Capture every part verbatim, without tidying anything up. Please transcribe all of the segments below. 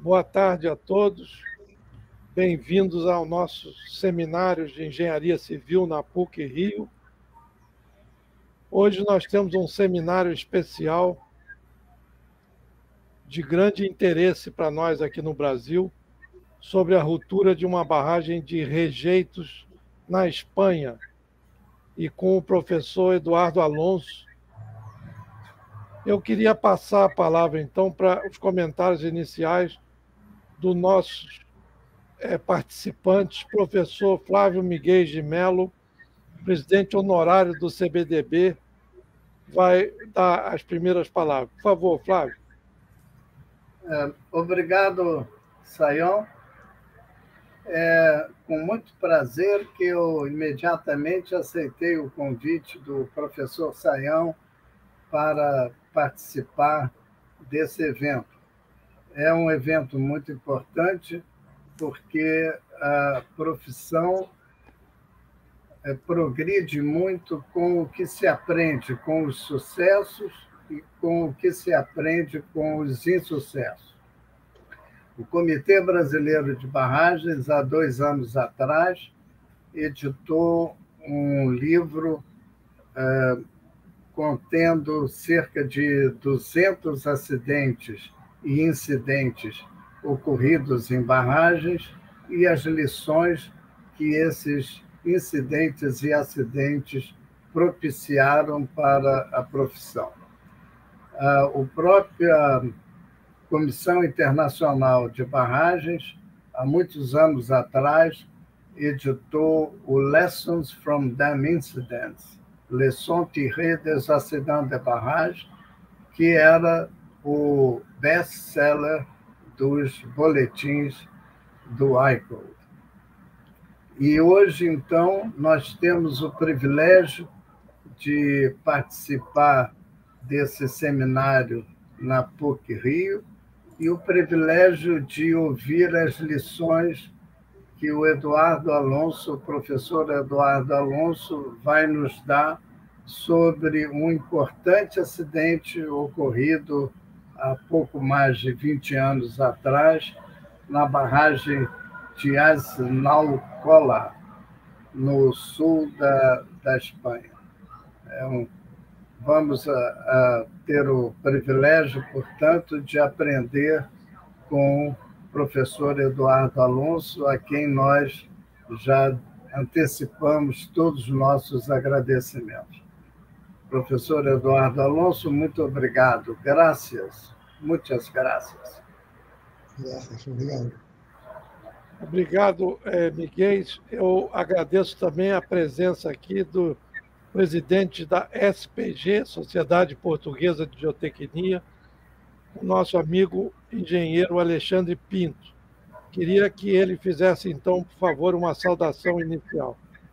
Boa tarde a todos. Bem-vindos ao nosso seminário de Engenharia Civil na PUC Rio. Hoje nós temos um seminário especial de grande interesse para nós aqui no Brasil sobre a ruptura de uma barragem de rejeitos na Espanha e com o professor Eduardo Alonso. Eu queria passar a palavra, então, para os comentários iniciais dos nossos é, participantes, professor Flávio Miguel de Mello, presidente honorário do C B D B, vai dar as primeiras palavras. Por favor, Flávio. É, obrigado, Sayão. É com muito prazer que eu imediatamente aceitei o convite do professor Sayão para participar desse evento. É um evento muito importante porque a profissão progride muito com o que se aprende com os sucessos e com o que se aprende com os insucessos. O Comitê Brasileiro de Barragens, há dois anos atrás, editou um livro uh, contendo cerca de duzentos acidentes e incidentes ocorridos em barragens e as lições que esses incidentes e acidentes propiciaram para a profissão. A própria Comissão Internacional de Barragens, há muitos anos atrás, editou o Lessons from Dam Incidents, Leçons tirées des accidents de barrage, que era o best-seller dos boletins do I C O D. E hoje, então, nós temos o privilégio de participar desse seminário na PUC Rio e o privilégio de ouvir as lições que o Eduardo Alonso, o professor Eduardo Alonso, vai nos dar sobre um importante acidente ocorrido há pouco mais de vinte anos atrás, na barragem de Aznalcóllar, no sul da, da Espanha. É um, vamos a, a ter o privilégio, portanto, de aprender com o professor Eduardo Alonso, a quem nós já antecipamos todos os nossos agradecimentos. Professor Eduardo Alonso, muito obrigado. Graças, muitas graças. Graças, obrigado. Obrigado, Miguel. Eu agradeço também a presença aqui do presidente da S P G, Sociedade Portuguesa de Geotecnia, o nosso amigo engenheiro Alexandre Pinto. Queria que ele fizesse, então, por favor, uma saudação inicial.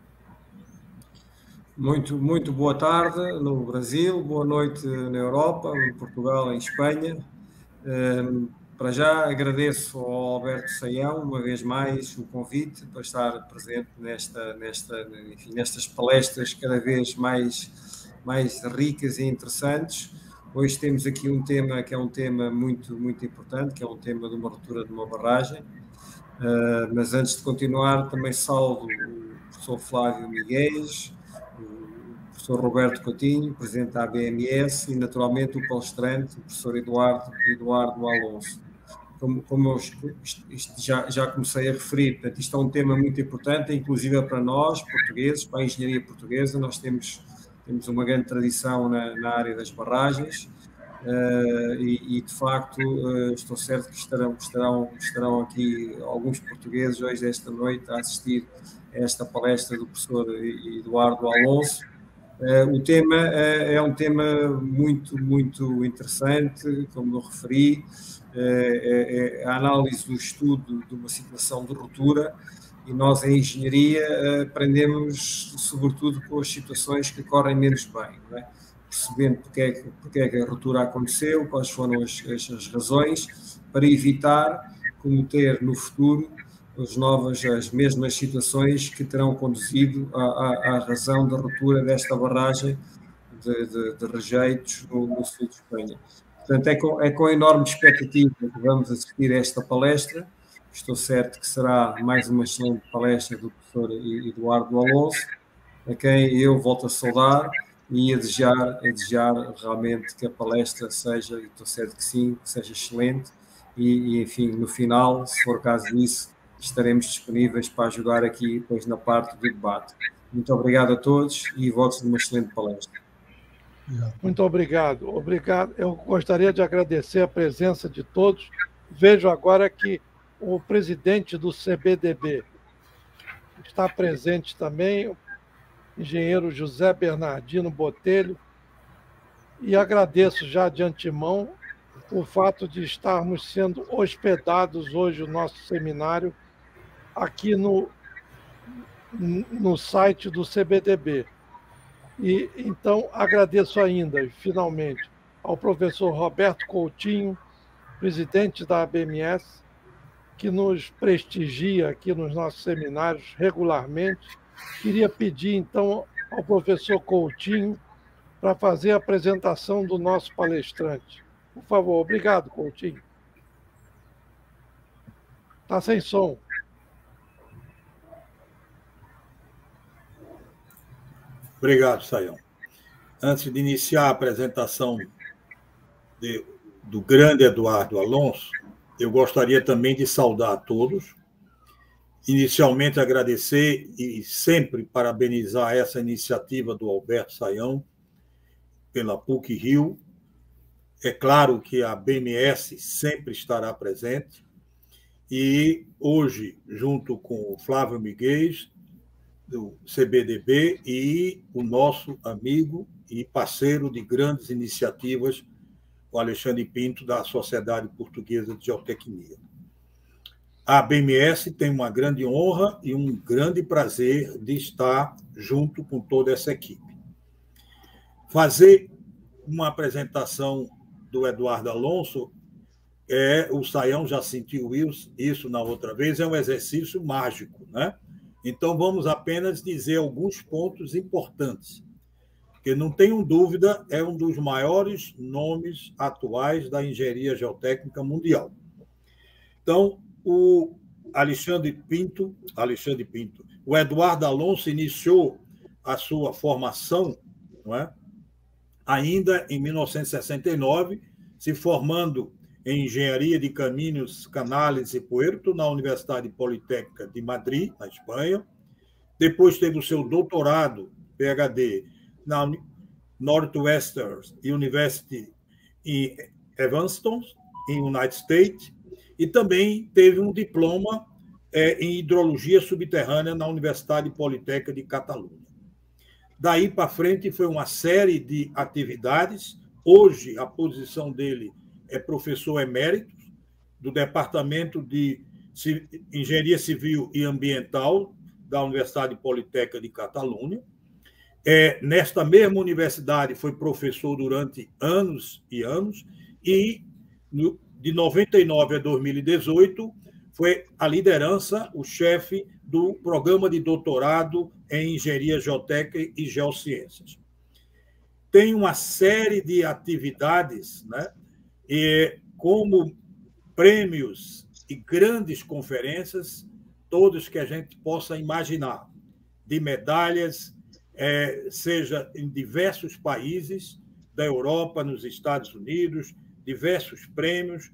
Muito, muito boa tarde no Brasil, boa noite na Europa, em Portugal, em Espanha. Para já agradeço ao Alberto Sayão, uma vez mais, o convite para estar presente nesta, nesta, enfim, nestas palestras cada vez mais, mais ricas e interessantes. Hoje temos aqui um tema que é um tema muito, muito importante, que é um tema de uma ruptura de uma barragem. Uh, mas antes de continuar, também saúdo o professor Flávio Miguel, o professor Roberto Coutinho, presidente da A B M S, e naturalmente o palestrante, o professor Eduardo, Eduardo Alonso. Como, como eu isto já, já comecei a referir, portanto, isto é um tema muito importante, inclusive para nós, portugueses, para a engenharia portuguesa. Nós temos, temos uma grande tradição na, na área das barragens uh, e, e, de facto, uh, estou certo que estarão, estarão, estarão aqui alguns portugueses hoje, esta noite, a assistir a esta palestra do professor Eduardo Alonso. Uh, o tema uh, é um tema muito, muito interessante, como eu referi. É, é a análise do estudo de uma situação de ruptura, e nós em engenharia aprendemos sobretudo com as situações que correm menos bem, não é? Percebendo porque é, que, porque é que a ruptura aconteceu, quais foram as, as razões, para evitar cometer no futuro as novas, as mesmas situações que terão conduzido à, à, à razão da ruptura desta barragem de, de, de rejeitos no, no sul de Espanha. Portanto, é com, é com enorme expectativa que vamos assistir a esta palestra. Estou certo que será mais uma excelente palestra do professor Eduardo Alonso, a quem eu volto a saudar e a desejar, a desejar realmente que a palestra seja, e estou certo que sim, que seja excelente e, e, enfim, no final, se for caso disso, estaremos disponíveis para ajudar aqui depois na parte do debate. Muito obrigado a todos e votos de uma excelente palestra. Muito obrigado. Obrigado. Eu gostaria de agradecer a presença de todos. Vejo agora que o presidente do C B D B está presente também, o engenheiro José Bernardino Botelho, e agradeço já de antemão o fato de estarmos sendo hospedados hoje, o nosso seminário, aqui no, no site do C B D B. E, então, agradeço ainda, finalmente, ao professor Roberto Coutinho, presidente da A B M S, que nos prestigia aqui nos nossos seminários regularmente. Queria pedir, então, ao professor Coutinho para fazer a apresentação do nosso palestrante. Por favor. Obrigado, Coutinho. Está sem som. Obrigado, Sayão. Antes de iniciar a apresentação de, do grande Eduardo Alonso, eu gostaria também de saudar a todos. Inicialmente, agradecer e sempre parabenizar essa iniciativa do Alberto Sayão pela PUC-Rio. É claro que a B M S sempre estará presente. E hoje, junto com o Flávio Miguel, do C B D B, e o nosso amigo e parceiro de grandes iniciativas, o Alexandre Pinto, da Sociedade Portuguesa de Geotecnia. A B M S tem uma grande honra e um grande prazer de estar junto com toda essa equipe. Fazer uma apresentação do Eduardo Alonso, é, o Sayão já sentiu isso na outra vez, é um exercício mágico, né? Então, vamos apenas dizer alguns pontos importantes, que não tenham dúvida, é um dos maiores nomes atuais da engenharia geotécnica mundial. Então, o Alexandre Pinto, Alexandre Pinto, o Eduardo Alonso iniciou a sua formação, não é? Ainda em mil novecentos e sessenta e nove, se formando em Engenharia de Caminhos, Canales e Puerto, na Universidade Politécnica de Madrid, na Espanha. Depois teve o seu doutorado, P H D, na Northwestern University em Evanston, em United States, e também teve um diploma é, em Hidrologia Subterrânea na Universidade Politécnica de Catalunha. Daí para frente foi uma série de atividades. Hoje, a posição dele é professor emérito do Departamento de Engenharia Civil e Ambiental da Universidade Politécnica de Catalunha. É, nesta mesma universidade foi professor durante anos e anos, e no, de noventa e nove a dois mil e dezoito foi a liderança, o chefe do programa de doutorado em Engenharia Geotécnica e Geociências. Tem uma série de atividades, né? E como prêmios e grandes conferências, todos que a gente possa imaginar, de medalhas, é, seja em diversos países da Europa, nos Estados Unidos, diversos prêmios,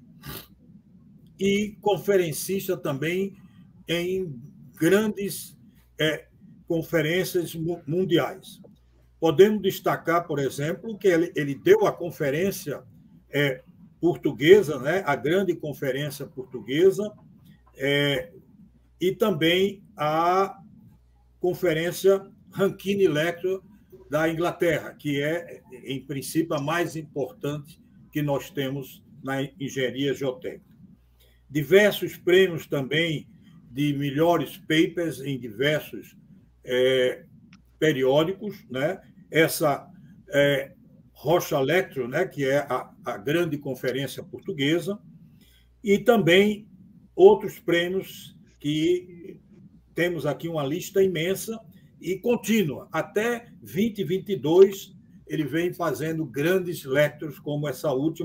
e conferencista também em grandes é, conferências mundiais. Podemos destacar, por exemplo, que ele, ele deu a conferência é, portuguesa, né, a grande conferência portuguesa, é, e também a conferência Rankine Lecture da Inglaterra, que é, em princípio, a mais importante que nós temos na engenharia geotécnica. Diversos prêmios também de melhores papers em diversos é, periódicos, né? Essa é, Rocha Lecture, né, que é a, a grande conferência portuguesa, e também outros prêmios que temos aqui uma lista imensa e contínua. Até vinte e vinte e dois, ele vem fazendo grandes lectures, como essa última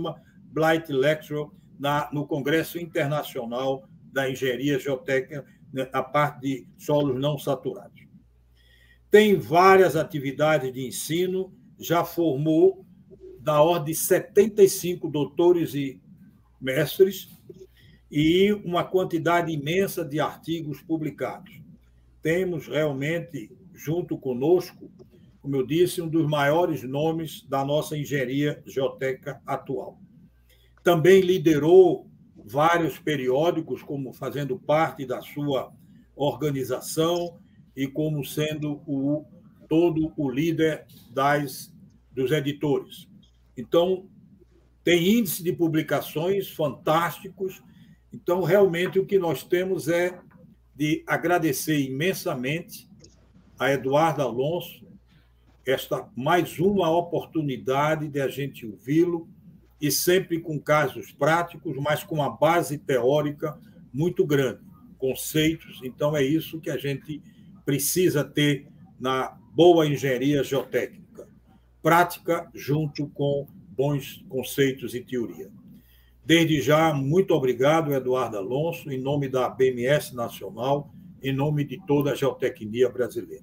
Blight Lecture na, no Congresso Internacional da Engenharia Geotécnica, né, a parte de solos não saturados. Tem várias atividades de ensino, já formou da ordem de setenta e cinco doutores e mestres e uma quantidade imensa de artigos publicados. Temos realmente, junto conosco, como eu disse, um dos maiores nomes da nossa engenharia geotécnica atual. Também liderou vários periódicos, como fazendo parte da sua organização e como sendo o, todo o líder das, dos editores. Então, tem índice de publicações fantásticos. Então, realmente, o que nós temos é de agradecer imensamente a Eduardo Alonso esta mais uma oportunidade de a gente ouvi-lo, e sempre com casos práticos, mas com uma base teórica muito grande, conceitos. Então, é isso que a gente precisa ter na boa engenharia geotécnica, prática junto com bons conceitos e teoria. Desde já, muito obrigado, Eduardo Alonso, em nome da B M S Nacional, em nome de toda a geotecnia brasileira.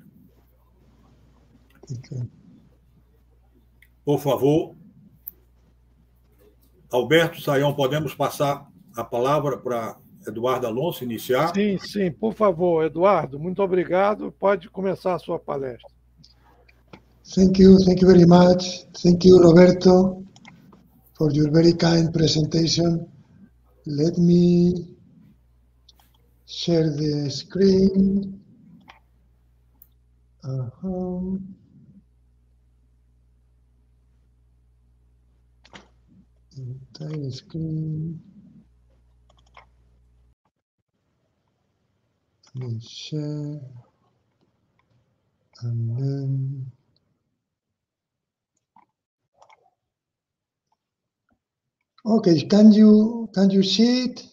Okay. Por favor, Alberto Sayão, podemos passar a palavra para Eduardo Alonso iniciar? Sim, sim, por favor, Eduardo, muito obrigado. Pode começar a sua palestra. Thank you, thank you very much. Thank you, Roberto, for your very kind presentation. Let me share the screen. Uh-huh. Entire screen. Let me share. And then okay, can you can you see it?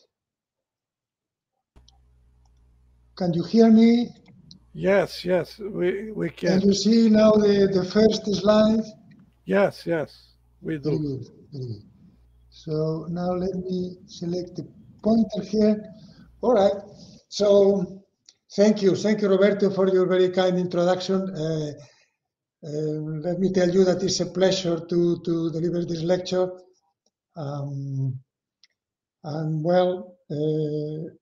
Can you hear me? Yes, yes, we, we Can can. you see now the, the first slide? Yes, yes, we Very do. good, very good. So now let me select the pointer here. All right. So thank you. Thank you, Roberto, for your very kind introduction. Uh, uh, let me tell you that it's a pleasure to, to deliver this lecture. Um, and well, uh,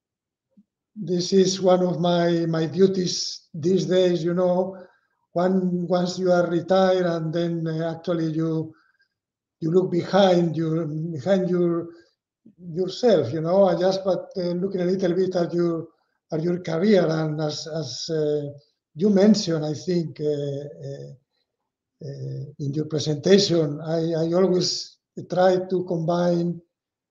this is one of my, my duties these days, you know, one, once you are retired and then uh, actually you you look behind your behind your yourself, you know, and just but uh, looking a little bit at your at your career, and as as uh, you mentioned, I think uh, uh, uh, in your presentation, I, I always try to combine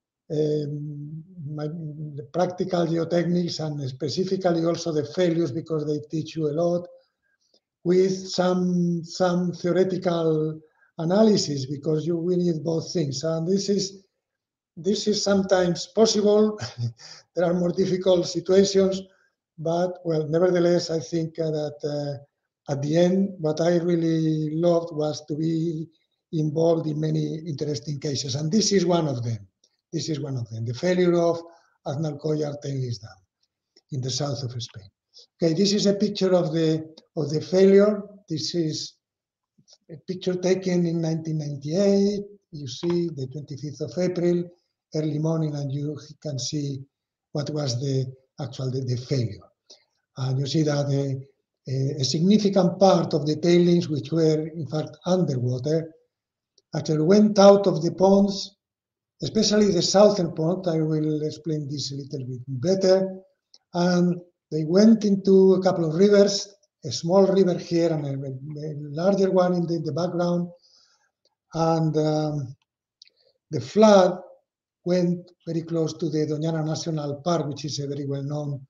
um, my the practical geotechniques and specifically also the failures, because they teach you a lot, with some some theoretical analysis, because you will need both things. And this is this is sometimes possible. There are more difficult situations, but well, nevertheless, I think uh, that uh, at the end, what I really loved was to be involved in many interesting cases, and this is one of them. This is one of them: the failure of Aznalcóllar tailings dam in the south of Spain. Okay, this is a picture of the of the failure. This is a picture taken in nineteen ninety-eight. You see the twenty-fifth of April, early morning, and you can see what was the actual the, the failure. And you see that a, a significant part of the tailings, which were in fact underwater, actually went out of the ponds, especially the southern pond. I will explain this a little bit better. And they went into a couple of rivers, a small river here and a, a larger one in the, the background. And um, the flood went very close to the Doñana National Park, which is a very well-known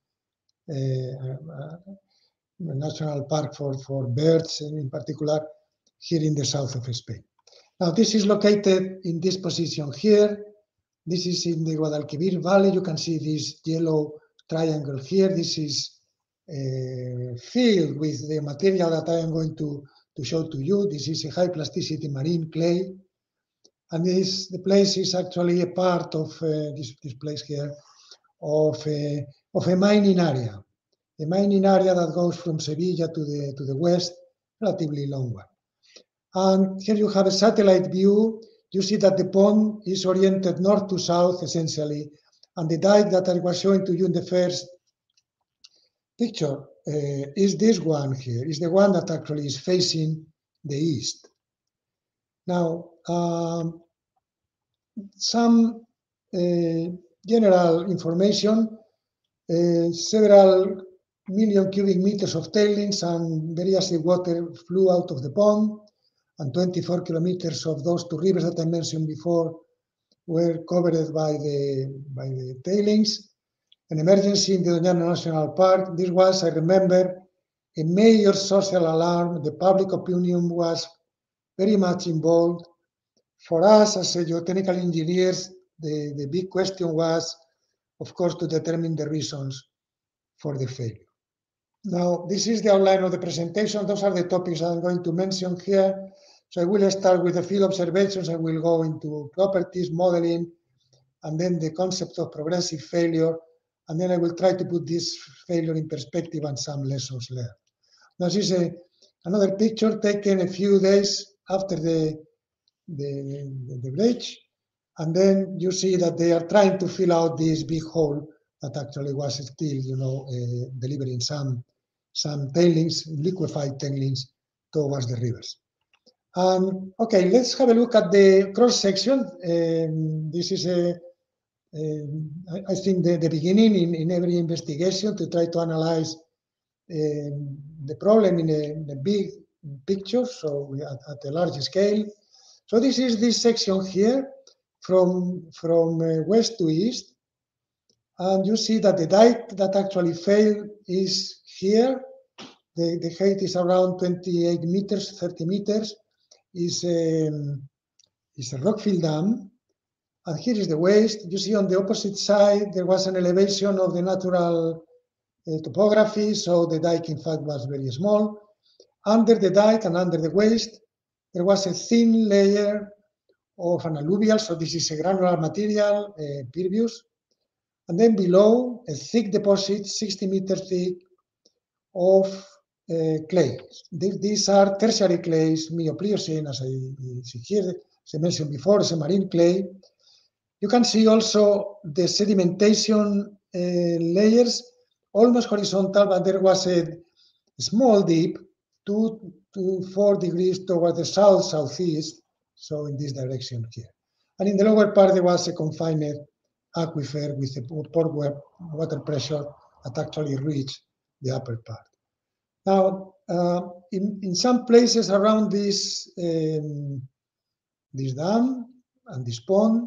uh, uh, national park for, for birds, and in particular here in the south of Spain. Now, this is located in this position here. This is in the Guadalquivir Valley. You can see this yellow triangle here. This is uh, filled with the material that I am going to, to show to you. This is a high plasticity marine clay. And this, the place is actually a part of uh, this, this place here, of a, of a mining area, a mining area that goes from Sevilla to the, to the west, relatively long one. And here you have a satellite view. You see that the pond is oriented north to south, essentially, and the dike that I was showing to you in the first picture uh, is this one here, is the one that actually is facing the east. Now, um, some uh, general information, uh, several million cubic meters of tailings and very acid water flew out of the pond, and twenty-four kilometers of those two rivers that I mentioned before were covered by the, by the tailings. An emergency in the Doñana National Park. This was, I remember, a major social alarm. The public opinion was very much involved. For us as geotechnical engineers, the, the big question was, of course, to determine the reasons for the failure. Now, this is the outline of the presentation. Those are the topics I'm going to mention here. So I will start with the field observations. I will go into properties, modeling, and then the concept of progressive failure. And then I will try to put this failure in perspective and some lessons learned. Now, this is a, another picture taken a few days after the, the, the bridge. And then you see that they are trying to fill out this big hole that actually was still, you know, uh, delivering some, some tailings, liquefied tailings towards the rivers. Um, okay, let's have a look at the cross section. Um, this is a Um, I, I think the, the beginning in, in every investigation to try to analyze um, the problem in a, in a big picture, so at, at a large scale. So this is this section here from, from uh, west to east. And you see that the dike that actually failed is here. The, the height is around twenty-eight meters, thirty meters. Is um, is a rockfill dam. And here is the waste. You see on the opposite side, there was an elevation of the natural uh, topography, so the dike, in fact, was very small. Under the dike and under the waste, there was a thin layer of an alluvial, so this is a granular material, uh, pervious. And then below, a thick deposit, sixty meters thick, of uh, clays. These are tertiary clays, Miopliocene, as I see here, as I mentioned before, is a marine clay. You can see also the sedimentation uh, layers, almost horizontal, but there was a small dip, two to four degrees toward the south-southeast, so in this direction here. And in the lower part, there was a confined aquifer with a pore water pressure that actually reached the upper part. Now, uh, in, in some places around this, um, this dam and this pond,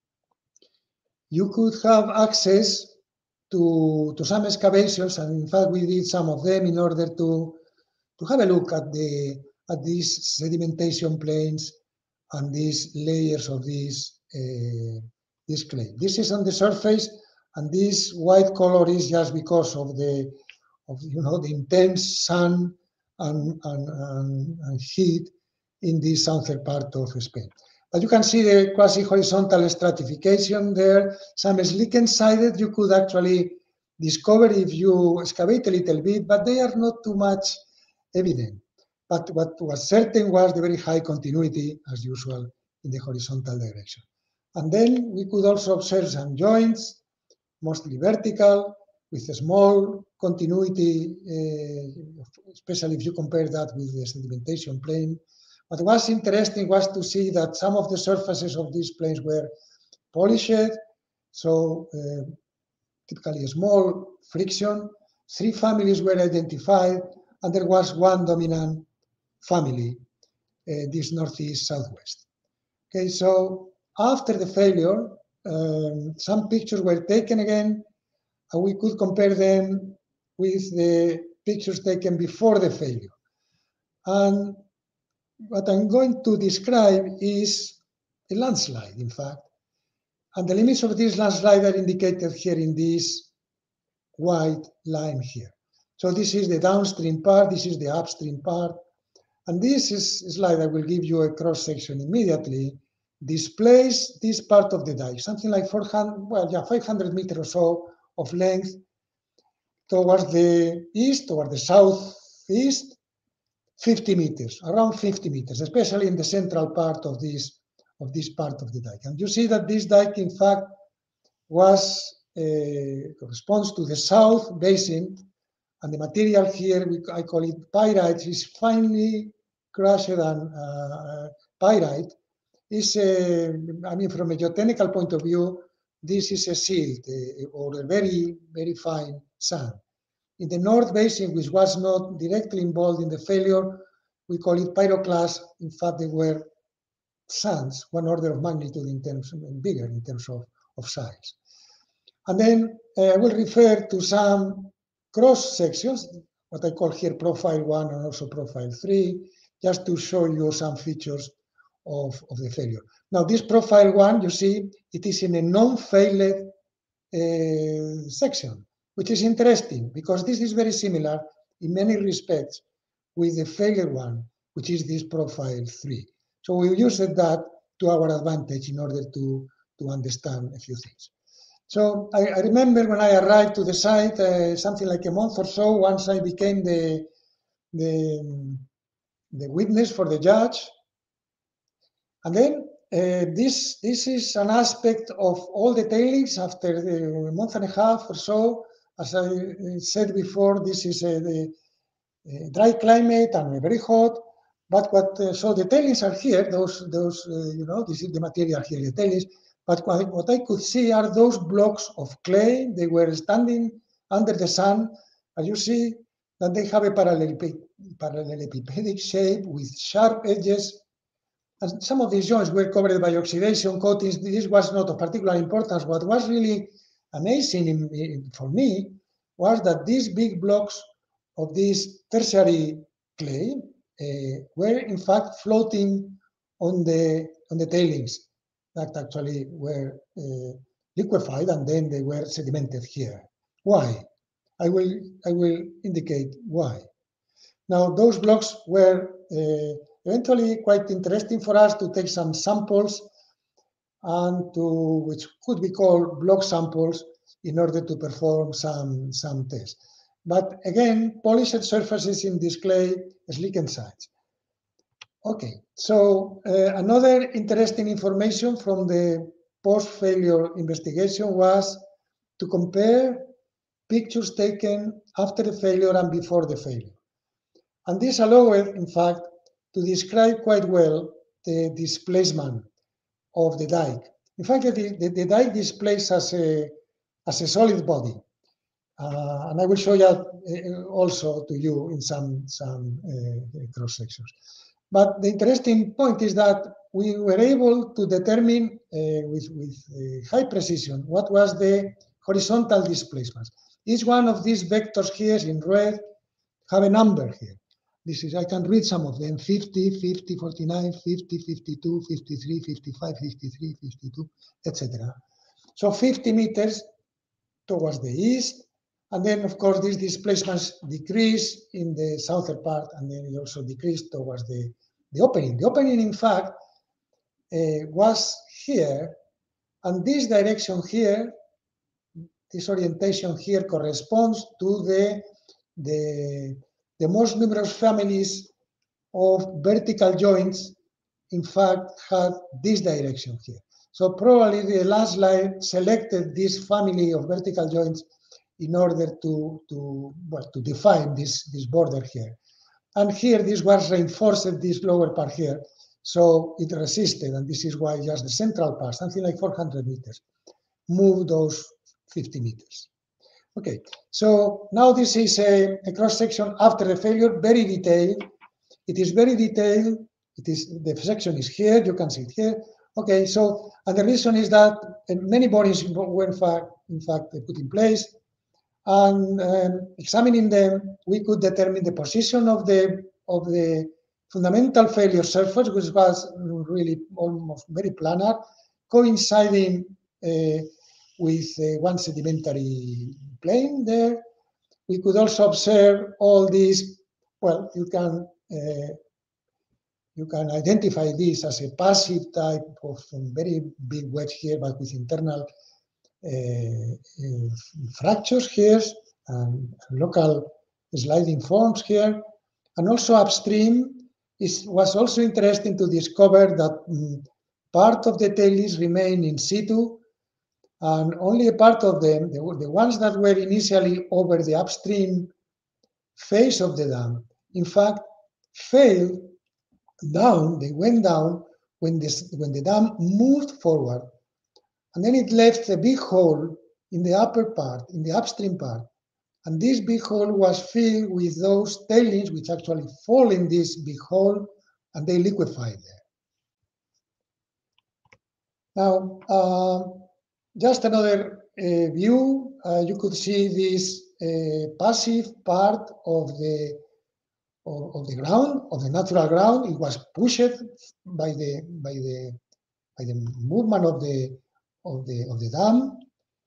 you could have access to, to some excavations, and in fact we did some of them in order to, to have a look at, the, at these sedimentation plains and these layers of this, uh, this clay. This is on the surface, and this white color is just because of the, of, you know, the intense sun and, and, and, and heat in the southern part of Spain. But you can see the quasi-horizontal stratification there. Some lichen-sided you could actually discover if you excavate a little bit, but they are not too much evident. But what was certain was the very high continuity, as usual, in the horizontal direction. And then we could also observe some joints, mostly vertical, with a small continuity, uh, especially if you compare that with the sedimentation plane. What was interesting was to see that some of the surfaces of these plains were polished, so uh, typically a small friction. Three families were identified, and there was one dominant family, uh, this northeast southwest. Okay, so after the failure, um, some pictures were taken again, and we could compare them with the pictures taken before the failure. And what I'm going to describe is a landslide, in fact. And the limits of this landslide are indicated here in this white line here. So this is the downstream part, this is the upstream part. And this is a slide I will give you a cross-section immediately. displace this part of the dike, something like four hundred, well, yeah, five hundred meters or so of length towards the east, towards the southeast, fifty meters, around fifty meters, especially in the central part of this, of this part of the dike. And you see that this dike, in fact, was, uh, corresponds to the south basin, and the material here, we, I call it pyrite, is finely crushed and uh, pyrite. Is a, I mean, from a geotechnical point of view, this is a silt uh, or a very, very fine sand. In the north basin, which was not directly involved in the failure, we call it pyroclast. In fact, they were sands, one order of magnitude in terms of, bigger in terms of, of size. And then uh, I will refer to some cross sections, what I call here profile one and also profile three, just to show you some features Of, of the failure. Now, this profile one, you see, it is in a non-failed uh, section, which is interesting because this is very similar in many respects with the failure one, which is this profile three. So we used that to our advantage in order to, to understand a few things. So I, I remember when I arrived to the site, uh, something like a month or so, once I became the, the, the witness for the judge. And then uh, this, this is an aspect of all the tailings after a month and a half or so. As I said before, this is a, a, a dry climate and very hot. But what, uh, so the tailings are here, those, those uh, you know, this is the material here, the tailings. But what, what I could see are those blocks of clay. They were standing under the sun. And you see that they have a parallelepipedic shape with sharp edges. And some of these joints were covered by oxidation coatings. This was not of particular importance. What was really amazing in, in, for me was that these big blocks of this tertiary clay uh, were in fact floating on the, on the tailings that actually were uh, liquefied, and then they were sedimented here. Why? I will, I will indicate why. Now, those blocks were uh, eventually quite interesting for us to take some samples and to, which could be called block samples, in order to perform some, some tests. But again, polished surfaces in this clay, slickened sides. Okay, so uh, another interesting information from the post-failure investigation was to compare pictures taken after the failure and before the failure. And this allowed, in fact, to describe quite well the displacement of the dike. In fact, the, the, the dike displays as a, as a solid body. Uh, and I will show you uh, also to you in some, some uh, cross sections. But the interesting point is that we were able to determine uh, with, with uh, high precision what was the horizontal displacement. Each one of these vectors here in red have a number here. This is, I can read some of them, fifty, fifty, forty-nine, fifty, fifty-two, fifty-three, fifty-five, fifty-three, fifty-two, et cetera. So fifty meters towards the east, and then of course these displacements decrease in the southern part, and then it also decreased towards the, the opening. The opening, in fact, uh, was here, and this direction here, this orientation here corresponds to the, the The most numerous families of vertical joints, in fact, had this direction here. So probably the landslide selected this family of vertical joints in order to, to, well, to define this, this border here. And here, this was reinforced, this lower part here, so it resisted, and this is why just the central part, something like four hundred meters, moved those fifty meters. Okay, so now this is a, a cross-section after the failure, very detailed. It is very detailed. It is, the section is here, you can see it here. Okay, so, and the reason is that many borings were in fact, in fact put in place, and um, examining them, we could determine the position of the, of the fundamental failure surface, which was really almost very planar, coinciding uh, with uh, one sedimentary plane there. We could also observe all these, well, you can uh, you can identify this as a passive type of very big wedge here, but with internal uh, uh, fractures here and local sliding forms here. And also upstream is, was also interesting to discover that um, part of the tailings remain in situ, and only a part of them, the, the ones that were initially over the upstream face of the dam, in fact, failed down, they went down when, this, when the dam moved forward, and then it left a big hole in the upper part, in the upstream part. And this big hole was filled with those tailings which actually fall in this big hole, and they liquefy there. Now, uh, just another uh, view, uh, you could see this uh, passive part of the of, of the ground, of the natural ground. It was pushed by the by the by the movement of the of the of the dam.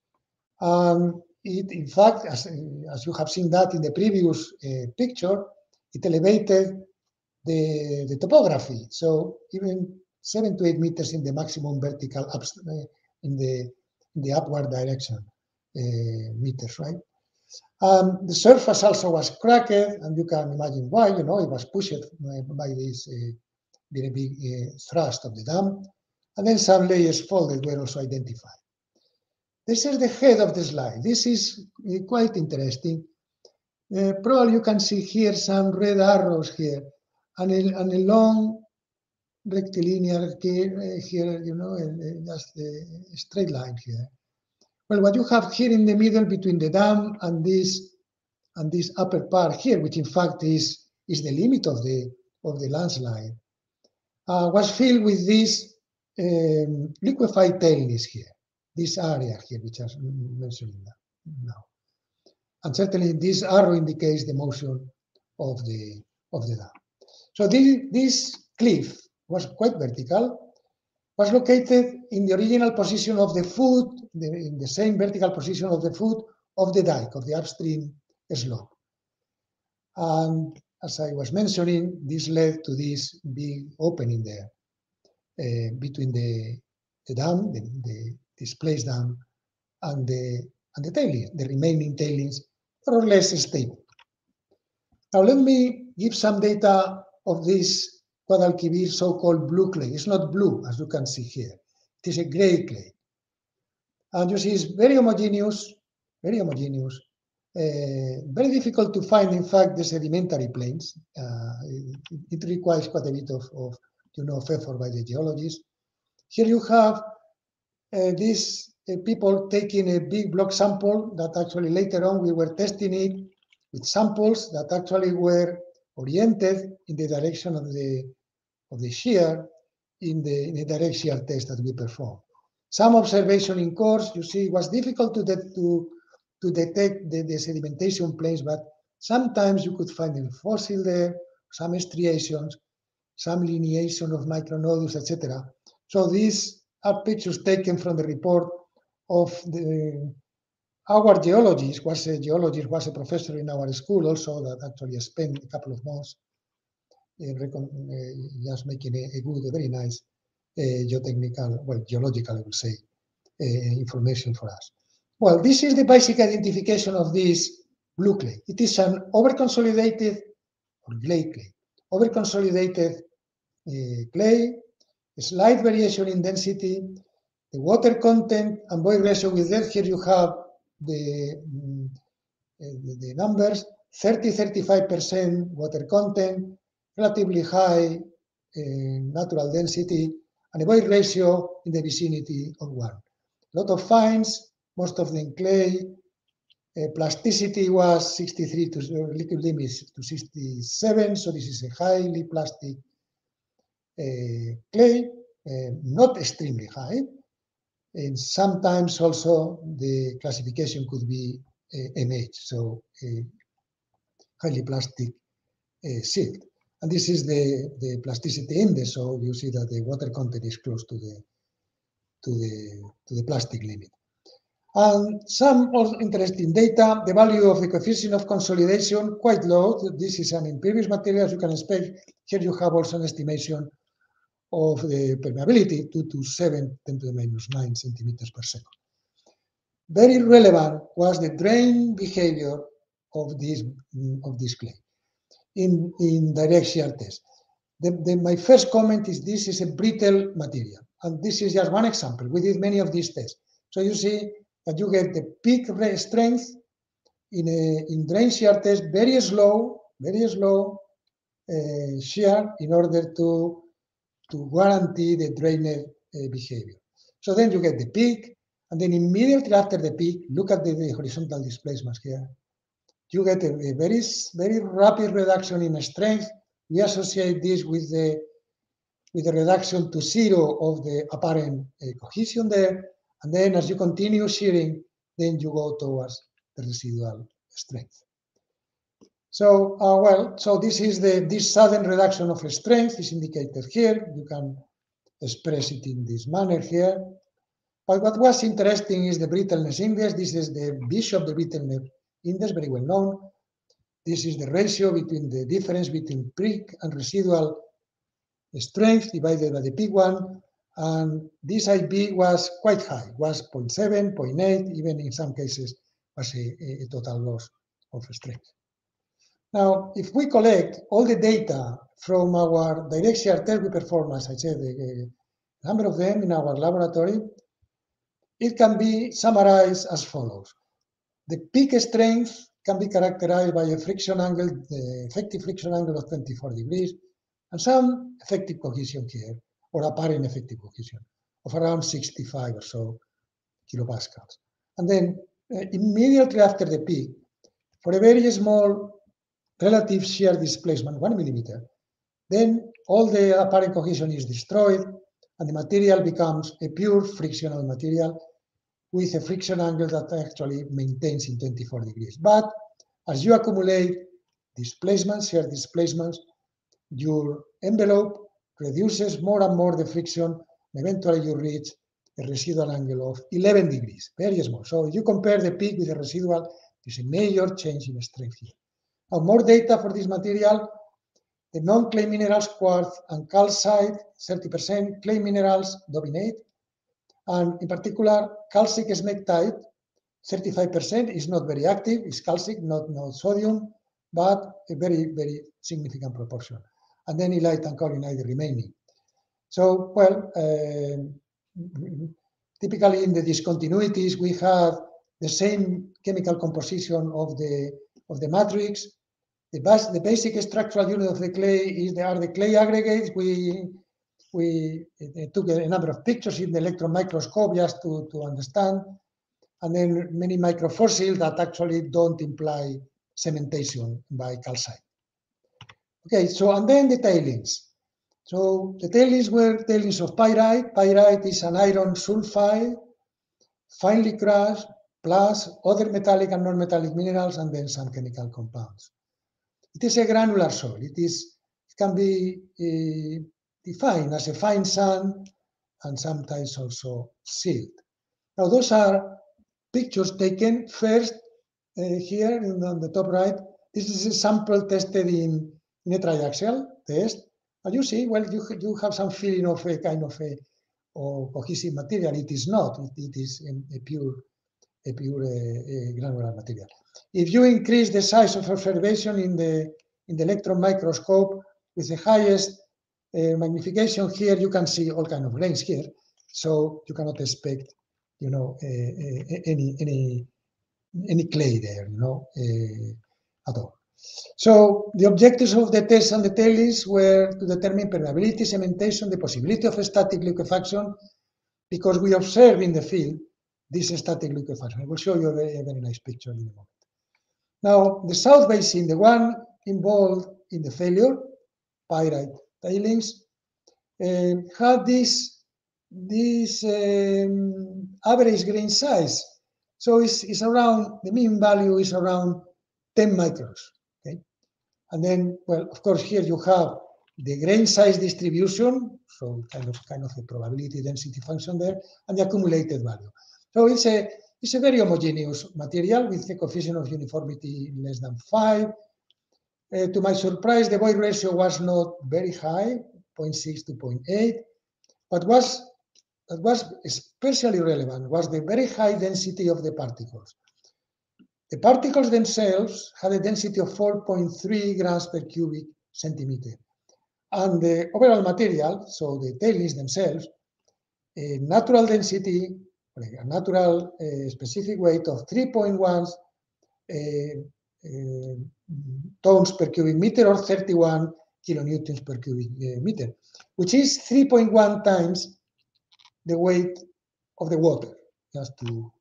Um, it, in fact, as, as you have seen that in the previous uh, picture, it elevated the, the topography. So even seven to eight meters in the maximum vertical up, uh, in the in the upward direction uh, meters, right? Um, the surface also was cracked, and you can imagine why. You know, it was pushed by this uh, very big uh, thrust of the dam, and then some layers folded were also identified. This is the head of the slide. This is uh, quite interesting. Uh, probably you can see here some red arrows here, and a, and a long rectilinear here, uh, here you know, uh, just a straight line here. Well, what you have here in the middle between the dam and this and this upper part here, which in fact is is the limit of the of the landslide, uh, was filled with these um, liquefied tailings here, this area here, which I mentioned now. And certainly this arrow indicates the motion of the of the dam. So this, this cliff was quite vertical, was located in the original position of the foot, the, in the same vertical position of the foot of the dike, of the upstream slope. And as I was mentioning, this led to this big opening there uh, between the, the dam, the, the displaced dam, and the, and the tailings, the remaining tailings, more or less stable. Now let me give some data of this Guadalquivir so-called blue clay. It's not blue, as you can see here. It is a gray clay. And you see it's very homogeneous, very homogeneous, uh, very difficult to find, in fact, the sedimentary plains. Uh, it, it requires quite a bit of, of you know, effort by the geologists. Here you have uh, these uh, people taking a big block sample that actually later on we were testing it with samples that actually were oriented in the direction of the of the shear in the, in the direct shear test that we performed. Some observation in course, you see, it was difficult to, de to, to detect the, the sedimentation planes, but sometimes you could find a fossil there, some striations, some lineation of micronodules, et cetera. So these are pictures taken from the report of the, our geologist, was a geologist, was a professor in our school also that actually spent a couple of months Uh, uh, just making a, a good, a very nice uh, geotechnical, well, geological, I would say, uh, information for us. Well, this is the basic identification of this blue clay. It is an overconsolidated, or clay clay, overconsolidated uh, clay, a slight variation in density, the water content and void ratio with that. Here you have the, um, uh, the, the numbers, thirty to thirty-five percent water content, relatively high uh, natural density, and a void ratio in the vicinity of one. A lot of fines, most of them clay. Uh, plasticity was sixty-three to uh, liquid limits to sixty-seven, so this is a highly plastic uh, clay, uh, not extremely high. And sometimes also the classification could be uh, M H, so uh, highly plastic uh, silt. And this is the, the plasticity index, so you see that the water content is close to the to the to the plastic limit. And some also interesting data, the value of the coefficient of consolidation, quite low. This is an impervious material, as you can expect. Here you have also an estimation of the permeability, two to seven, ten to the minus nine centimeters per second. Very relevant was the drain behavior of this, of this clay in, in direct shear test. The, the, my first comment is this is a brittle material, and this is just one example. We did many of these tests. So you see that you get the peak strength in a in drain shear test, very slow, very slow uh, shear in order to, to guarantee the drainer uh, behavior. So then you get the peak, and then immediately after the peak, look at the, the horizontal displacements here. You get a, a very, very rapid reduction in strength. We associate this with the, with the reduction to zero of the apparent uh, cohesion there. And then as you continue shearing, then you go towards the residual strength. So, uh, well, so this is the, this sudden reduction of strength is indicated here. You can express it in this manner here. But what was interesting is the brittleness index. This is the Bishop, the brittleness index, very well known. This is the ratio between the difference between peak and residual strength divided by the peak one. And this I B was quite high, was zero point seven, zero point eight, even in some cases was a, a total loss of strength. Now, if we collect all the data from our direct shear test we perform, as I said, a, a number of them in our laboratory, it can be summarized as follows. The peak strength can be characterized by a friction angle, the effective friction angle of twenty-four degrees, and some effective cohesion here, or apparent effective cohesion, of around sixty-five or so kilopascals. And then uh, immediately after the peak, for a very small relative shear displacement, one millimeter, then all the apparent cohesion is destroyed, and the material becomes a pure frictional material with a friction angle that actually maintains in twenty-four degrees. But as you accumulate displacements, shear displacements, your envelope reduces more and more the friction, and eventually you reach a residual angle of eleven degrees, very small. So if you compare the peak with the residual, there's a major change in strength here. Now, more data for this material, the non-clay minerals, quartz and calcite, thirty percent, clay minerals dominate, and in particular, calcic smectite, thirty-five percent, is not very active, it's calcic, not, not sodium, but a very, very significant proportion. And then illite and kaolinite the remaining. So, well, uh, typically in the discontinuities, we have the same chemical composition of the, of the matrix. The, bas the basic structural unit of the clay is the, are the clay aggregates. We, we uh, took a number of pictures in the electron microscope just to, to understand. And then many microfossils that actually don't imply cementation by calcite. Okay, so and then the tailings. So the tailings were tailings of pyrite. Pyrite is an iron sulfide, finely crushed, plus other metallic and non-metallic minerals, and then some chemical compounds. It is a granular soil. It is it can be uh, defined as a fine sand and sometimes also silt. Now those are pictures taken first uh, here in, on the top right. This is a sample tested in, in a triaxial test. And you see, well, you, you have some feeling of a kind of a or cohesive material. It is not. It, it is a, a pure, a pure uh, a granular material. If you increase the size of observation in the in the electron microscope with the highest uh, magnification here, you can see all kind of grains here. So you cannot expect, you know, uh, uh, any any any clay there, you know, uh, at all. So the objectives of the test and the tailings were to determine permeability, cementation, the possibility of static liquefaction, because we observe in the field this static liquefaction. I will show you a very, a very nice picture in a moment. Now, the south basin, the one involved in the failure, pyrite tailings, uh, had this, this um, average grain size. So it's, it's around, the mean value is around ten microns. Okay? And then, well, of course, here you have the grain size distribution, so kind of kind of a probability density function there, and the accumulated value. So it's a It's a very homogeneous material with a coefficient of uniformity less than five. Uh, to my surprise, the void ratio was not very high, zero point six to zero point eight, but was, what was especially relevant was the very high density of the particles. The particles themselves had a density of four point three grams per cubic centimeter. And the overall material, so the tailings themselves, a natural density, a natural uh, specific weight of three point one uh, uh, tons per cubic meter or thirty-one kilonewtons per cubic uh, meter, which is three point one times the weight of the water. Just to,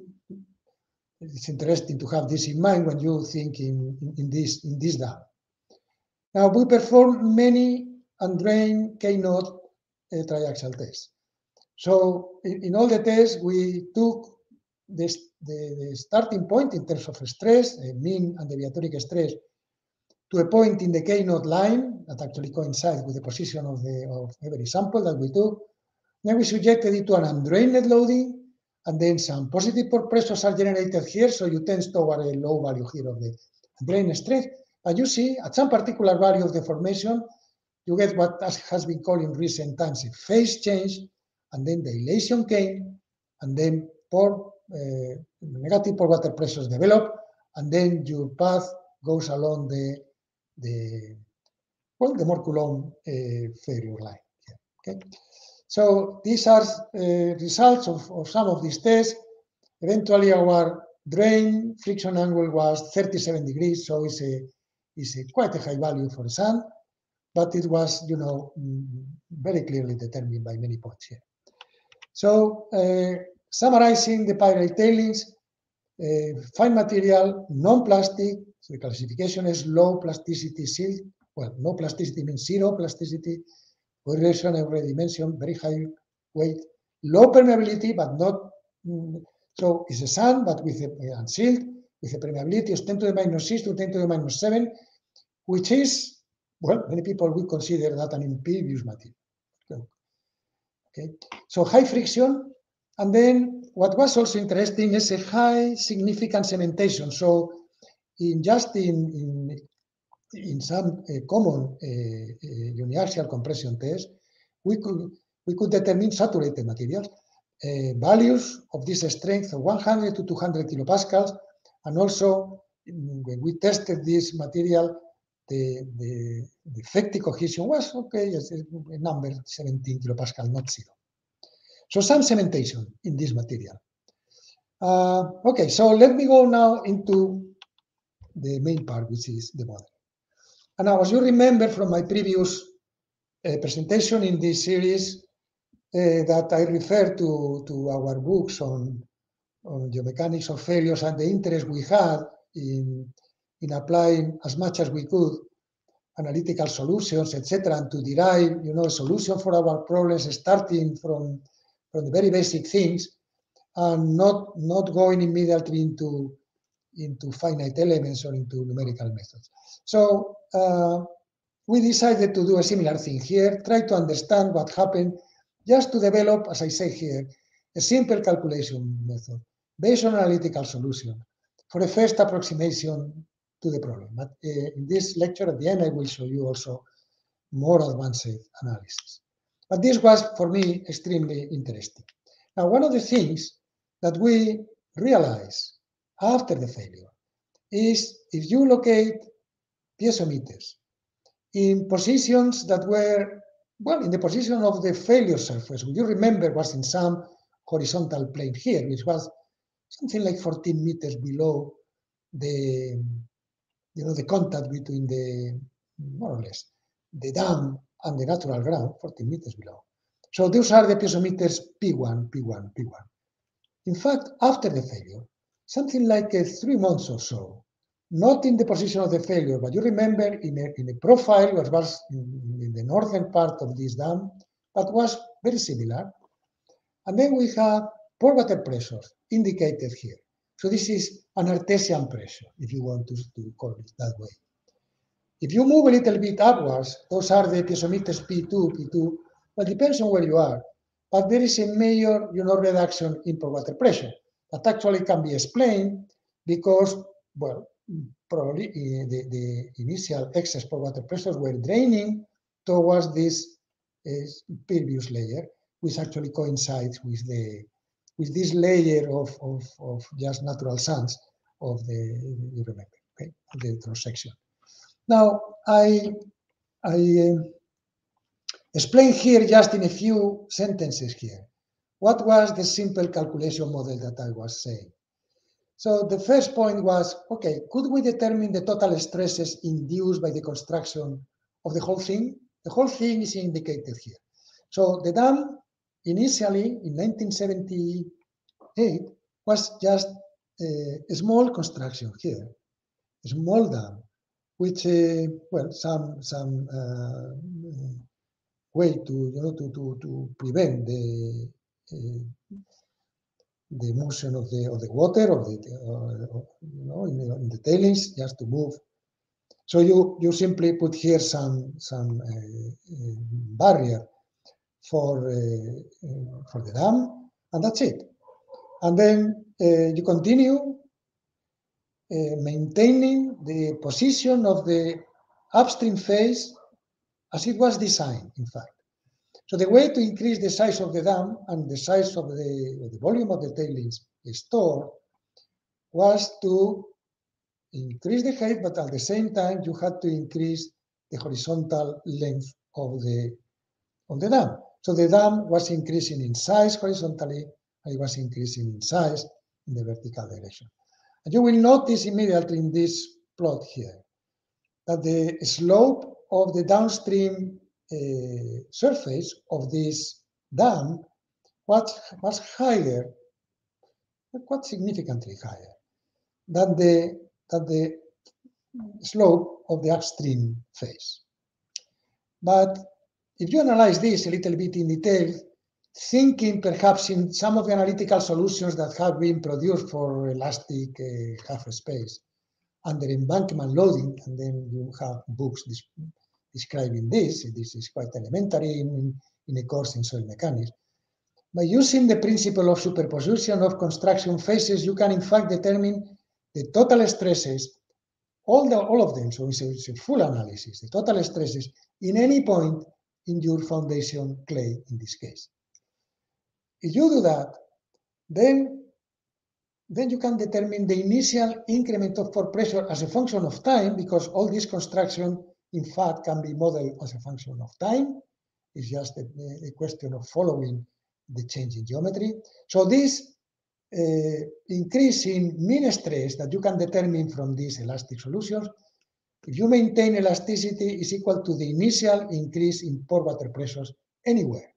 it's interesting to have this in mind when you think in, in, in this in this dam. Now we performed many undrained K-Node uh, triaxial tests. So in, in all the tests, we took this, the, the starting point in terms of stress, uh, mean and deviatoric stress, to a point in the K-Node line that actually coincides with the position of, the, of every sample that we took. Then we subjected it to an undrained loading, and then some positive pore pressures are generated here, so you tend toward a low value here of the undrained stress. And you see, at some particular value of the formation, you get what has been called in recent times a phase change, and then dilation came, and then pore, uh, negative pore water pressures develop, and then your path goes along the, the well, the Moore-Coulomb uh, failure line. Here, okay? So these are uh, results of, of some of these tests. Eventually, our drain friction angle was thirty-seven degrees, so it's a is a quite a high value for the sand, but it was, you know, very clearly determined by many points here. So, uh, summarizing the pyrite tailings, uh, fine material, non-plastic, so the classification is low plasticity silt. Well, no plasticity means zero plasticity. Correlation I already mentioned, very high weight, low permeability, but not, mm, so it's a sand, but with a, and silt, with a permeability of ten to the minus six to ten to the minus seven, which is, well, many people would consider that an impervious material. Okay, so high friction, and then what was also interesting is a high significant cementation. So, in just in in, in some uh, common uh, uh, uniaxial compression tests, we could we could determine saturated materials, uh, values of this strength of one hundred to two hundred kilopascals, and also when we tested this material, the, the, the effective cohesion was okay, as a number seventeen kilopascal, not zero. So some cementation in this material. Uh, okay, so let me go now into the main part, which is the model. And now, as you remember from my previous uh, presentation in this series, uh, that I referred to, to our books on, on geomechanics of failures and the interest we had in, in applying as much as we could analytical solutions, et cetera, and to derive, you know, a solution for our problems starting from, from the very basic things and not, not going immediately into, into finite elements or into numerical methods. So uh, we decided to do a similar thing here, try to understand what happened, just to develop, as I say here, a simple calculation method based on analytical solution for a first approximation to the problem. But uh, in this lecture at the end, I will show you also more advanced analysis. But this was, for me, extremely interesting. Now, one of the things that we realized after the failure is if you locate piezometers in positions that were, well, in the position of the failure surface, which you remember was in some horizontal plane here, which was something like fourteen meters below the, you know, the contact between the, more or less, the dam and the natural ground, fourteen meters below. So those are the piezometers P one, P one, P one. In fact, after the failure, something like uh, three months or so, not in the position of the failure, but you remember in a, in a profile that was in, in the northern part of this dam, but was very similar. And then we have pore water pressures indicated here. So this is an artesian pressure, if you want to, to call it that way. If you move a little bit upwards, those are the piezometers P two, P two, well, depends on where you are. But there is a major, you know, reduction in pore water pressure. that actually can be explained because, well, probably the, the initial excess pore water pressures were draining towards this uh, previous layer, which actually coincides with the with this layer of, of, of just natural sands of the, you remember, okay, the cross section. Now, I, I uh, explain here just in a few sentences here. What was the simple calculation model that I was saying? So the first point was, okay, could we determine the total stresses induced by the construction of the whole thing? The whole thing is indicated here. So the dam initially in nineteen seventy-eight was just a, a small construction here, a small dam, which, uh, well, some some uh, way to, you know, to, to, to prevent the uh, the motion of the of the water of the uh, you know in the, in the tailings, just to move. So you you simply put here some some uh, uh, barrier for uh, uh, for the dam, and that's it. And then uh, you continue uh, maintaining the position of the upstream phase as it was designed, in fact. So the way to increase the size of the dam and the size of the, of the volume of the tailings stored was to increase the height, but at the same time you had to increase the horizontal length of the of the dam. So the dam was increasing in size horizontally, and it was increasing in size in the vertical direction. And you will notice immediately in this plot here that the slope of the downstream uh, surface of this dam was, was higher, quite significantly higher, than the, than the slope of the upstream face. But if you analyze this a little bit in detail, thinking perhaps in some of the analytical solutions that have been produced for elastic uh, half space under embankment loading, and then you have books describing this. This is quite elementary in, in a course in soil mechanics. By using the principle of superposition of construction phases, you can in fact determine the total stresses, all, the, all of them, so it's a, it's a full analysis, the total stresses in any point in your foundation clay in this case. If you do that, then, then you can determine the initial increment of pore pressure as a function of time, because all this construction, in fact, can be modeled as a function of time. It's just a, a question of following the change in geometry. So this uh, increase in mean stress that you can determine from these elastic solutions, if you maintain elasticity, is equal to the initial increase in pore water pressures anywhere.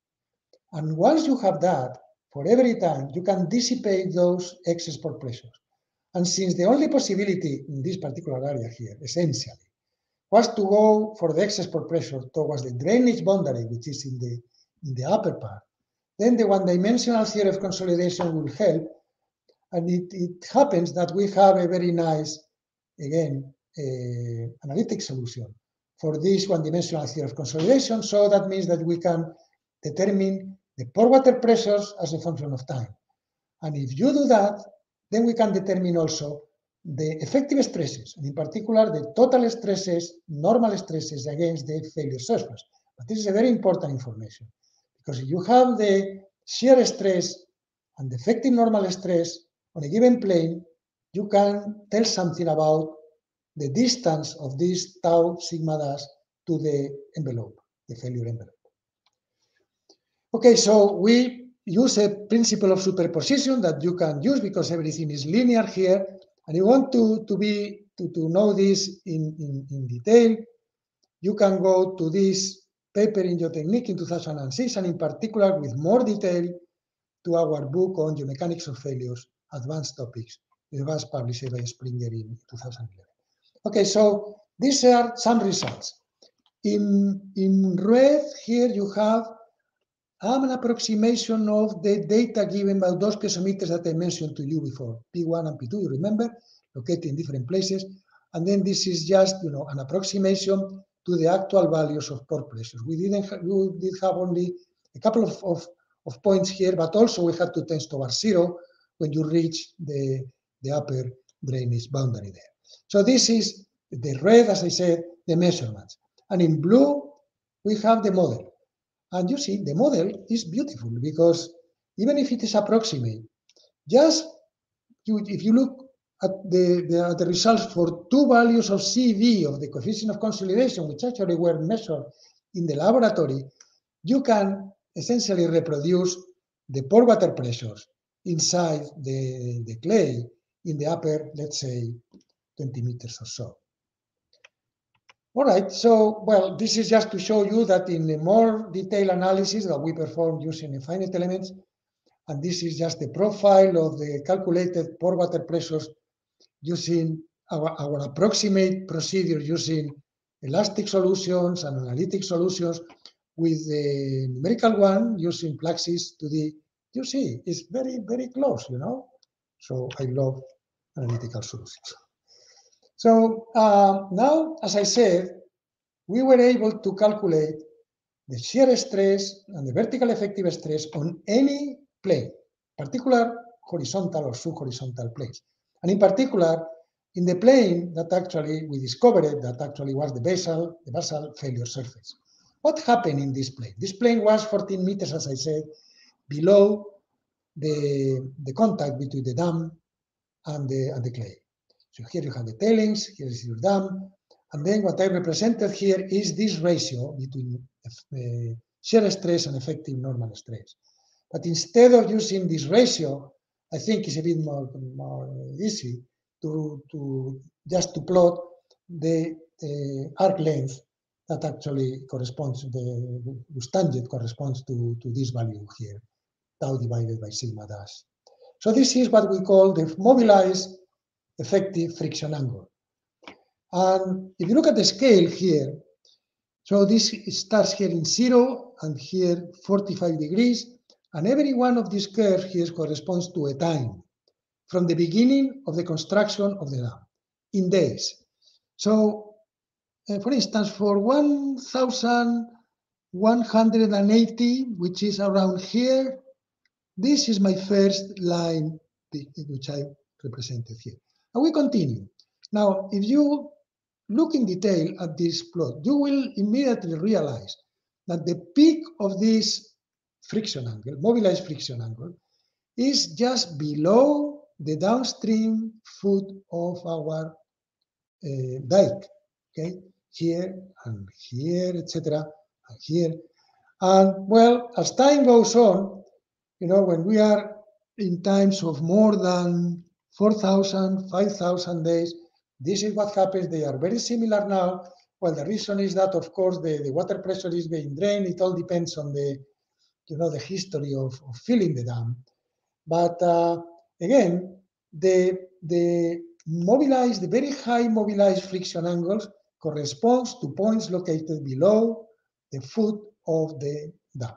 And once you have that, for every time, you can dissipate those excess pore pressures. And since the only possibility in this particular area here, essentially, was to go for the excess pore pressure towards the drainage boundary, which is in the, in the upper part, then the one-dimensional theory of consolidation will help. And it, it happens that we have a very nice, again, uh, analytic solution for this one-dimensional theory of consolidation. So that means that we can determine the pore water pressures as a function of time. And if you do that, then we can determine also the effective stresses, and in particular the total stresses, normal stresses against the failure surface. But this is a very important information, because if you have the shear stress and the effective normal stress on a given plane, you can tell something about the distance of this tau sigma dash to the envelope, the failure envelope. Okay, so we use a principle of superposition that you can use because everything is linear here. And you want to, to, be, to, to know this in, in, in detail, you can go to this paper in Geotechnique in two thousand six, and in particular with more detail to our book on geomechanics of failures, advanced topics. It was published by Springer in two thousand eleven. Okay, so these are some results. In, in red here you have an approximation of the data given by those piezometers that I mentioned to you before, P one and P two, you remember, located in different places. And then this is just, you know, an approximation to the actual values of pore pressures. We didn't have, we did have only a couple of, of, of points here, but also we had to test towards zero, when you reach the, the upper drainage boundary there. So this is the red, as I said, the measurements. And in blue, we have the model. And you see, the model is beautiful because even if it is approximate, just you, if you look at the, the, at the results for two values of C V, of the coefficient of consolidation, which actually were measured in the laboratory, you can essentially reproduce the pore water pressures inside the, the clay in the upper, let's say, twenty meters or so. All right, so, well, this is just to show you that in a more detailed analysis that we performed using finite elements, and this is just the profile of the calculated pore water pressures using our, our approximate procedure using elastic solutions and analytic solutions with the numerical one using Plaxis two D. You see, it's very, very close, you know? So I love analytical solutions. So uh, now, as I said, we were able to calculate the shear stress and the vertical effective stress on any plane, particular horizontal or sub-horizontal planes. And in particular, in the plane that actually we discovered it, that actually was the basal, the basal failure surface. What happened in this plane? This plane was fourteen meters, as I said, below the, the contact between the dam and the, and the clay. So here you have the tailings, here is your dam, and then what I represented here is this ratio between uh, shear stress and effective normal stress. But instead of using this ratio, I think it's a bit more, more easy to, to just to plot the uh, arc length that actually corresponds, the whose tangent corresponds to, to this value here, tau divided by sigma dash. So this is what we call the mobilized effective friction angle. And if you look at the scale here, so this starts here in zero and here forty-five degrees, and every one of these curves here corresponds to a time from the beginning of the construction of the dam in days. So, uh, for instance, for one thousand one hundred eighty, which is around here, this is my first line, which I represented here. And we continue. Now, if you look in detail at this plot, you will immediately realize that the peak of this friction angle, mobilized friction angle, is just below the downstream foot of our uh, dike, okay? Here and here, et cetera, and here. And well, as time goes on, you know, when we are in times of more than four thousand, five thousand days, this is what happens. They are very similar now. Well, the reason is that, of course, the, the water pressure is being drained. It all depends on the, you know, the history of, of filling the dam. But uh, again, the, the mobilized, the very high mobilized friction angles corresponds to points located below the foot of the dam.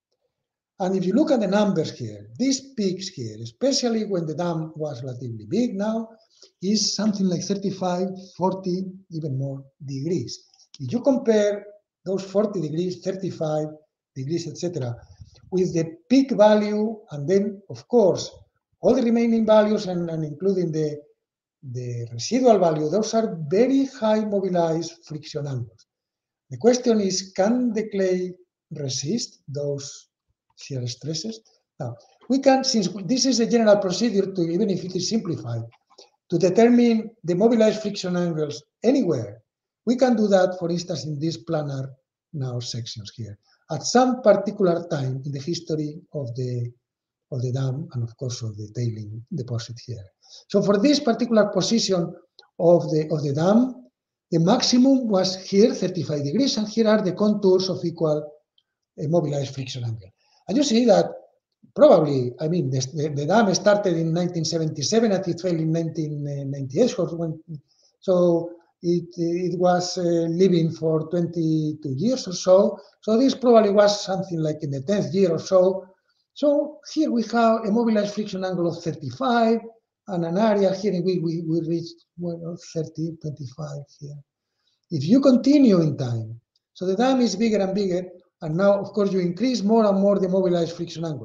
And if you look at the numbers here, these peaks here, especially when the dam was relatively big now, is something like thirty-five, forty, even more degrees. If you compare those forty degrees, thirty-five degrees, et cetera, with the peak value, and then, of course, all the remaining values, and, and including the, the residual value, those are very high mobilized friction angles. The question is, can the clay resist those shear stresses? Now, we can, since this is a general procedure, to even if it is simplified, to determine the mobilized friction angles anywhere, we can do that, for instance, in these planar now sections here, at some particular time in the history of the, of the dam and, of course, of the tailing deposit here. So for this particular position of the, of the dam, the maximum was here, thirty-five degrees, and here are the contours of equal uh, mobilized friction angle. And you see that probably, I mean, the, the, the dam started in nineteen seventy-seven and it failed in nineteen ninety-eight. So, when, so it, it was uh, living for twenty-two years or so. So this probably was something like in the tenth year or so. So here we have a mobilized friction angle of thirty-five and an area here we, we, we reached well, thirty, twenty-five here. If you continue in time, so the dam is bigger and bigger, and now, of course, you increase more and more the mobilized friction angles.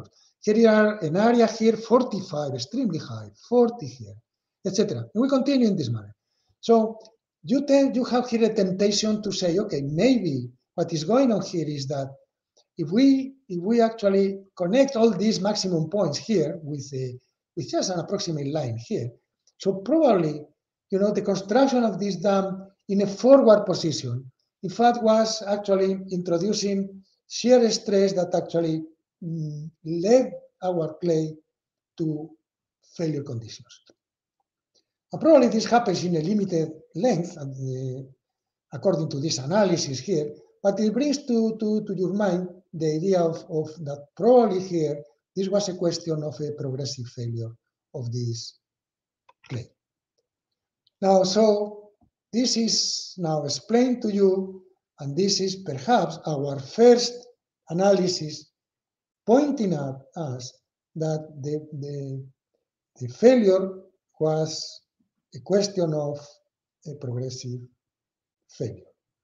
Here are an area here, forty-five, extremely high, forty here, et cetera. And we continue in this manner. So you tend, you have here a temptation to say, okay, maybe what is going on here is that if we if we actually connect all these maximum points here with a, with just an approximate line here, so probably, you know, the construction of this dam in a forward position, in fact, was actually introducing shear stress that actually mm, led our clay to failure conditions. And probably this happens in a limited length, and the, according to this analysis here, but it brings to, to, to your mind the idea of, of that probably here, this was a question of a progressive failure of this clay. Now, so this is now explained to you, and this is perhaps our first analysis pointing at us that the, the, the failure was a question of a progressive failure.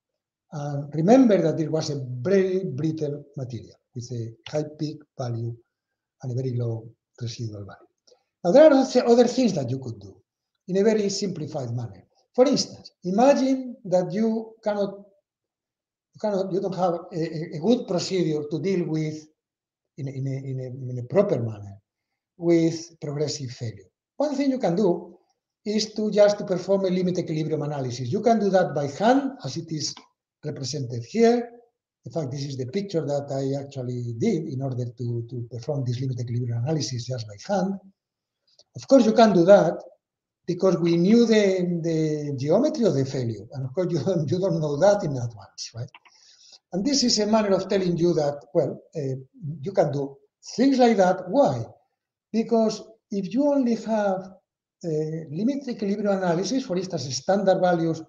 And remember that it was a very brittle material with a high peak value and a very low residual value. Now, there are other things that you could do in a very simplified manner. For instance, imagine that you cannot, you cannot, you don't have a, a good procedure to deal with in a, in, a, in, a, in a proper manner with progressive failure. One thing you can do is to just to perform a limit equilibrium analysis. You can do that by hand, as it is represented here. In fact, this is the picture that I actually did in order to, to perform this limit equilibrium analysis just by hand. Of course, you can do that because we knew the, the geometry of the failure. And of course, you don't, you don't know that in advance, right? And this is a manner of telling you that, well, uh, you can do things like that. Why? Because if you only have uh, limit equilibrium analysis, for instance, standard values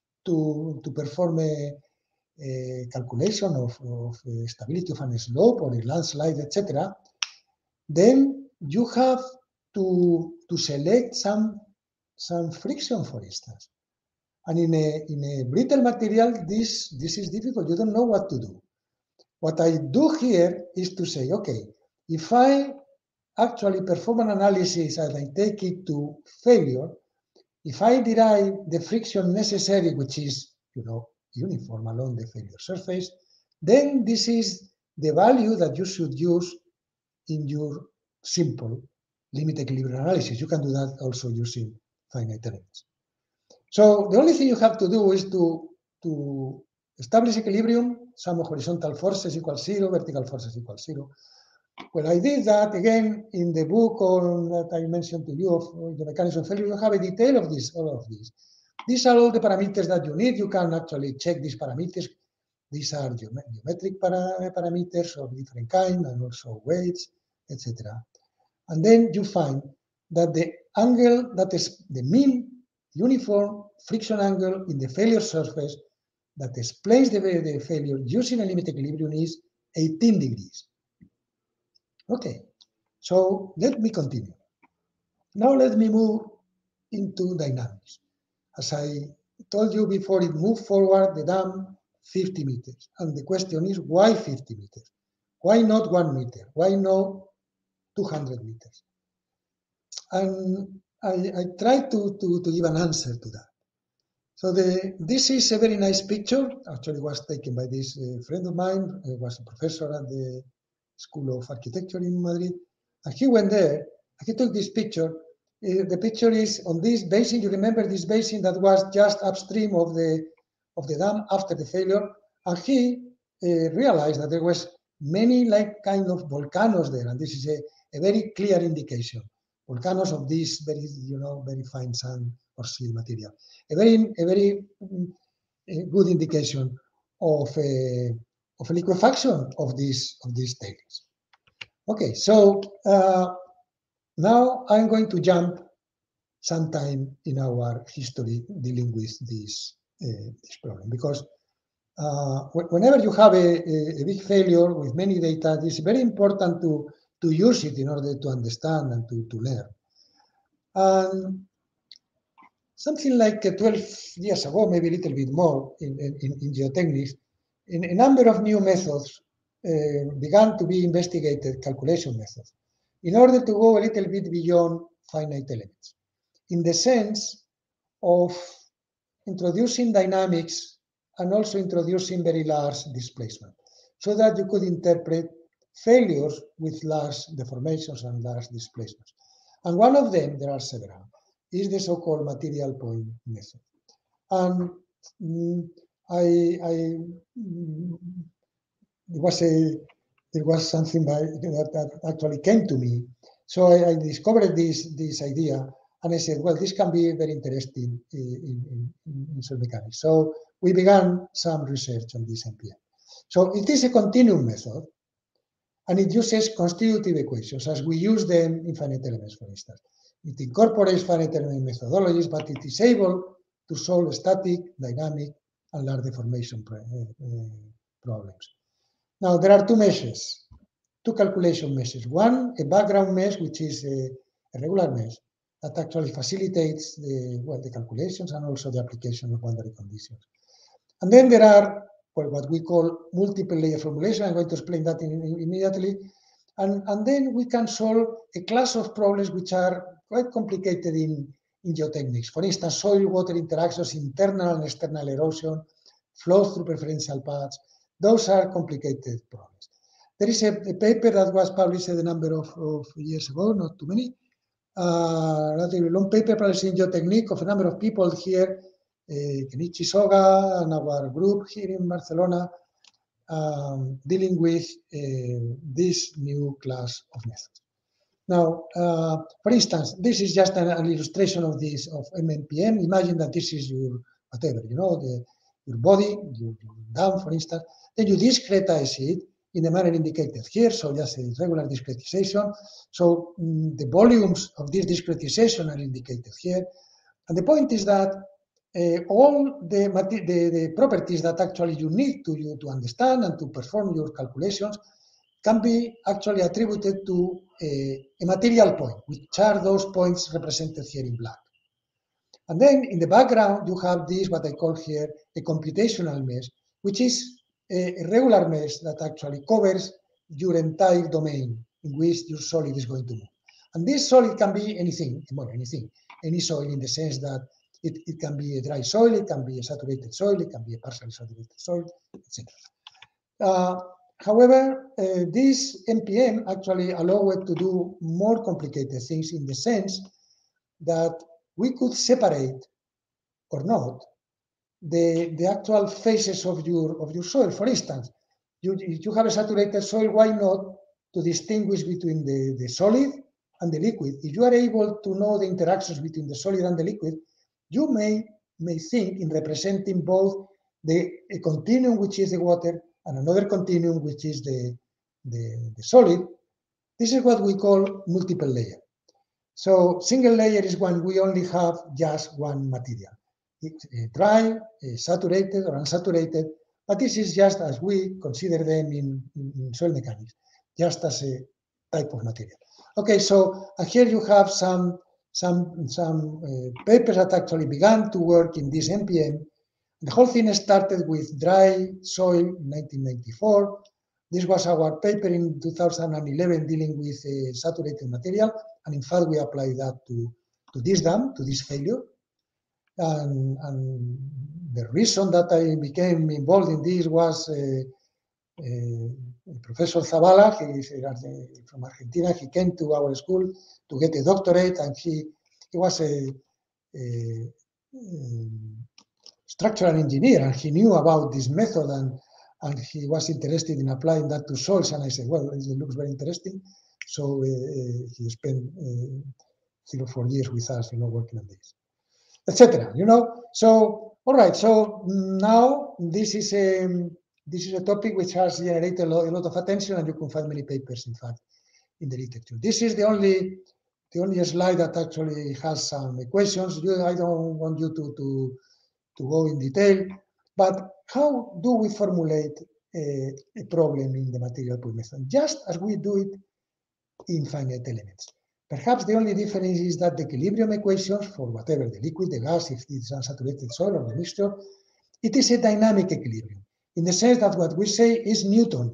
to, to perform a, a calculation of, of stability of a slope or a landslide, et cetera, then you have to, to select some, some friction, for instance. And in a, in a brittle material, this, this is difficult. You don't know what to do. What I do here is to say, okay, if I actually perform an analysis and I take it to failure, if I derive the friction necessary, which is, you know, uniform along the failure surface, then this is the value that you should use in your simple limit equilibrium analysis. You can do that also using finite elements. So the only thing you have to do is to, to establish equilibrium, sum of horizontal forces equals zero, vertical forces equals zero. Well, I did that again in the book on, that I mentioned to you of the mechanism of failure. You have a detail of this, all of this. These are all the parameters that you need. You can actually check these parameters. These are geometric para parameters of different kind and also weights, et cetera. And then you find that the angle that is the mean uniform friction angle in the failure surface that explains the, the failure using a limit equilibrium is eighteen degrees. Okay, so let me continue. Now let me move into dynamics. As I told you before, it moved forward the dam fifty meters. And the question is, why fifty meters? Why not one meter? Why not two hundred meters? And I, I tried to, to, to give an answer to that. So the, this is a very nice picture. Actually, it was taken by this uh, friend of mine. He was a professor at the School of Architecture in Madrid. And he went there, and he took this picture. Uh, the picture is on this basin. You remember this basin that was just upstream of the, of the dam after the failure. And he uh, realized that there was many like kind of volcanoes there. And this is a, a very clear indication. Volcanoes of this very, you know, very fine sand or silt material. A very, a very um, a good indication of a, of a liquefaction of these of these tailings. Okay, so uh, now I'm going to jump sometime in our history dealing with this uh, this problem, because uh, whenever you have a, a, a big failure with many data, it's very important to to use it in order to understand and to, to learn. And something like twelve years ago, maybe a little bit more in, in, in geotechnics, in a number of new methods uh, began to be investigated calculation methods in order to go a little bit beyond finite elements, in the sense of introducing dynamics and also introducing very large displacement, so that you could interpret failures with large deformations and large displacements. And one of them, there are several, is the so-called material point method. And mm, I, I mm, it was a, it was something by, that, that actually came to me. So I, I discovered this, this idea, and I said, well, this can be very interesting in, in, in cell mechanics. So we began some research on this M P M. So it is a continuum method, and it uses constitutive equations as we use them in finite elements, for instance. It incorporates finite element methodologies, but it is able to solve static, dynamic, and large deformation uh, problems. Now, there are two meshes, two calculation meshes. One, a background mesh, which is a, a regular mesh that actually facilitates the, well, the calculations and also the application of boundary conditions. And then there are, well, what we call multiple layer formulation. I'm going to explain that in, in, immediately. And, and then we can solve a class of problems which are quite complicated in, in geotechnics. For instance, soil-water interactions, internal and external erosion, flows through preferential paths. Those are complicated problems. There is a, a paper that was published a number of, of years ago, not too many, uh, relatively long paper published in Geotechnique of a number of people here, uh, Kenichi Soga and our group here in Barcelona, um, dealing with uh, this new class of methods. Now, uh, for instance, this is just an, an illustration of this, of M M P M. Imagine that this is your, whatever, you know, the, your body, your, your dam, for instance. Then you discretize it in the manner indicated here, so just a regular discretization. So mm, the volumes of this discretization are indicated here. And the point is that uh, all the, the, the properties that actually you need to, you, to understand and to perform your calculations can be actually attributed to a, a material point, which are those points represented here in black. And then in the background, you have this, what I call here, a computational mesh, which is a regular mesh that actually covers your entire domain in which your solid is going to move. And this solid can be anything, well, anything, any soil in the sense that it, it can be a dry soil, it can be a saturated soil, it can be a partially saturated soil, et cetera. Uh, however, uh, this M P M actually allows it to do more complicated things in the sense that we could separate or not the, the actual phases of your, of your soil. For instance, you, if you have a saturated soil, why not to distinguish between the, the solid and the liquid? If you are able to know the interactions between the solid and the liquid, you may, may think in representing both the a continuum, which is the water, and another continuum, which is the, the, the solid. This is what we call multiple layer. So single layer is when we only have just one material. It's dry, saturated, or unsaturated, but this is just as we consider them in, in, in soil mechanics, just as a type of material. Okay, so uh, here you have some, some, some uh, papers that actually began to work in this M P M. The whole thing started with dry soil in nineteen ninety-four. This was our paper in two thousand eleven dealing with a saturated material. And in fact, we applied that to, to this dam, to this failure. And, and the reason that I became involved in this was uh, uh, Professor Zavala, he is from Argentina. He came to our school to get a doctorate, and he, he was a, a, a structural engineer, and he knew about this method, and, and he was interested in applying that to soils. And I said, well, it looks very interesting. So uh, he spent uh, three or four years with us, you know, working on this, et cetera. You know, so all right. So now this is a this is a topic which has generated a lot, a lot of attention, and you can find many papers, in fact, in the literature. This is the only the only slide that actually has some equations. You, I don't want you to to to go in detail, but how do we formulate a, a problem in the material point method? Just as we do it in finite elements. Perhaps the only difference is that the equilibrium equations for whatever, the liquid, the gas, if it's unsaturated soil or the mixture, it is a dynamic equilibrium in the sense that what we say is Newton,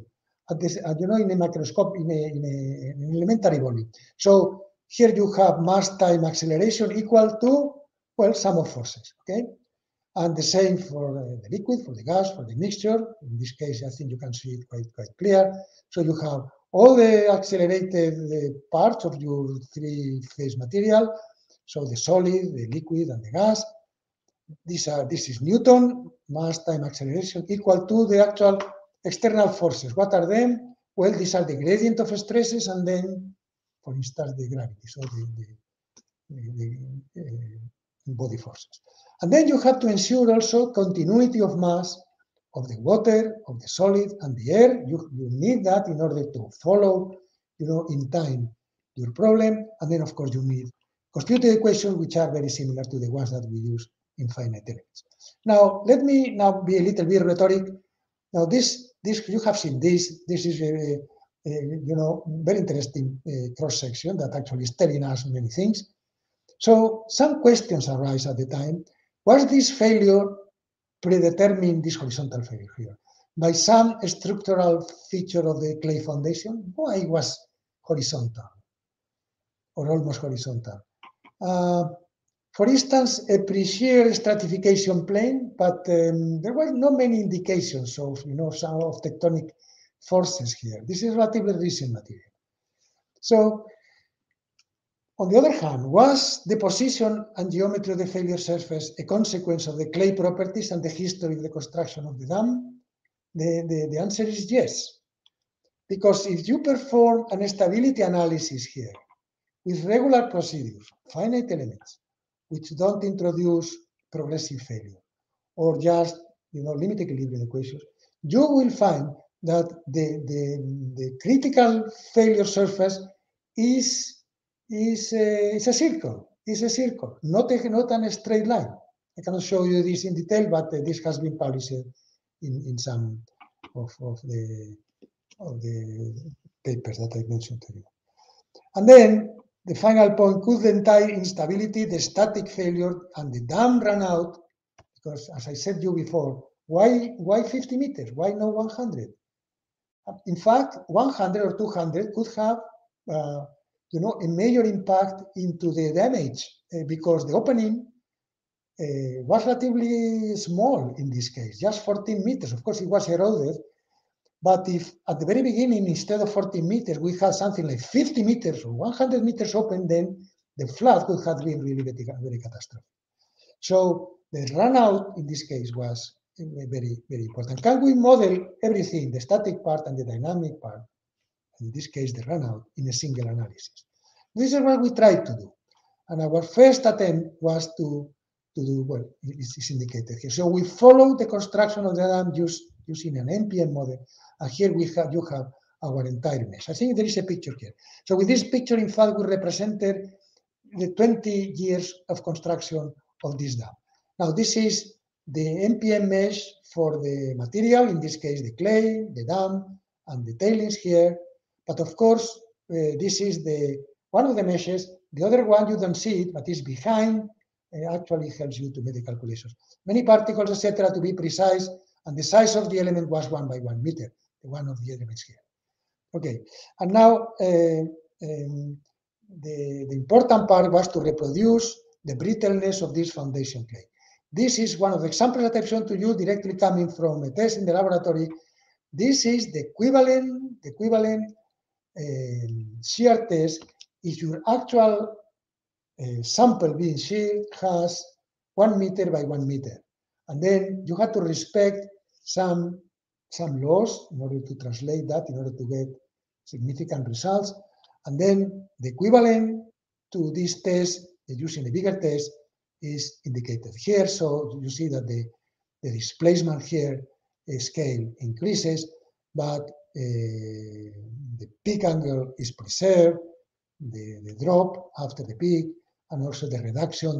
at this, uh, you know, in a microscope, in, a, in, a, in an elementary volume. So here you have mass time acceleration equal to, well, sum of forces, okay? And the same for uh, the liquid, for the gas, for the mixture. In this case, I think you can see it quite, quite clear. So you have all the accelerated uh, parts of your three-phase material. So the solid, the liquid, and the gas. These are, this is Newton, mass time acceleration equal to the actual external forces. What are them? Well, these are the gradient of stresses and then, for instance, the gravity, so the, the, the, the uh, body forces. And then you have to ensure also continuity of mass of the water, of the solid, and the air. You, you need that in order to follow, you know, in time your problem. And then, of course, you need constitutive equations, which are very similar to the ones that we use in finite elements. Now, let me now be a little bit rhetoric. Now, this, this you have seen this. This is a, a you know, very interesting uh, cross section that actually is telling us many things. So, some questions arise at the time. Was this failure predetermined, this horizontal failure here, by some structural feature of the clay foundation? Why it was horizontal or almost horizontal? Uh, For instance, a pre-shear stratification plane, but um, there were not many indications of, you know, some of tectonic forces here. This is relatively recent material. So, on the other hand, was the position and geometry of the failure surface a consequence of the clay properties and the history of the construction of the dam? The, the, the answer is yes. Because if you perform an stability analysis here with regular procedures, finite elements, which don't introduce progressive failure or just, you know, limit equilibrium equations, you will find that the, the, the critical failure surface is, is, a, is a circle, is a circle, not a, not a straight line. I cannot show you this in detail, but uh, this has been published in, in some of, of, the, of the papers that I mentioned to you. And then, the final point, could the entire instability, the static failure, and the dam run out? Because, as I said to you before, why, why fifty meters? Why not one hundred? In fact, one hundred or two hundred could have, uh, you know, a major impact into the damage uh, because the opening uh, was relatively small in this case, just fourteen meters. Of course, it was eroded. But if at the very beginning, instead of fourteen meters, we had something like fifty meters or one hundred meters open, then the flood could have been really very, very catastrophic. So the run out in this case was very, very important. Can we model everything, the static part and the dynamic part, in this case the run out, in a single analysis? This is what we tried to do. And our first attempt was to, to do, well, it's indicated here. So we followed the construction of the dam used, using an N P M model. And here we have, you have our entire mesh. I think there is a picture here. So with this picture, in fact, we represented the twenty years of construction of this dam. Now, this is the N P M mesh for the material, in this case, the clay, the dam, and the tailings here. But of course, uh, this is the one of the meshes. The other one, you don't see it, but it's behind. It actually helps you to make the calculations. Many particles, et cetera, to be precise, and the size of the element was one by one meter. One of the elements here. Okay, and now uh, um, the, the important part was to reproduce the brittleness of this foundation clay. This is one of the examples that I've shown to you directly coming from a test in the laboratory. This is the equivalent, the equivalent um, shear test if your actual uh, sample being sheared has one meter by one meter. And then you have to respect some some laws in order to translate that, in order to get significant results. And then the equivalent to this test, using a bigger test, is indicated here. So you see that the, the displacement here uh, scale increases, but uh, the peak angle is preserved, the, the drop after the peak, and also the reduction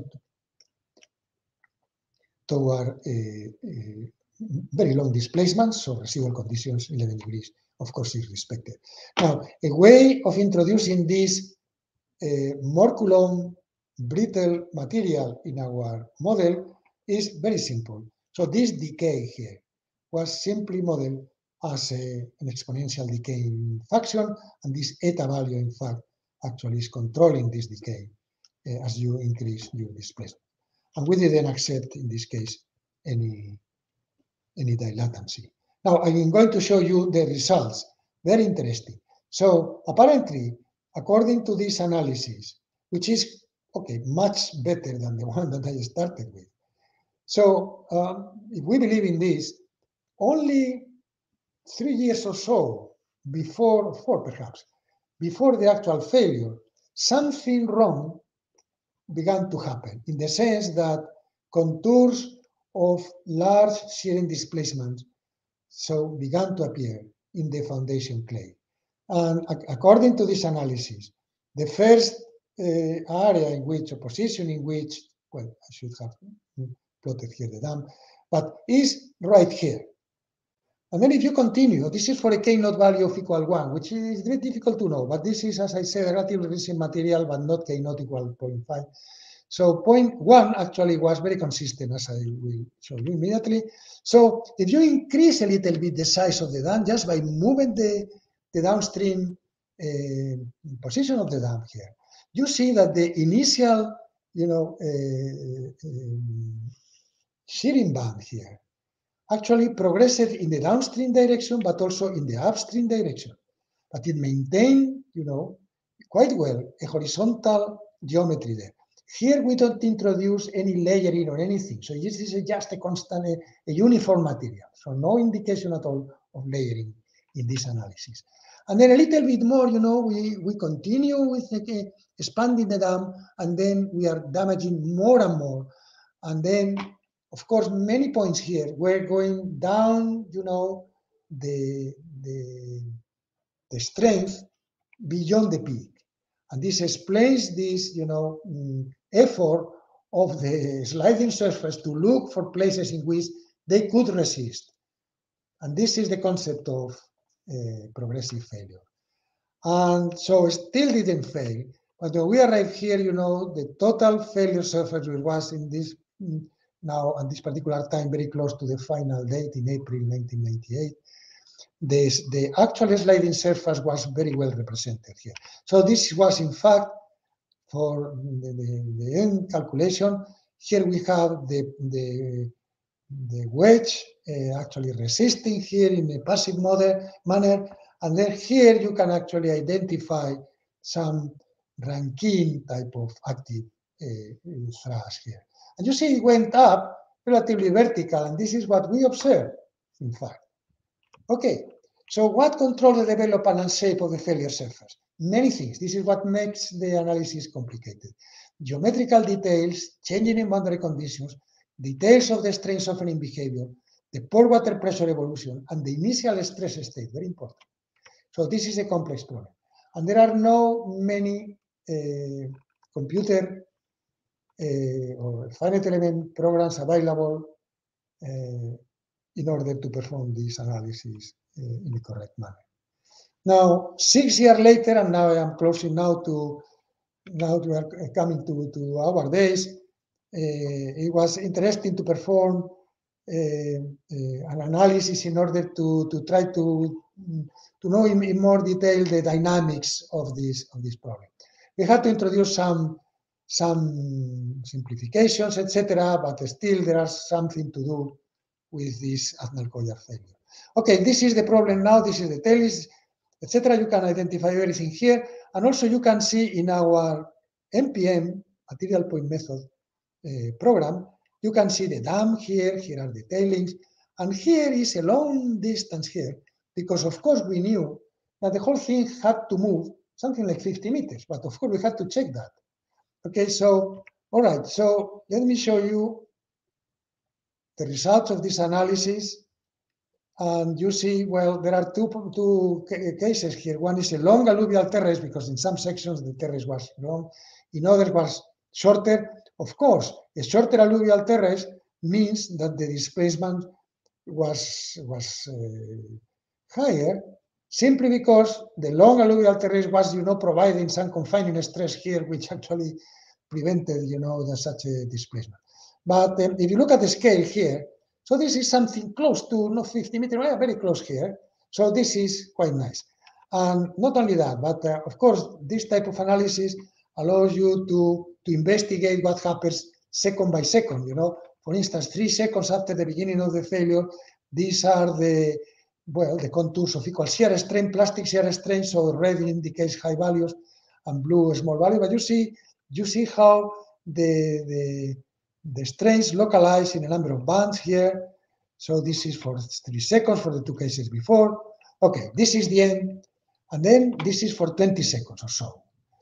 toward uh, uh, very long displacements, so residual conditions, eleven degrees, of course, is respected. Now, a way of introducing this uh, more Coulomb brittle material in our model is very simple. So this decay here was simply modeled as a, an exponential decaying function, and this eta value, in fact, actually is controlling this decay uh, as you increase your displacement. And we didn't accept, in this case, any, any dilatancy. Now, I'm going to show you the results. Very interesting. So, apparently, according to this analysis, which is, okay, much better than the one that I started with. So, um, if we believe in this, only three years or so before, four perhaps, before the actual failure, something wrong began to happen, in the sense that contours of large shearing displacements so began to appear in the foundation clay. And according to this analysis, the first uh, area in which, or position in which, well, I should have plotted here the dam, but is right here. And then if you continue, this is for a K naught value of equal one, which is very difficult to know, but this is, as I said, a relatively recent material, but not K naught equal zero point five. So zero point one actually was very consistent, as I will show you immediately. So if you increase a little bit the size of the dam just by moving the, the downstream uh, position of the dam here, you see that the initial, you know, uh, um, shearing band here actually progressive in the downstream direction, but also in the upstream direction. But it maintained, you know, quite well a horizontal geometry there. Here we don't introduce any layering or anything. So this is just a constant, a, a uniform material. So no indication at all of layering in this analysis. And then a little bit more, you know, we, we continue with uh, expanding the dam, and then we are damaging more and more. And then, of course, many points here, we're going down, you know, the, the, the strength beyond the peak. And this explains this, you know, effort of the sliding surface to look for places in which they could resist. And this is the concept of uh, progressive failure. And so it still didn't fail. But when we arrive here, you know, the total failure surface was in this, now at this particular time, very close to the final date in April nineteen ninety-eight. This, the actual sliding surface was very well represented here. So this was, in fact, for the, the, the end calculation, here we have the, the, the wedge uh, actually resisting here in a passive model manner. And then here you can actually identify some Rankine type of active uh, thrust here. And you see it went up relatively vertical, and this is what we observed, in fact. Okay, so what controls the development and shape of the failure surface? Many things. This is what makes the analysis complicated. Geometrical details, changing in boundary conditions, details of the strain softening behavior, the pore water pressure evolution, and the initial stress state, very important. So this is a complex problem. And there are no many uh, computer uh, or finite element programs available uh, in order to perform this analysis uh, in the correct manner. Now, six years later, and now I am closing now to, now we are coming to, to our days, uh, it was interesting to perform uh, uh, an analysis in order to, to try to, to know in, in more detail the dynamics of this, of this problem. We had to introduce some, some simplifications, et cetera, but still there are something to do with this Aznal-Collar failure. Okay, this is the problem now, this is the tails, et cetera. You can identify everything here, and also you can see in our M P M, material point method uh, program, you can see the dam here, here are the tailings, and here is a long distance here, because of course we knew that the whole thing had to move something like fifty meters, but of course we had to check that. Okay, so, all right, so let me show you the results of this analysis. And you see, well, there are two, two cases here. One is a long alluvial terrace, because in some sections the terrace was long, in others was shorter. Of course, a shorter alluvial terrace means that the displacement was, was uh, higher, simply because the long alluvial terrace was, you know, providing some confining stress here, which actually prevented, you know, the, such a displacement. But um, if you look at the scale here, so this is something close to, not fifty meters, very close here. So this is quite nice. And not only that, but uh, of course, this type of analysis allows you to, to investigate what happens second by second, you know. For instance, three seconds after the beginning of the failure, these are the, well, the contours of equal shear strain, plastic shear strain, so red indicates high values and blue small value. But you see, you see how the, the, the strains localize in a number of bands here. So this is for three seconds for the two cases before. Okay, this is the end. And then this is for twenty seconds or so.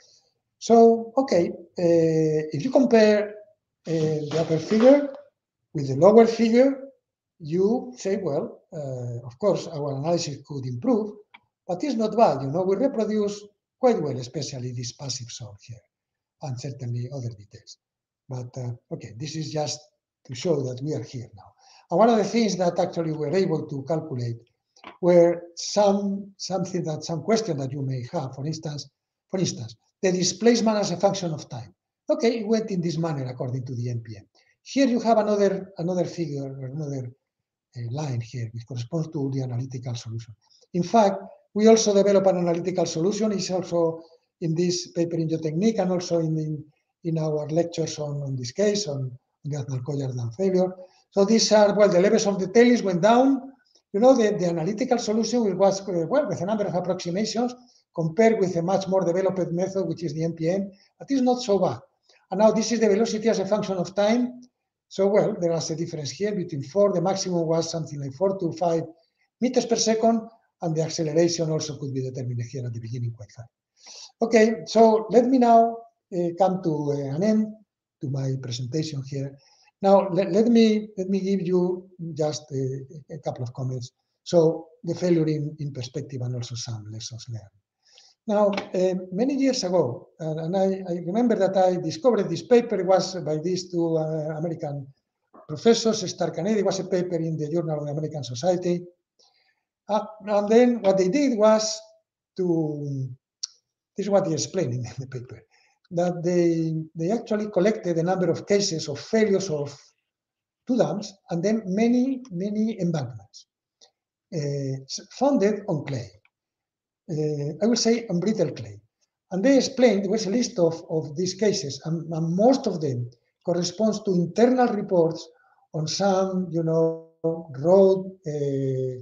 So, okay, uh, if you compare uh, the upper figure with the lower figure, you say, well, uh, of course, our analysis could improve, but it's not bad. You know, we reproduce quite well, especially this passive zone here, and certainly other details. But, uh, okay, this is just to show that we are here now. And one of the things that actually we're able to calculate were some something that some question that you may have. For instance, for instance, the displacement as a function of time. Okay, it went in this manner according to the N P M. Here you have another another figure or another uh, line here which corresponds to the analytical solution. In fact, we also develop an analytical solution. It's also in this paper in Geotechnique and also in in, in our lectures on, on this case on Gaznal-Collard's failure. So these are, well, the levels of the tails went down. You know, the, the analytical solution was, uh, well, with a number of approximations compared with a much more developed method, which is the N P M, but it's not so bad. And now this is the velocity as a function of time. So, well, there is a difference here between four, the maximum was something like four to five meters per second, and the acceleration also could be determined here at the beginning quite high. Okay, so let me now uh, come to uh, an end to my presentation here. Now, let, let me let me give you just a, a couple of comments. So the failure in, in perspective and also some lessons learned. Now, uh, many years ago, uh, and I, I remember that I discovered this paper. It was by these two uh, American professors, Stark and Eddy. It was a paper in the Journal of the American Society. Uh, and then what they did was to, this is what they explained in the paper, that they, they actually collected a number of cases of failures of two dams and then many, many embankments uh, founded on clay. Uh, I will say on brittle clay. And they explained, there was a list of, of these cases, and, and most of them corresponds to internal reports on some, you know, road uh,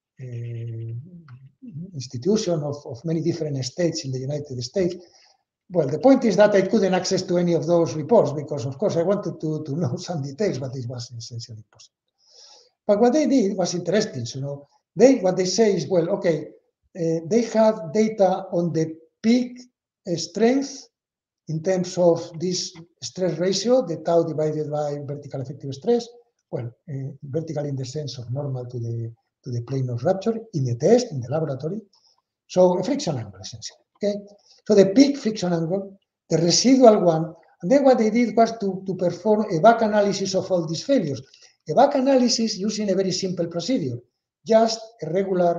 uh, institution of, of many different states in the United States. Well, the point is that I couldn't access to any of those reports because, of course, I wanted to, to know some details, but it was essentially impossible. But what they did was interesting. You know, they what they say is, well, okay, uh, they have data on the peak uh, strength in terms of this stress ratio, the tau divided by vertical effective stress. Well, uh, vertical in the sense of normal to the to the plane of rupture in the test in the laboratory. So a friction angle essentially. Okay. So the peak friction angle, the residual one, and then what they did was to, to perform a back analysis of all these failures. A back analysis using a very simple procedure, just a regular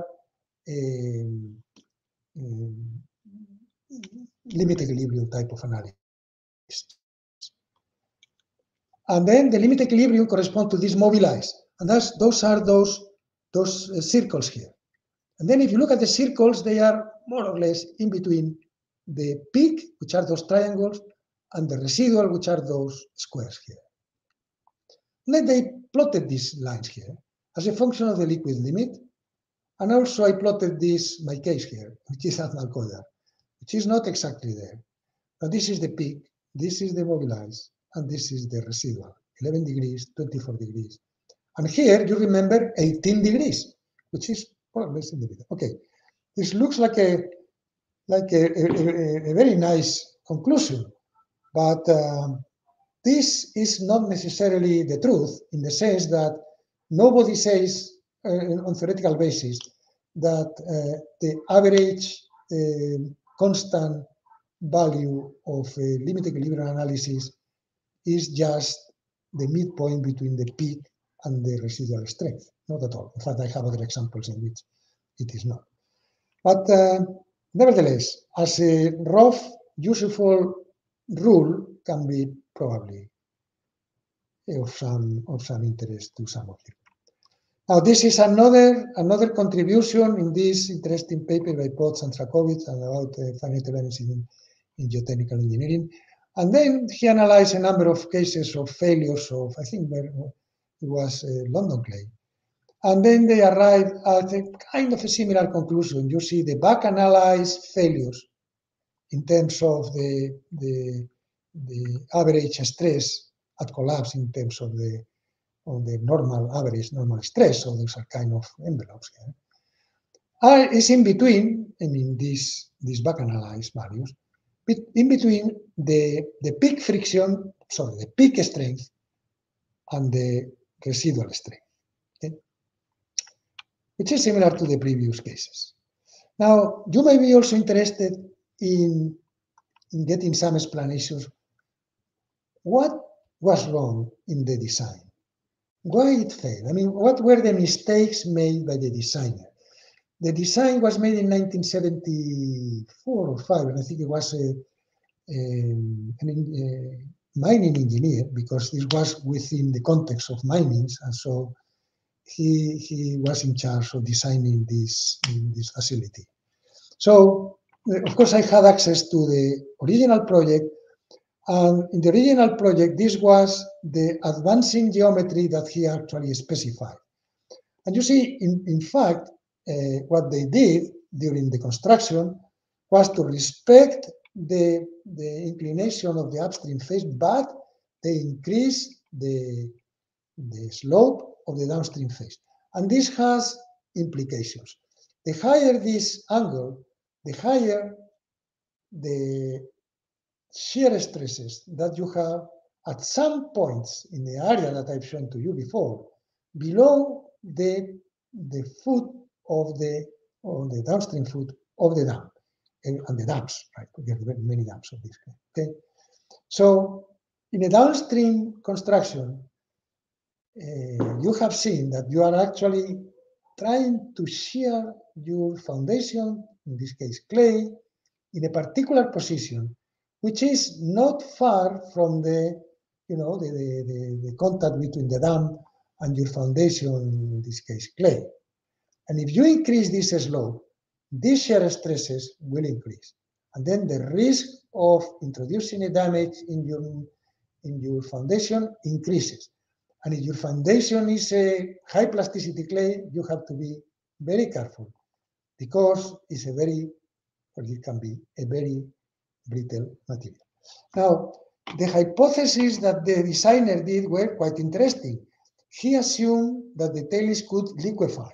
um, um, limit equilibrium type of analysis. And then the limit equilibrium corresponds to this mobilized, and that's, those are those, those uh, circles here. And then if you look at the circles, they are more or less in between the peak, which are those triangles, and the residual, which are those squares here. And then they plotted these lines here as a function of the liquid limit. And also I plotted this, my case here, which is Gaznal-Collard's, which is not exactly there. But this is the peak, this is the mobilized, and this is the residual, eleven degrees, twenty-four degrees. And here you remember eighteen degrees, which is more or less in the middle. Okay, this looks like a like a, a, a very nice conclusion, but um, this is not necessarily the truth in the sense that nobody says uh, on theoretical basis that uh, the average uh, constant value of a limit equilibrium analysis is just the midpoint between the peak and the residual strength. Not at all. In fact, I have other examples in which it is not. But uh, nevertheless, as a rough, useful rule, can be probably of some of some interest to some of you. Now, this is another, another contribution in this interesting paper by Potts and Trakovic about uh, finite elements in, in geotechnical engineering. And then he analyzed a number of cases of failures of, I think it was uh, London clay. And then they arrived at a kind of a similar conclusion. You see the back analyzed failures in terms of the, the, the average stress at collapse in terms of the of the normal average normal stress, so those are kind of envelopes here, are is in between, I mean, these, these back analyzed values, in between the, the peak friction, sorry, the peak strength and the residual strength, okay? Which is similar to the previous cases. Now, you may be also interested in, in getting some explanations. What was wrong in the design? Why it failed? I mean, what were the mistakes made by the designer? The design was made in nineteen seventy-four or five, and I think it was a, a, a mining engineer, because this was within the context of minings, and so he, he was in charge of designing this, this facility. So, of course, I had access to the original project. And in the original project, this was the advancing geometry that he actually specified. And you see, in, in fact, uh, what they did during the construction was to respect the, the inclination of the upstream face, but they increased the, the slope of the downstream face. And this has implications. The higher this angle, the higher the shear stresses that you have at some points in the area that I've shown to you before, below the, the foot of the, or the downstream foot of the dam, and, and the dams, right? We have many dams of this kind, okay? So in a downstream construction, uh, you have seen that you are actually trying to shear your foundation, in this case clay, in a particular position, which is not far from the, you know, the, the, the, the contact between the dam and your foundation, in this case clay. And if you increase this slope, these shear stresses will increase. And then the risk of introducing a damage in your, in your foundation increases. And if your foundation is a high plasticity clay, you have to be very careful, because it's a very, or it can be a very brittle material. Now, the hypotheses that the designer did were quite interesting. He assumed that the tailings could liquefy.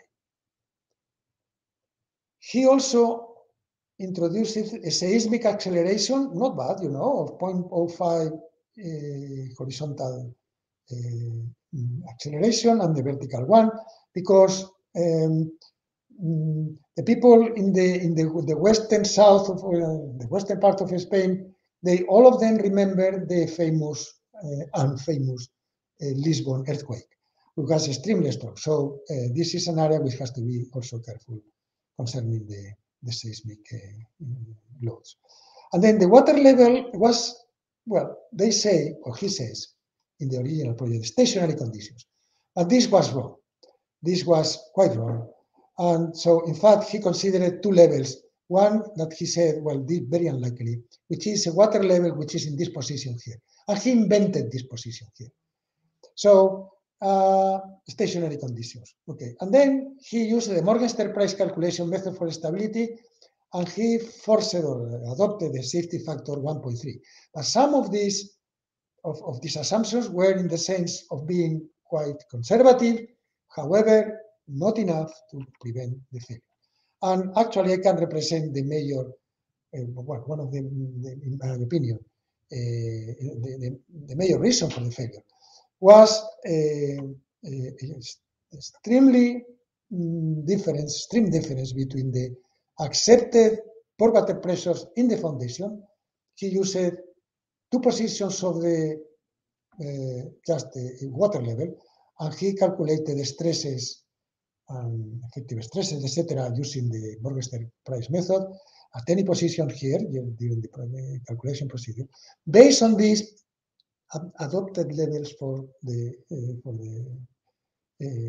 He also introduced a seismic acceleration, not bad, you know, of zero point zero five uh, horizontal uh, acceleration and the vertical one, because um, Mm, the people in the in the, the western south of uh, the western part of Spain, they all of them remember the famous uh, and famous uh, Lisbon earthquake, which was extremely strong. So uh, this is an area which has to be also careful concerning the the seismic uh, loads. And then the water level was, well, they say, or he says, in the original project, stationary conditions, but this was wrong. This was quite wrong. And so, in fact, he considered two levels. One that he said, well, very unlikely, which is a water level which is in this position here. And he invented this position here. So, uh, stationary conditions. Okay. And then he used the Morgenstern price calculation method for stability, and he forced or adopted the safety factor one point three. But some of these, of, of these assumptions were in the sense of being quite conservative. However, not enough to prevent the failure. And actually, I can represent the major, uh, well, one of the, the, in my opinion, uh, the, the, the major reason for the failure was uh, uh, extremely difference, extreme difference between the accepted pore water pressures in the foundation. He used two positions of the uh, just the water level, and he calculated the stresses and effective stresses, et cetera, using the Morgenstern price method at any position here during the calculation procedure. Based on these adopted levels for the uh, for the uh,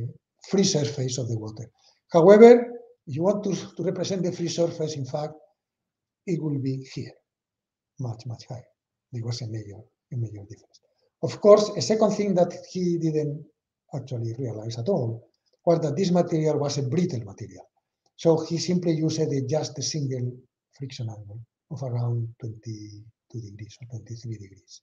free surface of the water. However, if you want to, to represent the free surface, in fact, it will be here, much, much higher. There was a major, a major difference. Of course, a second thing that he didn't actually realize at all was that this material was a brittle material. So he simply used a, just a single friction angle of around twenty-two degrees or twenty-three degrees.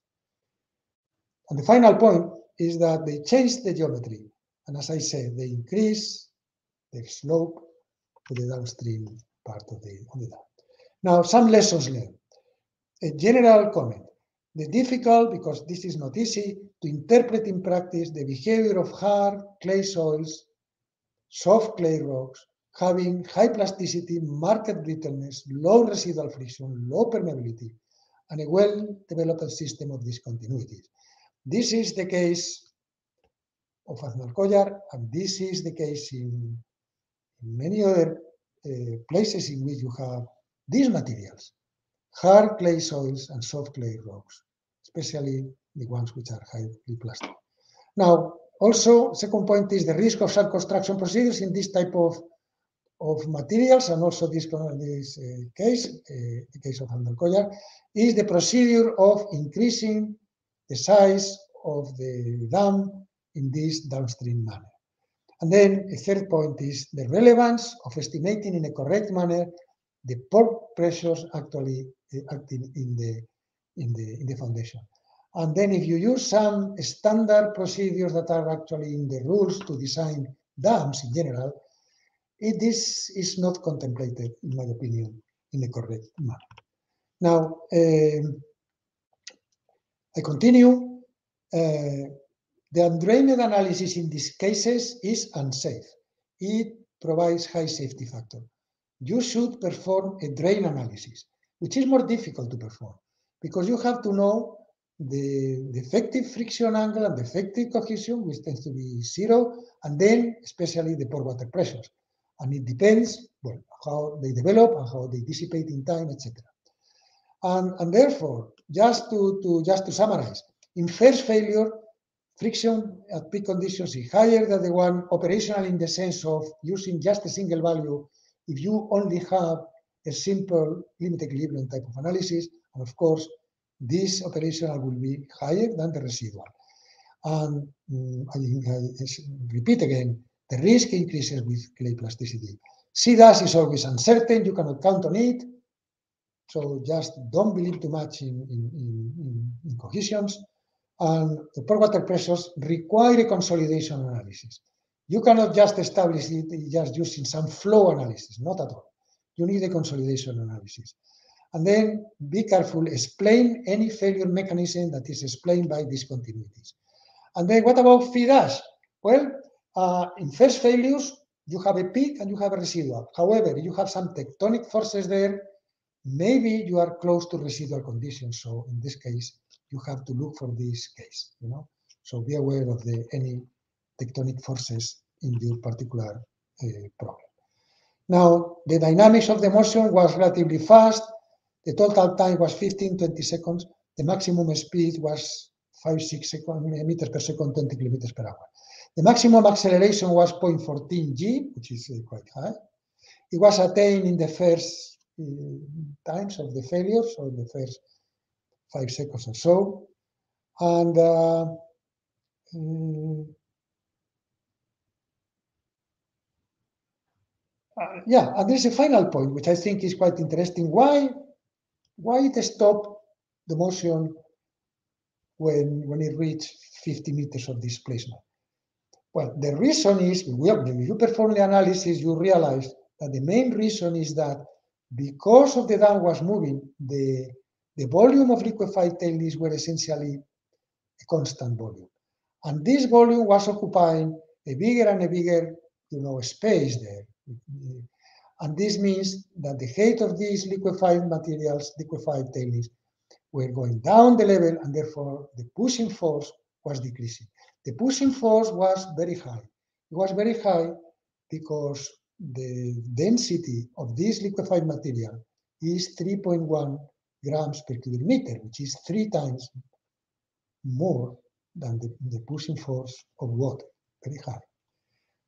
And the final point is that they changed the geometry. And as I said, they increased the slope to the downstream part of the, of the dam. Now, some lessons learned. A general comment. The difficult, because this is not easy, to interpret in practice the behavior of hard clay soils, soft clay rocks, having high plasticity, marked brittleness, low residual friction, low permeability, and a well-developed system of discontinuities. This is the case of Aznalcóllar, and this is the case in, in many other uh, places in which you have these materials. Hard clay soils and soft clay rocks, especially the ones which are highly plastic. Now, also, second point is the risk of subconstruction procedures in this type of, of materials, and also this, this uh, case, uh, the case of Aznalcóllar, is the procedure of increasing the size of the dam in this downstream manner. And then a third point is the relevance of estimating in a correct manner the pore pressures actually acting in the, in the, in the foundation. And then if you use some standard procedures that are actually in the rules to design dams in general, it, this is not contemplated, in my opinion, in a correct manner. Now, um, I continue. Uh, the undrained analysis in these cases is unsafe. It provides high safety factor. You should perform a drain analysis, which is more difficult to perform because you have to know the, the effective friction angle and the effective cohesion, which tends to be zero, and then especially the pore water pressures. And it depends, well, how they develop and how they dissipate in time, et cetera. And, and therefore, just to, to, just to summarize, in first failure, friction at peak conditions is higher than the one operational in the sense of using just a single value if you only have a simple limit equilibrium type of analysis. And of course, this operational will be higher than the residual. And um, I, I, I repeat again, the risk increases with clay plasticity. C DAS is always uncertain, you cannot count on it. So just don't believe too much in, in, in, in cohesions. And the pore water pressures require a consolidation analysis. You cannot just establish it just using some flow analysis, not at all. You need a consolidation analysis. And then be careful, explain any failure mechanism that is explained by discontinuities. And then what about phi dash? Well, uh, in first failures, you have a peak and you have a residual. However, you have some tectonic forces there. Maybe you are close to residual conditions. So in this case, you have to look for this case, you know. So be aware of the any tectonic forces in your particular uh, problem. Now, the dynamics of the motion was relatively fast. The total time was fifteen, twenty seconds. The maximum speed was five, six seconds, meters per second, twenty kilometers per hour. The maximum acceleration was zero point one four g, which is uh, quite high. It was attained in the first uh, times of the failure, so in the first five seconds or so. And uh, um, uh, yeah, and there's a final point, which I think is quite interesting. Why, why it stopped the motion when, when it reached fifty meters of displacement? Well, the reason is, when you perform the analysis, you realize that the main reason is that because of the dam was moving, the, the volume of liquefied tailings were essentially a constant volume. And this volume was occupying a bigger and a bigger, you know, space there. And this means that the height of these liquefied materials, liquefied tailings, were going down the level, and therefore the pushing force was decreasing. The pushing force was very high. It was very high because the density of this liquefied material is three point one grams per cubic meter, which is three times more than the, the pushing force of water, very high.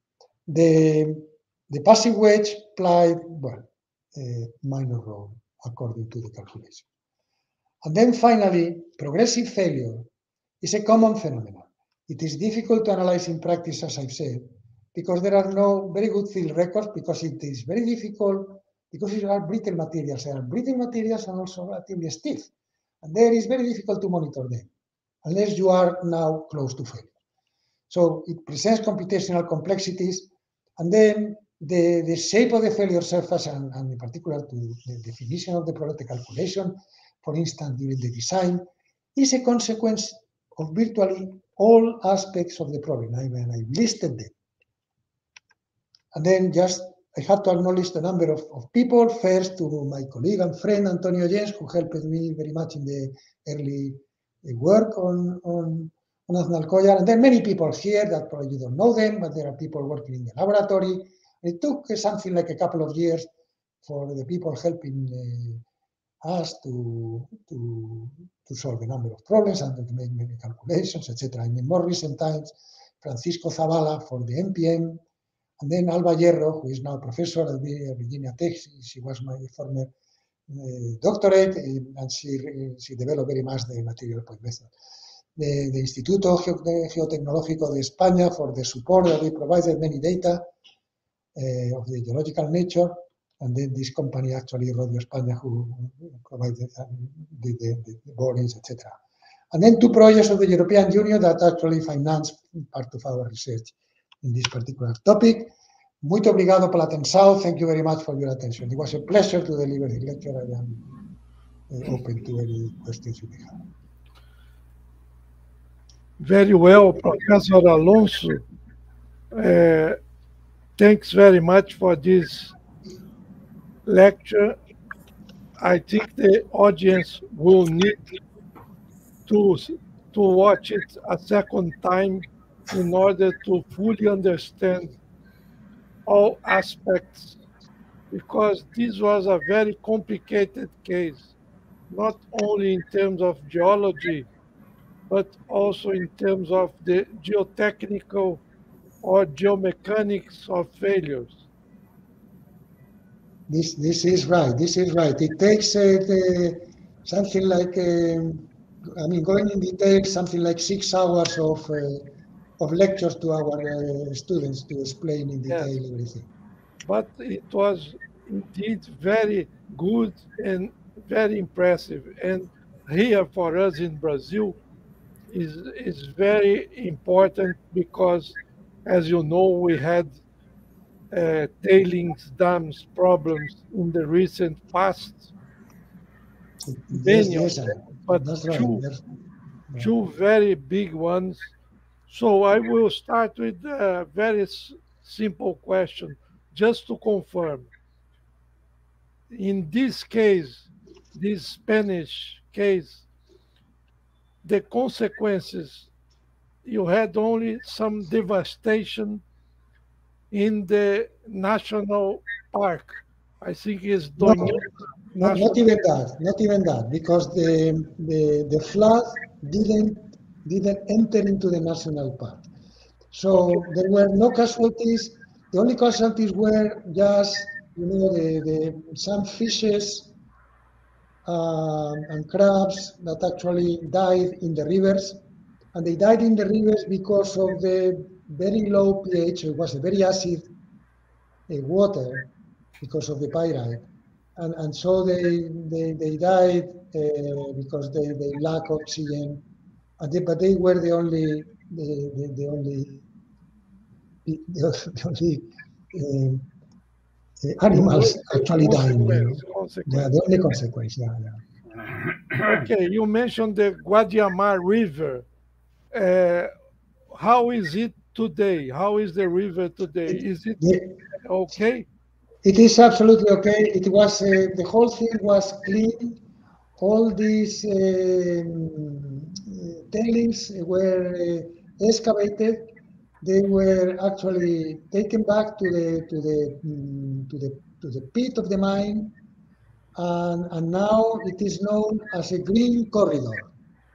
The, the passive wedge played, well, a minor role according to the calculation. And then finally, progressive failure is a common phenomenon. It is difficult to analyze in practice, as I've said, because there are no very good field records, because it is very difficult, because there are brittle materials. There are brittle materials and also relatively stiff. And there is very difficult to monitor them, unless you are now close to failure. So it presents computational complexities, and then the, the shape of the failure surface, and, and in particular to the definition of the probability calculation, for instance, during the design, is a consequence of virtually all aspects of the problem. I mean, I listed them. And then just, I have to acknowledge the number of, of people. First, to my colleague and friend, Antonio Jens, who helped me very much in the early work on, on, on Aznalcóllar. And then many people here that probably you don't know them, but there are people working in the laboratory. It took something like a couple of years for the people helping uh, us to, to, to solve a number of problems and to make many calculations, et cetera. In more recent times, Francisco Zavala for the M P M, and then Alba Hierro, who is now professor at Virginia Tech. She was my former uh, doctorate, and she, she developed very much the material point method. The, the Instituto Geotecnológico de España for the support that they provided many data uh, of the geological nature, and then this company actually, Rodio España, who provided um, the, the, the borings, et cetera. And then two projects of the European Union that actually financed part of our research in this particular topic. Muito obrigado pela atenção. Thank you very much for your attention. It was a pleasure to deliver the lecture. I am uh, open to any questions you may have. Very well, Professor Alonso. Uh, thanks very much for this lecture. I think the audience will need to, to watch it a second time in order to fully understand all aspects, because this was a very complicated case, not only in terms of geology, but also in terms of the geotechnical or geomechanics of failures. This, this is right, this is right. It takes uh, the, something like, uh, I mean, going in detail, something like six hours of uh, of lectures to our uh, students to explain in detail yes. everything. But it was indeed very good and very impressive. And here for us in Brazil is, is very important because, as you know, we had uh, tailings dams problems in the recent past. Yes, yes, but that's two, right. Yes. two very big ones. So I will start with a very simple question, just to confirm. In this case, this Spanish case, the consequences, you had only some devastation in the national park. I think it's Doñana. No, not, not even that, not even that, because the, the, the flood didn't didn't enter into the national park. So okay. There were no casualties. The only casualties were just, you know, the, the some fishes um, and crabs that actually died in the rivers. And they died in the rivers because of the very low pH. It was a very acid uh, water because of the pyrite. And, and so they, they, they died uh, because they, they lack oxygen. They, but they were the only, the, the, the only, the, the only uh, animals actually dying. You know? Yeah, the only consequence. Yeah, yeah. Okay, you mentioned the Guadiamar River. Uh, how is it today? How is the river today? Is it the, okay? It is absolutely okay. It was uh, the whole thing was clean. All these um, tailings were uh, excavated. They were actually taken back to the to the um, to the to the pit of the mine, and and now it is known as a green corridor.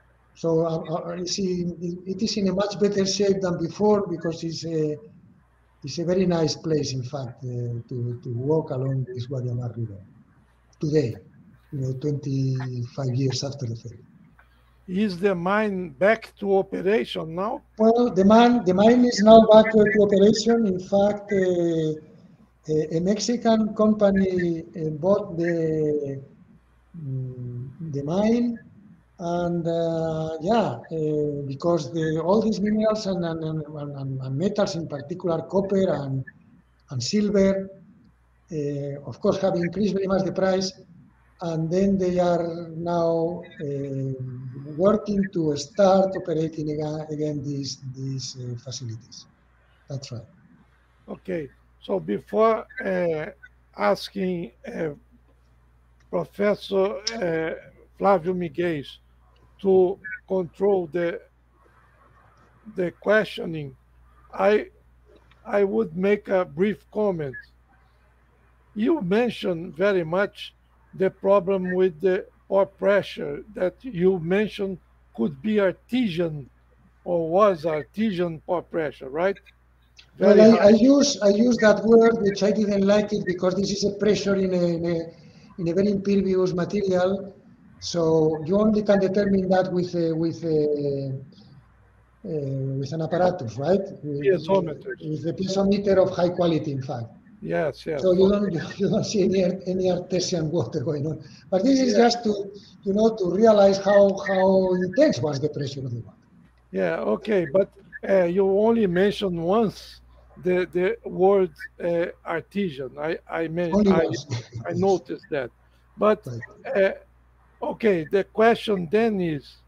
So uh, uh, see, it is in a much better shape than before because it's uh, it's a very nice place, in fact, uh, to, to walk along this Guadiamar River today, you know, twenty-five years after the failure. Is the mine back to operation now? Well, the mine, the mine is now back to operation. In fact, uh, a, a Mexican company uh, bought the, um, the mine, and uh, yeah, uh, because the, all these minerals and, and, and, and metals, in particular copper and, and silver, uh, of course, have increased very much the price. And then they are now uh, working to start operating again, again these, these uh, facilities. That's right. Okay, so before uh, asking uh, Professor uh, Flávio Miguel to control the, the questioning, I, I would make a brief comment. You mentioned very much the problem with the pore pressure that you mentioned could be artesian or was artesian pore pressure, right? Very well, I, I use I use that word, which I didn't like it because this is a pressure in a, in a, in a very impervious material. So you only can determine that with a, with a, uh, with an apparatus, right? Piezometer. With a piezometer of high quality, in fact. Yes, yes. So you don't you don't see any any artesian water going on. But this is yeah. just to you know to realize how how intense was the pressure of the water. Yeah. Okay. But uh, you only mentioned once the the word uh, artesian. I I mean I I noticed that. But uh, okay. The question then is,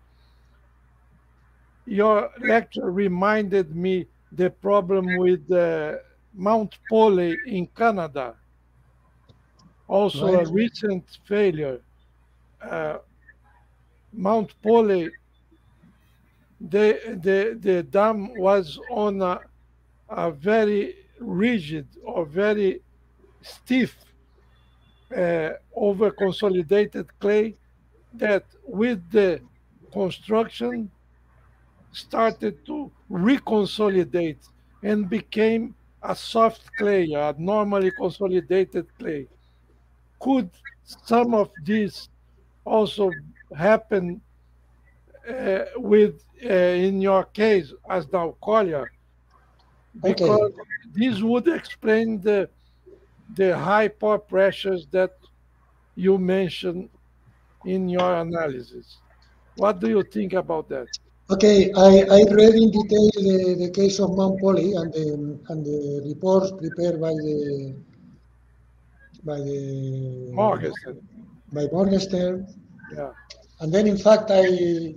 your lecture reminded me the problem with the Mount Polley in Canada, also right. a recent failure. Uh, Mount Polley, the, the, the dam was on a, a very rigid or very stiff uh, over-consolidated clay that with the construction started to reconsolidate and became a soft clay, a normally consolidated clay. Could some of this also happen uh, with, uh, in your case, as Alcolia? Because okay. this would explain the, the high pore pressures that you mentioned in your analysis. What do you think about that? Okay, I, I read in detail the, the case of Mount Polley and the and the reports prepared by the by the Morgenstern. by Morgenstern. Yeah. And then in fact I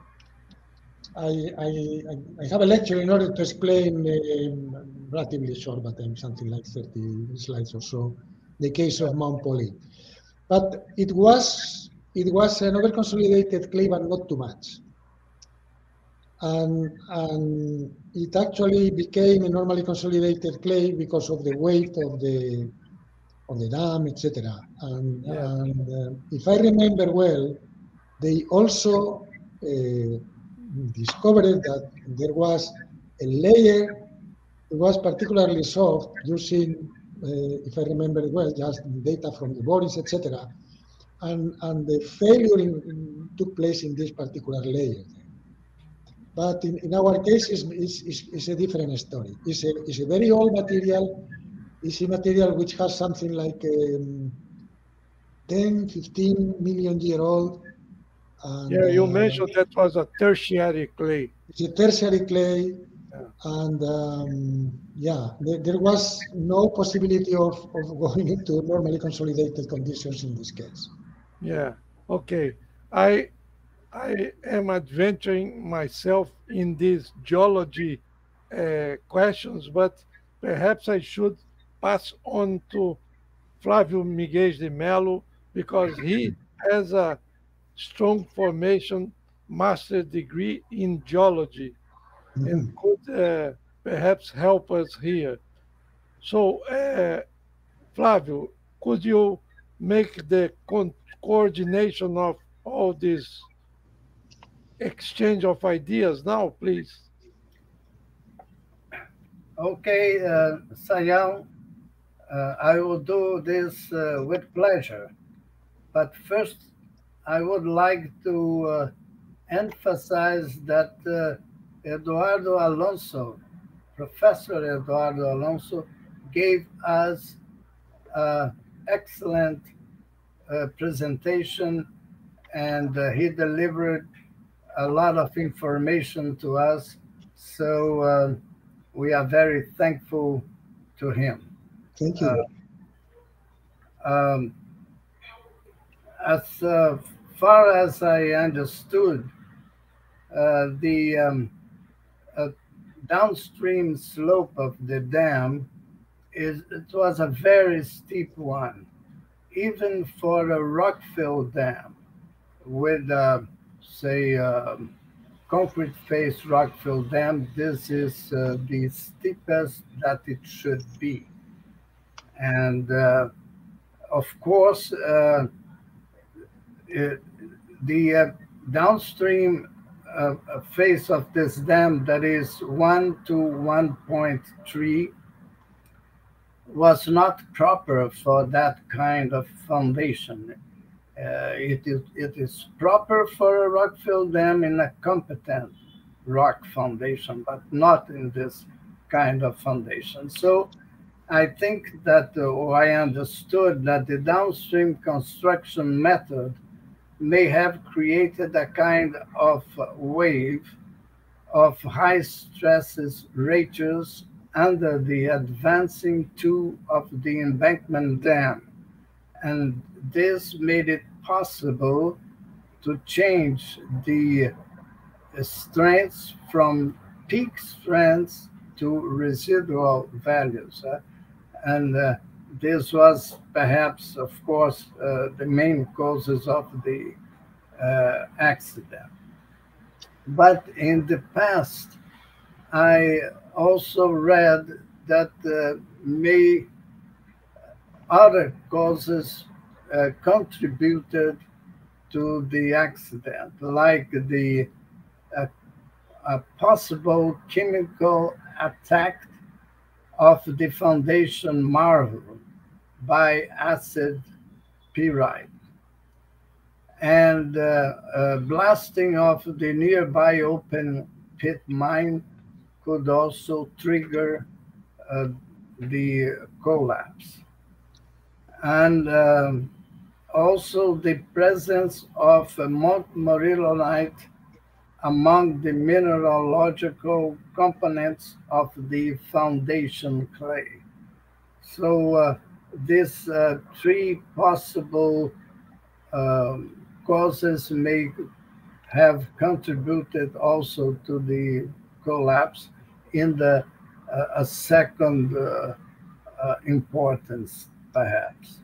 I I, I have a lecture in order to explain uh, relatively short, but I'm something like thirty slides or so, the case of Mount Polley. But it was it was an over-consolidated clay, but not too much. And, and it actually became a normally consolidated clay because of the weight of the of the dam, et cetera. And, yeah. and uh, if I remember well, they also uh, discovered that there was a layer that was particularly soft using, uh, if I remember well, just data from the bodies, et cetera. And, and the failure in, in, took place in this particular layer. But in, in our case, it's, it's, it's a different story. It's a, it's a very old material. It's a material which has something like um, ten, fifteen million year old. And, yeah, you uh, mentioned that was a tertiary clay. It's a tertiary clay. Yeah. And um, yeah, there, there was no possibility of, of going into normally consolidated conditions in this case. Yeah, okay. I I am adventuring myself in these geology uh, questions, but perhaps I should pass on to Flávio Miguel de Mello because he has a strong formation master degree in geology mm-hmm. and could uh, perhaps help us here. So, uh, Flávio, could you make the con coordination of all this exchange of ideas now, please? Okay, uh, Sayang, uh, I will do this uh, with pleasure. But first, I would like to uh, emphasize that uh, Eduardo Alonso, Professor Eduardo Alonso, gave us an excellent uh, presentation, and uh, he delivered a lot of information to us. So uh, we are very thankful to him. Thank you. Uh, um, as uh, far as I understood, uh, the um, uh, downstream slope of the dam is it was a very steep one, even for a rock-filled dam with, uh, say, um, concrete face rock-filled dam. This is uh, the steepest that it should be, and uh, of course, uh, it, the uh, downstream uh, face of this dam, that is one to one point three, was not proper for that kind of foundation. Uh, it is it is proper for a rock-filled dam in a competent rock foundation, but not in this kind of foundation. So I think that, uh, or I understood that the downstream construction method may have created a kind of wave of high stresses ratios under the advancing two of the embankment dam. And this made it possible to change the strengths from peak strengths to residual values. Uh, and uh, this was perhaps, of course, uh, the main causes of the uh, accident. But in the past, I also read that uh, may other causes uh, contributed to the accident, like the uh, a possible chemical attack of the foundation marble by acid pyrite, and uh, uh, blasting of the nearby open pit mine could also trigger uh, the collapse. And um, also the presence of montmorillonite among the mineralogical components of the foundation clay. So uh, these uh, three possible um, causes may have contributed also to the collapse in the uh, a second uh, uh, importance, perhaps.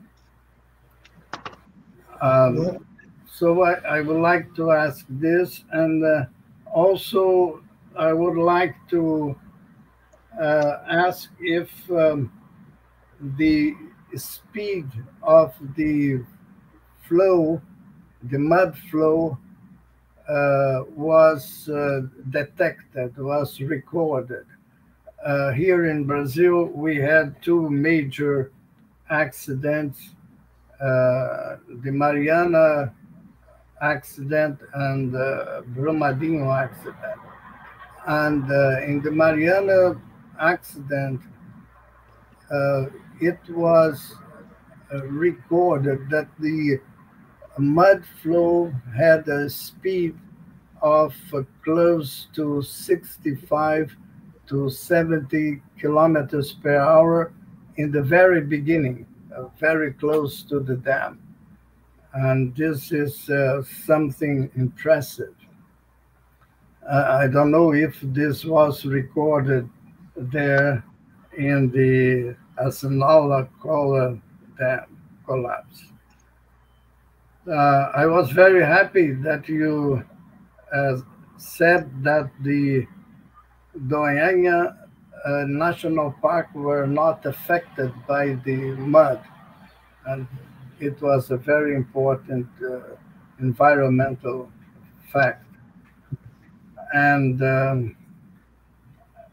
Um, Yeah. So I, I would like to ask this, and uh, also I would like to uh, ask if um, the speed of the flow, the mud flow, uh, was uh, detected, was recorded. Uh, here in Brazil, we had two major accidents, uh, the Mariana accident and the Brumadinho accident. And uh, in the Mariana accident, uh, it was uh, recorded that the mud flow had a speed of uh, close to sixty-five to seventy kilometers per hour in the very beginning, uh, very close to the dam. And this is uh, something impressive. Uh, I don't know if this was recorded there in the Assinala Cola Dam collapse. Uh, I was very happy that you uh, said that the Doñana uh, National Park were not affected by the mud. And it was a very important uh, environmental fact. And um,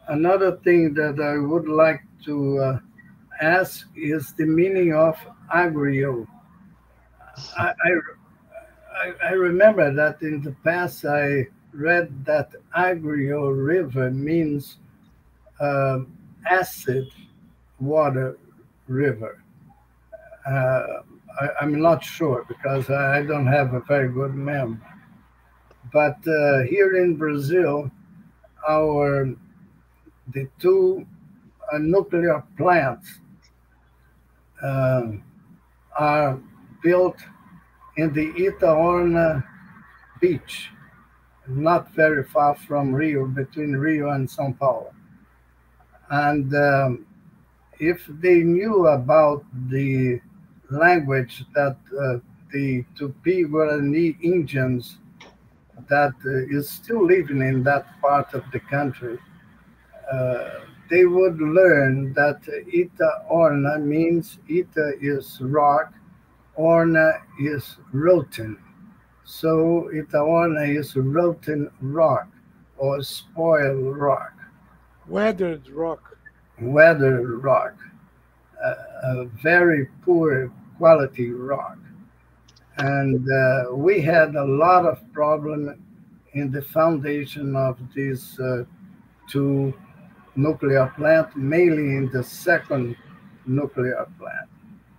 another thing that I would like to uh, ask is the meaning of agrio. I, I, I remember that in the past I read that agrio river means uh, acid water river. Uh, I, I'm not sure because I don't have a very good memory. But uh, here in Brazil, our the two uh, nuclear plants uh, are built in the Itaúna beach, not very far from Rio, between Rio and São Paulo. And um, if they knew about the language that uh, the Tupi-Guarani Indians that uh, is still living in that part of the country, uh, they would learn that Itaúna means Ita is rock, Orna is rotten. So Itaúna is rotten rock or spoiled rock. Weathered rock. Weathered rock. Uh, a very poor quality rock. And uh, we had a lot of problem in the foundation of these uh, two nuclear plant, mainly in the second nuclear plant.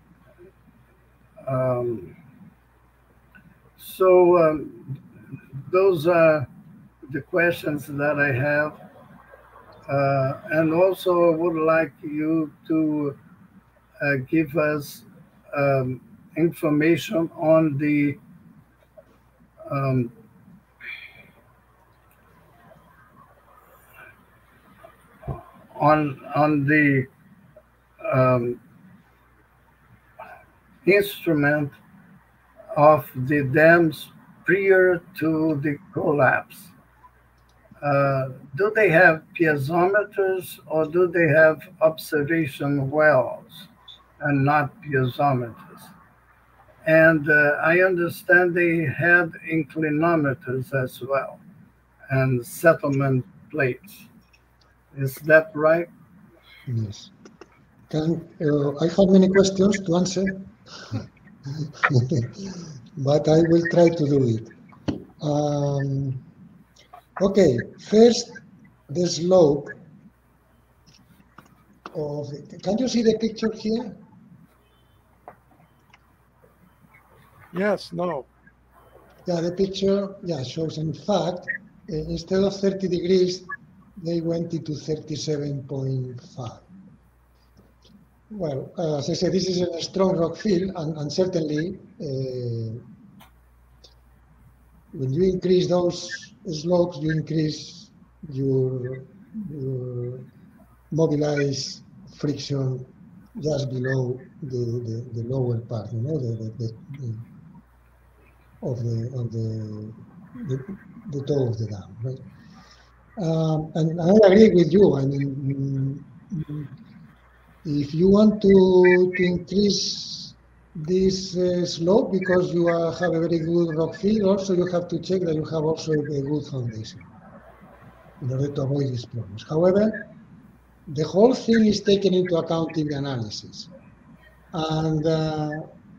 Um, so um, those are the questions that I have. Uh, and also I would like you to uh, give us um, information on the um, on on the um, instrument of the dams prior to the collapse. Uh, do they have piezometers or do they have observation wells and not piezometers? And uh, I understand they had inclinometers as well and settlement plates. Is that right? Yes. Can, uh, I have many questions to answer, but I will try to do it. Um, okay, first, the slope of, can you see the picture here? Yes, no. Yeah, the picture, yeah, shows, in fact, uh, instead of thirty degrees, they went into thirty-seven point five. Well, uh, as I said, this is a strong rock field, and, and certainly uh, when you increase those slopes, you increase your, your mobilized friction just below the, the, the lower part, you know, the, the, the, the of the of the, the the toe of the dam, right? Um, and I agree with you. I mean, if you want to to increase this uh, slope because you are, have a very good rock field, also you have to check that you have also a good foundation in order to avoid these problems. However, the whole thing is taken into account in the analysis, and uh,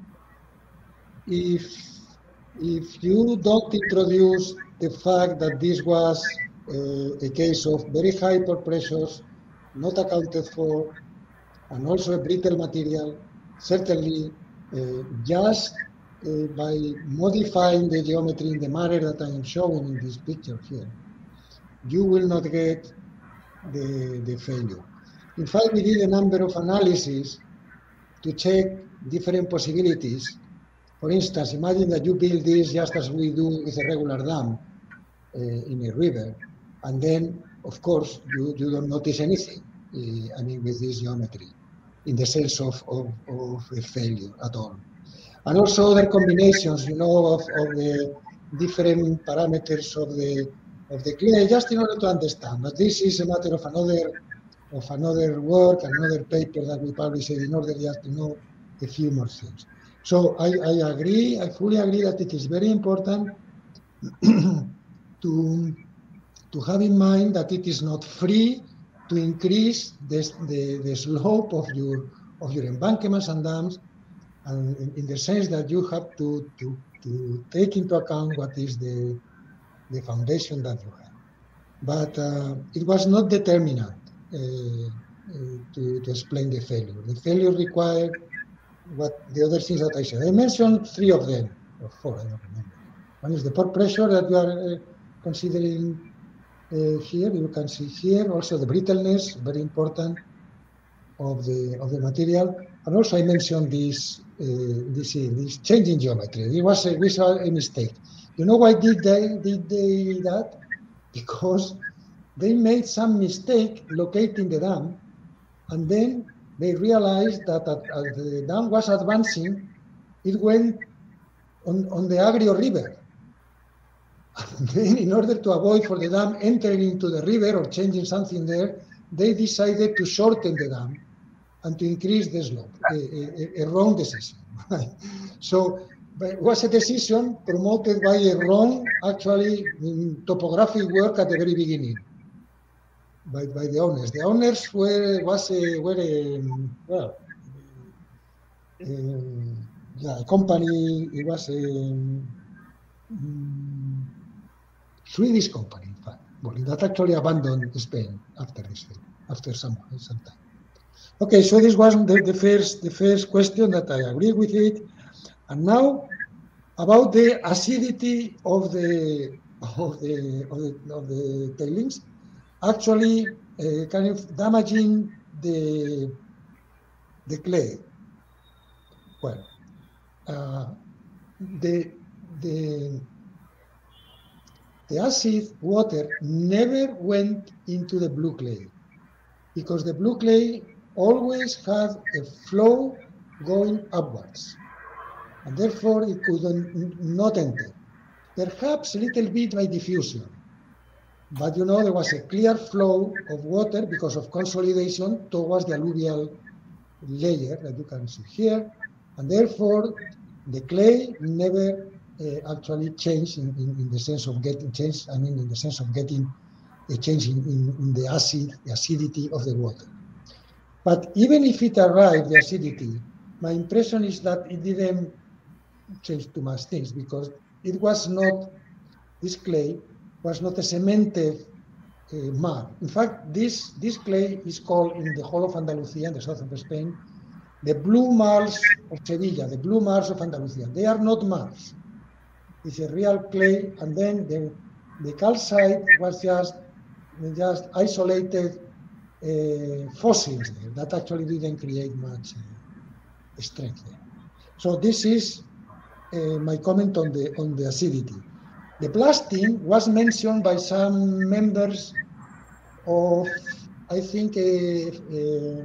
if if you don't introduce the fact that this was uh, a case of very high pore pressures, not accounted for, and also a brittle material, certainly uh, just uh, by modifying the geometry in the manner that I am showing in this picture here, you will not get the, the failure. In fact, we did a number of analyses to check different possibilities. For instance, imagine that you build this just as we do with a regular dam uh, in a river, and then, of course, you, you don't notice anything, uh, I mean, with this geometry, in the sense of, of, of a failure at all. And also other combinations, you know, of, of the different parameters of the of the clay, just in order to understand. But this is a matter of another of another work, another paper that we published in order just to know a few more things. So I, I agree, I fully agree that it is very important to, to have in mind that it is not free to increase this, the, the slope of your of your embankments and dams, and in, in the sense that you have to, to, to take into account what is the, the foundation that you have. But uh, it was not determinant uh, uh, to, to explain the failure. The failure required what the other things that I said. I mentioned three of them, or four, I don't remember. One is the port pressure that you are uh, considering uh, here. You can see here also the brittleness, very important, of the of the material. And also I mentioned this uh, this uh, this change in geometry. It was a, it was a mistake. You know why did they did they that? Because they made some mistake locating the dam, and then they realized that as the dam was advancing, it went on, on the Agrio River. And then in order to avoid for the dam entering into the river or changing something there, they decided to shorten the dam and to increase the slope, a, a, a wrong decision. So it was a decision promoted by a wrong, actually, topographic work at the very beginning. By, by the owners. The owners were was a were a well a, yeah, a company. It was a um, Swedish company, in fact. Well, that actually abandoned Spain after this after some some time. Okay, so this was the, the first the first question that I agree with it, and now about the acidity of the of the of the, of the tailings. Actually, uh, kind of damaging the the clay. Well, uh, the the the acid water never went into the blue clay, because the blue clay always had a flow going upwards, and therefore it could not enter. Perhaps a little bit by diffusion. But you know, there was a clear flow of water because of consolidation towards the alluvial layer that you can see here. And therefore, the clay never uh, actually changed in, in, in the sense of getting changed, I mean, in the sense of getting a change in, in, in the acid, the acidity of the water. But even if it arrived, the acidity, my impression is that it didn't change too much things, because it was not, this clay was not a cemented uh, mar. In fact, this, this clay is called in the whole of Andalusia, in the south of Spain, the blue marls of Sevilla, the blue marls of Andalusia. They are not marls. It's a real clay, and then the, the calcite was just, just isolated uh, fossils there that actually didn't create much uh, strength there. So this is uh, my comment on the, on the acidity. The blasting was mentioned by some members of, I think, a, a,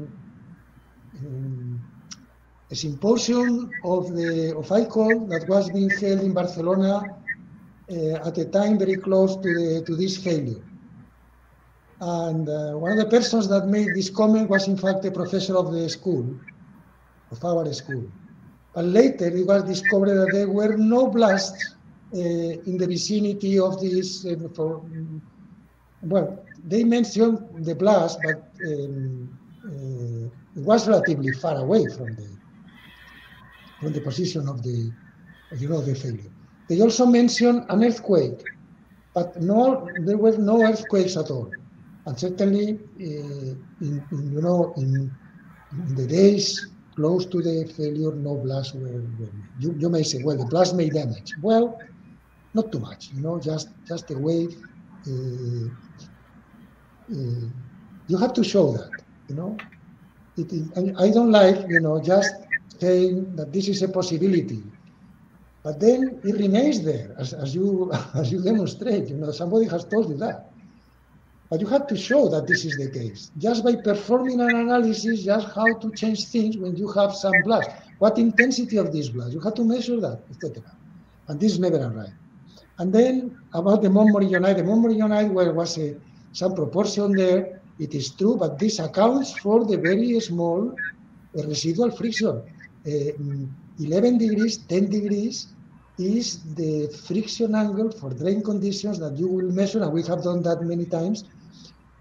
a symposium of the of I C O L that was being held in Barcelona uh, at a time very close to the to this failure. And uh, one of the persons that made this comment was, in fact, a professor of the school, of our school. But later it was discovered that there were no blasts Uh, in the vicinity of this, uh, for, um, well, they mentioned the blast, but um, uh, it was relatively far away from the from the position of the, you know, the failure. They also mentioned an earthquake, but no, there were no earthquakes at all. And certainly, uh, in, in, you know, in, in the days close to the failure, no blasts were, were you, you may say, well, the blast made damage. Well, not too much, you know, just just a wave. Uh, uh, you have to show that, you know. It is, and I don't like, you know, just saying that this is a possibility, but then it remains there, as, as you as you demonstrate. You know, somebody has told you that, but you have to show that this is the case. Just by performing an analysis, just how to change things when you have some blast, what intensity of this blast, you have to measure that, et cetera. And this never arrived. And then about the Mont Morillonite, the Mont Morillonite, where was a, some proportion there, it is true, but this accounts for the very small uh, residual friction. Uh, eleven degrees, ten degrees is the friction angle for drain conditions that you will measure, and we have done that many times,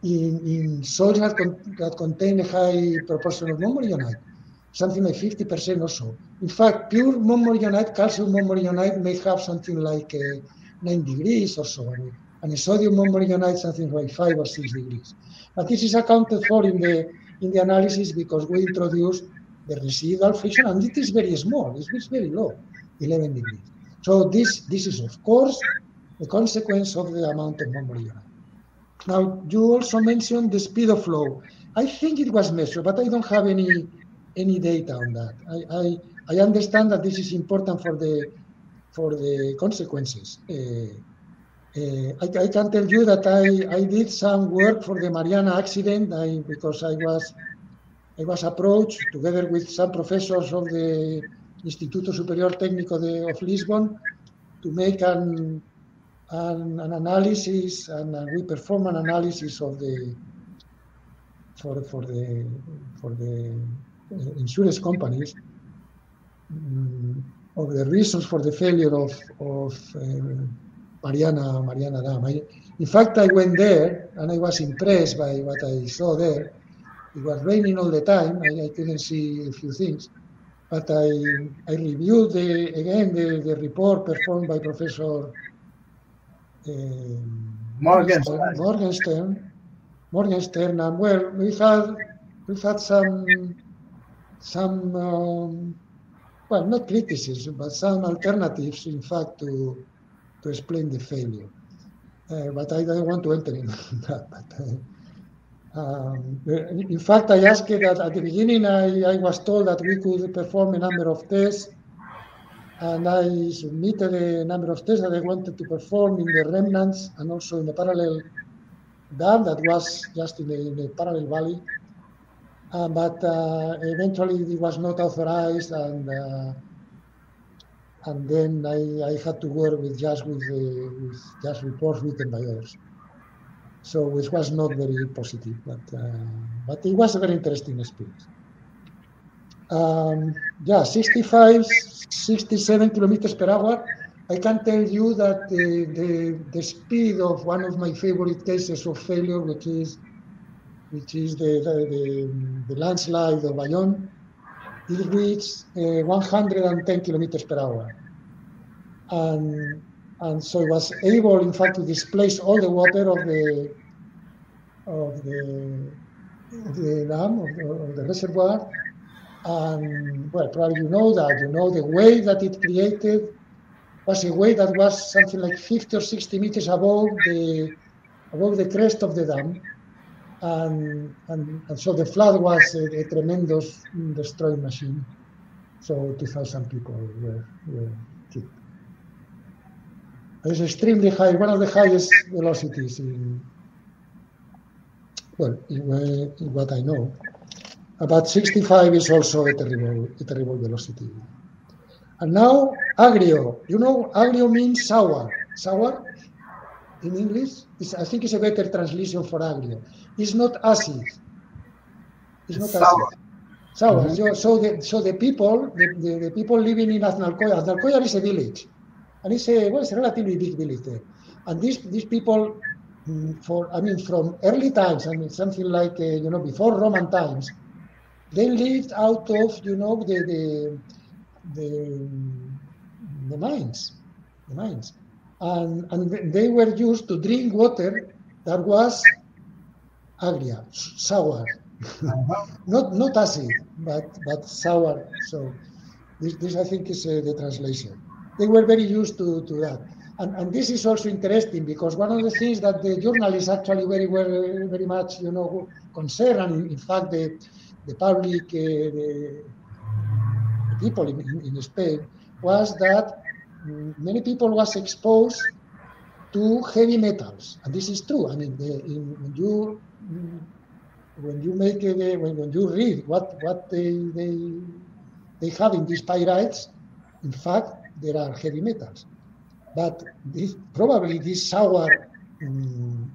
in, in soils that, con that contain a high proportion of murmonionite, something like fifty percent or so. In fact, pure murmonionite, calcium murmonionite may have something like uh, nine degrees or so, and, and a sodium murmonionite something like five or six degrees. But this is accounted for in the in the analysis because we introduced the residual friction, and it is very small. It's, it's very low, eleven degrees. So this this is of course a consequence of the amount of murmonionite. Now, you also mentioned the speed of flow. I think it was measured, but I don't have any any data on that. I, I, I understand that this is important for the for the consequences. Uh, uh, I, I can tell you that I, I did some work for the Mariana accident I, because I was I was approached together with some professors of the Instituto Superior Técnico de, of Lisbon to make an An, an analysis, and uh, we perform an analysis of the for for the for the insurance companies um, of the reasons for the failure of of uh, Mariana Mariana Dam. I, in fact, I went there and I was impressed by what I saw there. It was raining all the time. I, I couldn't see a few things, but I I reviewed the again the, the report performed by Professor Uh, Morgenstern, Morgenstern, Morgenstern, and well, we had we had some some um, well, not criticism, but some alternatives, in fact, to to explain the failure. Uh, but I don't want to enter in that. But, uh, um, in fact, I asked that at the beginning. I, I was told that we could perform a number of tests. And I submitted a number of tests that I wanted to perform in the remnants and also in the parallel dam that was just in the, in the parallel valley. Uh, but uh, eventually it was not authorized, and uh, and then I, I had to work with just with, uh, with just reports written by others. So it was not very positive, but uh, but it was a very interesting experience. Um, yeah, sixty-five, sixty-seven kilometers per hour. I can tell you that the, the, the speed of one of my favorite cases of failure, which is which is the, the, the landslide of Bayonne, it reached uh, one hundred ten kilometers per hour. And, and so it was able, in fact, to displace all the water of the of the, of the dam, of the, of the reservoir. And, well, probably you know that, you know, the wave that it created was a wave that was something like fifty or sixty meters above the above the crest of the dam. And, and, and so the flood was a, a tremendous destroying machine. So two thousand people were, were killed. It's extremely high, one of the highest velocities in, well, in, in what I know. About sixty-five is also a terrible, a terrible velocity. And now, agrio. You know, agrio means sour. Sour, in English, is, I think it's a better translation for agrio. It's not acid. It's not sour. acid. Sour. Mm-hmm. So, so, the, so the people, the, the, the people living in Aznalcóllar, Aznalcóllar is a village. And it's a, well, it's a relatively big village there. And these, these people, for, I mean, from early times, I mean, something like, uh, you know, before Roman times, they lived out of, you know, the the the, the mines, the mines, and and they were used to drink water that was agria, sour, uh-huh. not not acid, but but sour. So this this I think is uh, the translation. They were very used to to that, and and this is also interesting because one of the things that the journalists actually very well very much you know concern, and in fact the the public, uh, the, the people in, in Spain, was that many people was exposed to heavy metals, and this is true. I mean, the, in, when you when you make a, when, when you read what what they they they have in these pyrites, in fact, there are heavy metals, but this, probably this sour, um,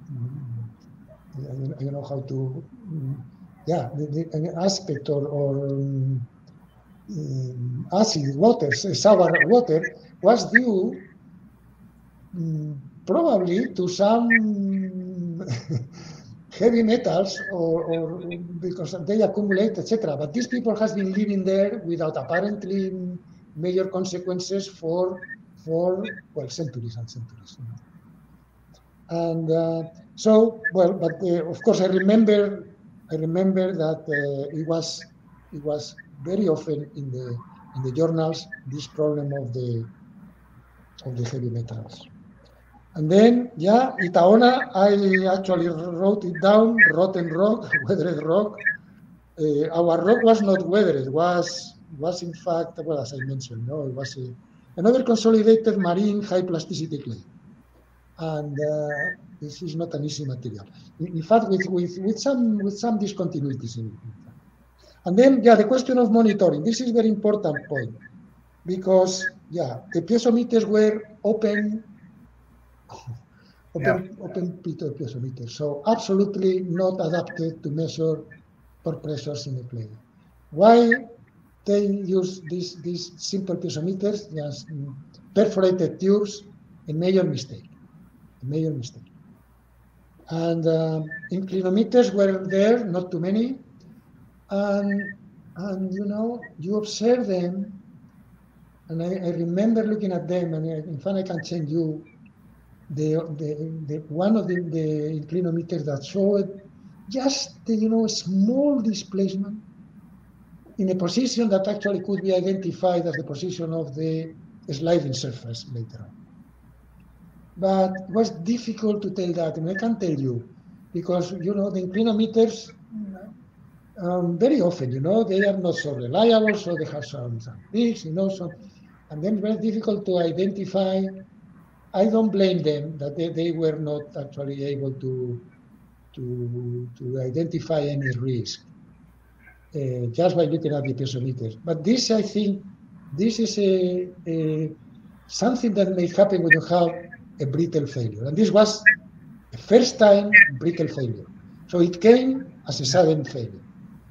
I don't know how to. Um, Yeah, the, the, an aspect or, or um, um, acid water, sour water, was due um, probably to some heavy metals or, or because they accumulate, et cetera. But these people has been living there without apparently major consequences for for well centuries and centuries. You know. And uh, so well, but uh, of course I remember I remember that uh, it was it was very often in the in the journals this problem of the of the heavy metals. And then, yeah, Itaona, I actually wrote it down, rotten rock, weathered rock. Uh, our rock was not weathered, it was, was in fact, well, as I mentioned, no, it was a, another consolidated marine high plasticity clay. And uh, this is not an easy material. In, in fact, with, with, with, some, with some discontinuities in it. And then, yeah, the question of monitoring, this is a very important point because, yeah, the piezometers were open Open, yeah. open pit piezometer, so absolutely not adapted to measure pore pressures in a clay. Why they use these these simple piezometers? Just perforated tubes, a major mistake, a major mistake. And um, inclinometers were there, not too many, and and you know you observe them, and I, I remember looking at them, and I, in fact I can send you. The, the, the one of the, the inclinometers that showed just you know a small displacement in a position that actually could be identified as the position of the sliding surface later on. But it was difficult to tell that, and I can tell you because you know the inclinometers um, very often you know they are not so reliable, so they have some some peaks, you know, so and then it's very difficult to identify. I don't blame them that they, they were not actually able to to, to identify any risk uh, just by looking at the piezometers. But this, I think, this is a, a something that may happen when you have a brittle failure. And this was the first time brittle failure. So it came as a sudden failure.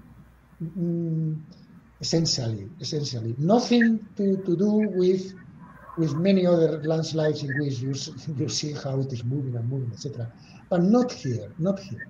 Mm, essentially, essentially. Nothing to, to do with with many other landslides in which you, you see how it is moving and moving, et cetera. But not here, not here.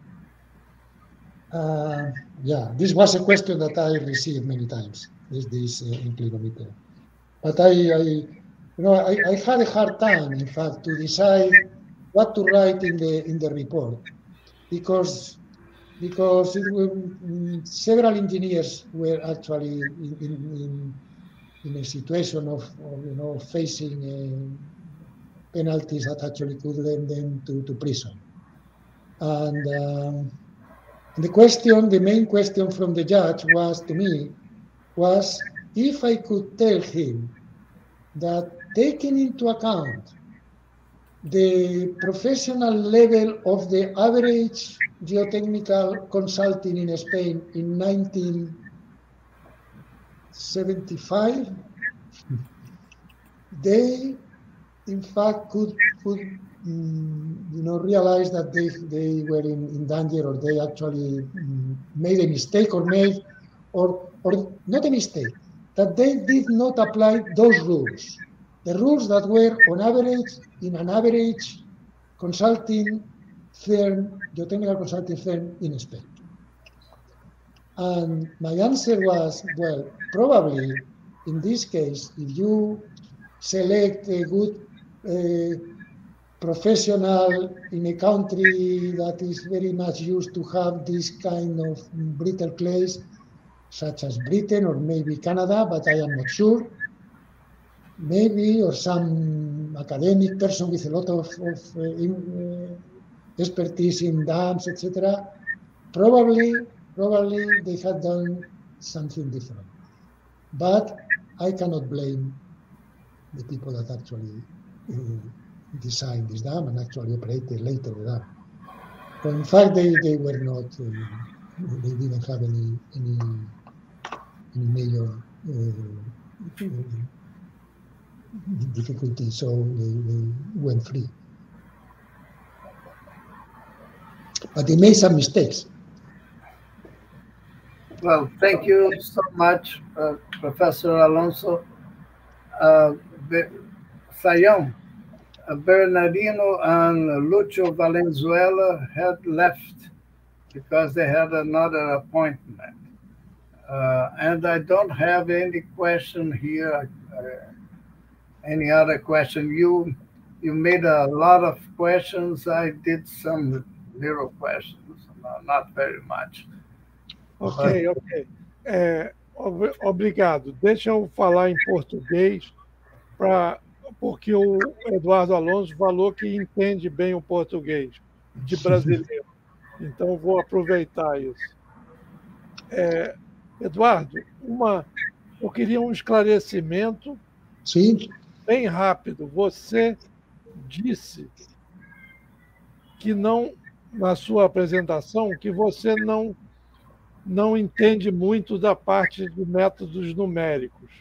Uh, yeah, this was a question that I received many times, this, this uh, inclinometer. But I, I, you know, I, I had a hard time, in fact, to decide what to write in the in the report, because because it were, um, several engineers were actually in, in, in in a situation of, of you know, facing uh, penalties that actually could lead them to, to prison. And, um, and the question, the main question from the judge was, to me, was if I could tell him that taking into account the professional level of the average geotechnical consulting in Spain in nineteen seventy-five, they in fact could, could um, you know, realize that they, they were in, in danger, or they actually um, made a mistake, or made, or, or not a mistake, that they did not apply those rules, the rules that were on average in an average consulting firm, geotechnical consulting firm in Spain. And my answer was, well, probably in this case, if you select a good uh, professional in a country that is very much used to have this kind of brittle clays, such as Britain or maybe Canada, but I am not sure, maybe, or some academic person with a lot of, of uh, in, uh, expertise in dams, et cetera, probably Probably they had done something different. But I cannot blame the people that actually uh, designed this dam and actually operated later the dam. But in fact, they, they were not, uh, they didn't have any, any, any major uh, difficulty, so they, they went free. But they made some mistakes. Well, thank you so much, uh, Professor Alonso. Uh, Sayão, uh, Bernardino and Lucio Valenzuela had left because they had another appointment. Uh, and I don't have any question here. Uh, any other question? You you made a lot of questions. I did some little questions, no, not very much. Ok, ok. É, ob- obrigado. Deixa eu falar em português, pra, porque o Eduardo Alonso falou que entende bem o português de brasileiro. Então, vou aproveitar isso. É, Eduardo, uma, eu queria um esclarecimento Sim, bem rápido. Você disse que não, na sua apresentação, que você não, não entende muito da parte de métodos numéricos.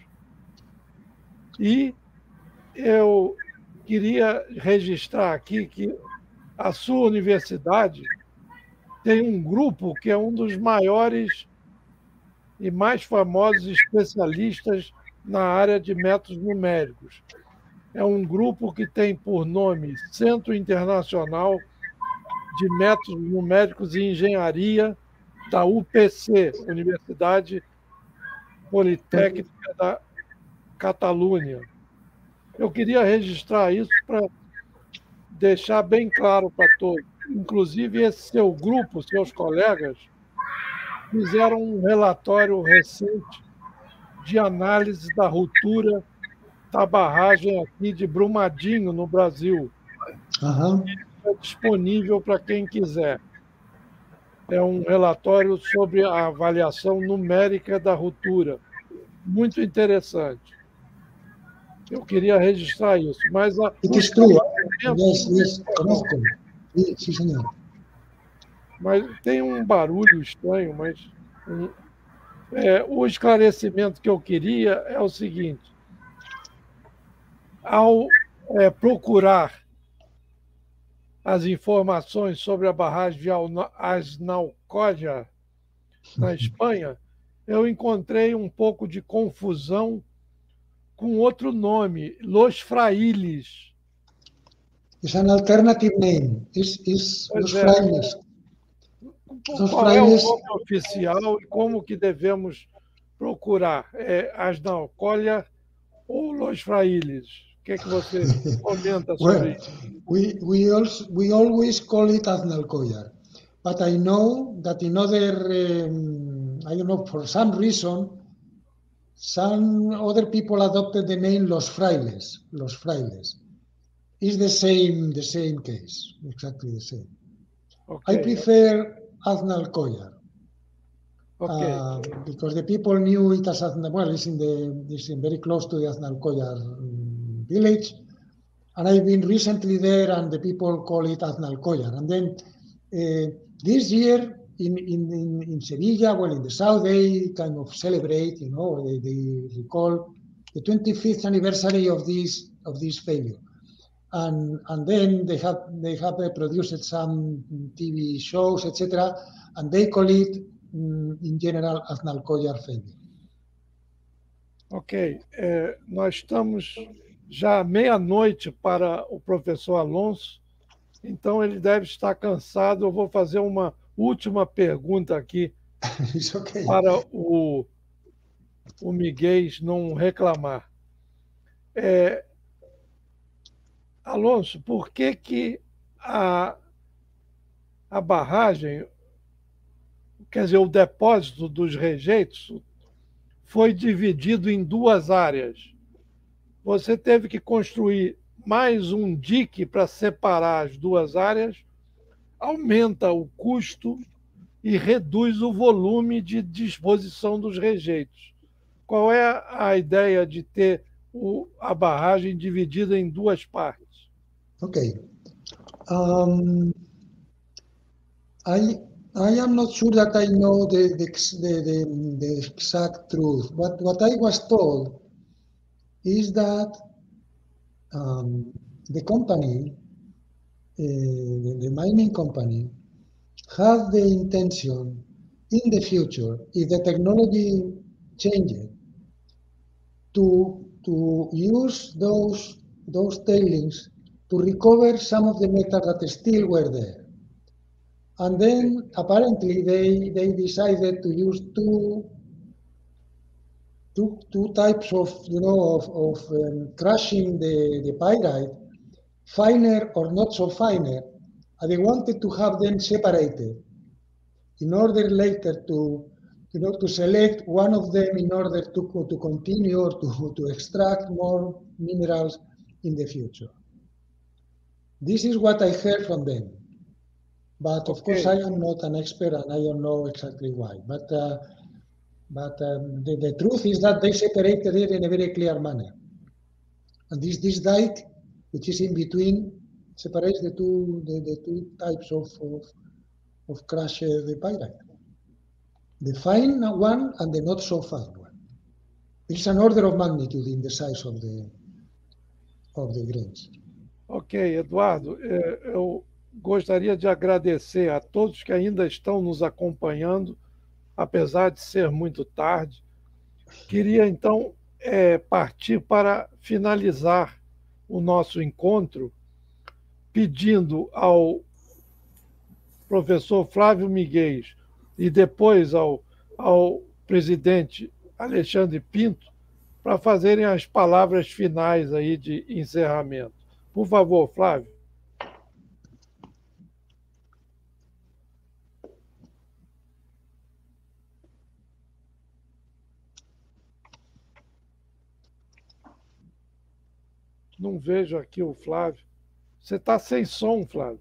E eu queria registrar aqui que a sua universidade tem um grupo que é um dos maiores e mais famosos especialistas na área de métodos numéricos. É um grupo que tem por nome Centro Internacional de Métodos Numéricos e Engenharia, da U P C, Universidade Politécnica da Catalunha. Eu queria registrar isso para deixar bem claro para todos. Inclusive, esse seu grupo, seus colegas, fizeram um relatório recente de análise da ruptura da barragem aqui de Brumadinho, no Brasil. aham. É disponível para quem quiser. É um relatório sobre a avaliação numérica da ruptura. Muito interessante. Eu queria registrar isso. Mas a, It is true. Yes, yes, conozco. Sí, sí, señor. mas tem um barulho estranho, mas um, é, o esclarecimento que eu queria é o seguinte: ao é, procurar as informações sobre a barragem de Aznalcóllar, na Espanha, eu encontrei um pouco de confusão com outro nome, Los Frailes. It's an alternative name. It's, it's Pois Los é. Frailes. Los Qual é o Frailes, nome oficial e como que devemos procurar? É Aznalcóllar ou Los Frailes? O que é que você comenta sobre well, isso? we, we, also, we always call it Aznalcóllar. But I know that in other, um, I don't know, for some reason, some other people adopted the name Los Frailes. Los Frailes. It's the same, the same case, exactly the same. I Ok, prefer Aznalcóllar. ok. Uh, because the people knew it as Azna, well, it's in the it's in very close to the Aznalcóllar um, village, and I've been recently there, and the people call it Aznalcóllar. And then uh, this year in, in in in Sevilla, well, in the south, they kind of celebrate, you know, they, they recall the twenty-fifth anniversary of this of this failure, and and then they have they have uh, produced some T V shows, et cetera, and they call it in general Aznalcóllar failure. Ok. É, nós estamos já à meia-noite para o professor Alonso, então ele deve estar cansado. Eu vou fazer uma última pergunta aqui It's okay. para o, o Miguel não reclamar. É, Alonso, por que, que a, a barragem, quer dizer, o depósito dos rejeitos, foi dividido em duas áreas? Você teve que construir mais um dique para separar as duas áreas, aumenta o custo e reduz o volume de disposição dos rejeitos. Qual é a ideia de ter o, a barragem dividida em duas partes? Okay. Um, I I am not sure that I know the the, the, the, the exact truth. But what I was told is that um, the company, uh, the, the mining company, has the intention in the future, if the technology changes, to to use those those tailings to recover some of the metal that still were there. And then apparently they, they decided to use two, two, two types of, you know, of, of um, crushing the, the pyrite, finer or not so finer. And they wanted to have them separated in order later to, you know, to select one of them in order to, to continue or to, to extract more minerals in the future. This is what I heard from them. But of okay. course, I am not an expert and I don't know exactly why. But, uh, but um, the, the truth is that they separated it in a very clear manner. And this, this dike, which is in between, separates the two, the, the two types of, of, of crushed uh, the pyrite. The fine one and the not so fine one. It's an order of magnitude in the size of the, of the grains. Ok, Eduardo, eu gostaria de agradecer a todos que ainda estão nos acompanhando, apesar de ser muito tarde. Queria, então, é, partir para finalizar o nosso encontro, pedindo ao professor Flávio Miguel e depois ao, ao presidente Alexandre Pinto para fazerem as palavras finais aí de encerramento. Por favor, Flávio. Não vejo aqui o Flávio. Você está sem som, Flávio.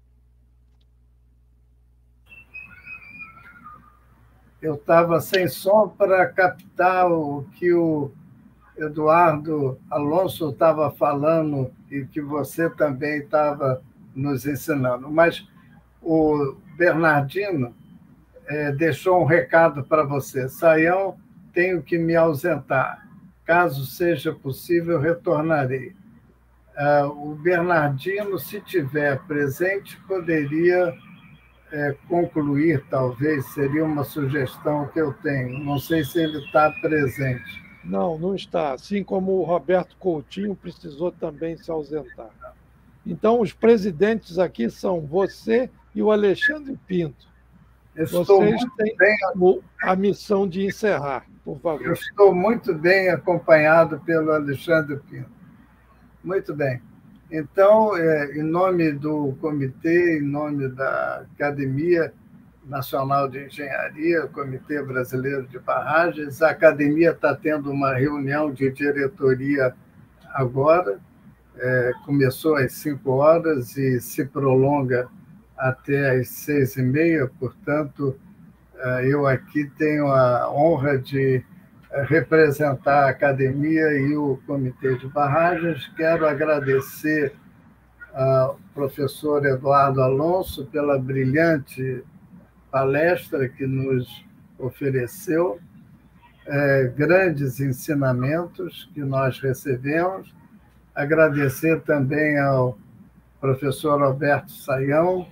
Eu estava sem som para captar o que o Eduardo Alonso estava falando e que você também estava nos ensinando. Mas o Bernardino é, deixou um recado para você. Saião, tenho que me ausentar. Caso seja possível, retornarei. Uh, o Bernardino, se tiver presente, poderia é, concluir, talvez, seria uma sugestão que eu tenho. Não sei se ele está presente. Não, não está. Assim como o Roberto Coutinho precisou também se ausentar. Então, os presidentes aqui são você e o Alexandre Pinto. Estou Vocês têm bem... a missão de encerrar, por favor. Eu estou muito bem acompanhado pelo Alexandre Pinto. Muito bem. Então, é, em nome do comitê, em nome da Academia Nacional de Engenharia, Comitê Brasileiro de Barragens, a academia está tendo uma reunião de diretoria agora, é, começou às cinco horas e se prolonga até às seis e meia, portanto, eu aqui tenho a honra de representar a academia e o Comitê de Barragens. Quero agradecer ao professor Eduardo Alonso pela brilhante palestra que nos ofereceu, é, grandes ensinamentos que nós recebemos. Agradecer também ao professor Alberto Saião,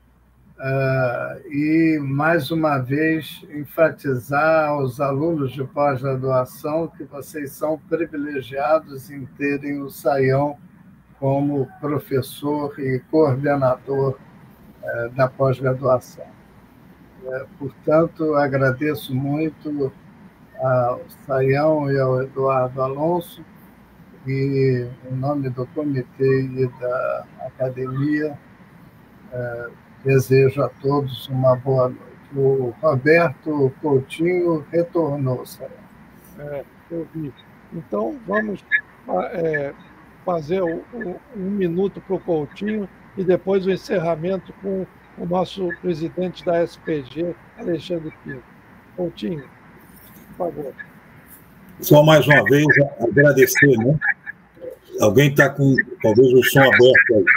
Uh, e, mais uma vez, enfatizar aos alunos de pós-graduação que vocês são privilegiados em terem o Saião como professor e coordenador uh, da pós-graduação. Uh, portanto, agradeço muito ao Saião e ao Eduardo Alonso, e, em nome do comitê e da academia, uh, desejo a todos uma boa noite. O Roberto Coutinho retornou, Saião. É, eu vi. Então, vamos é, fazer o, o, um minuto para o Coutinho e depois o encerramento com o nosso presidente da S P G, Alexandre Pinto. Coutinho, por favor. Só mais uma vez agradecer, né? Alguém está com talvez o som aberto aí.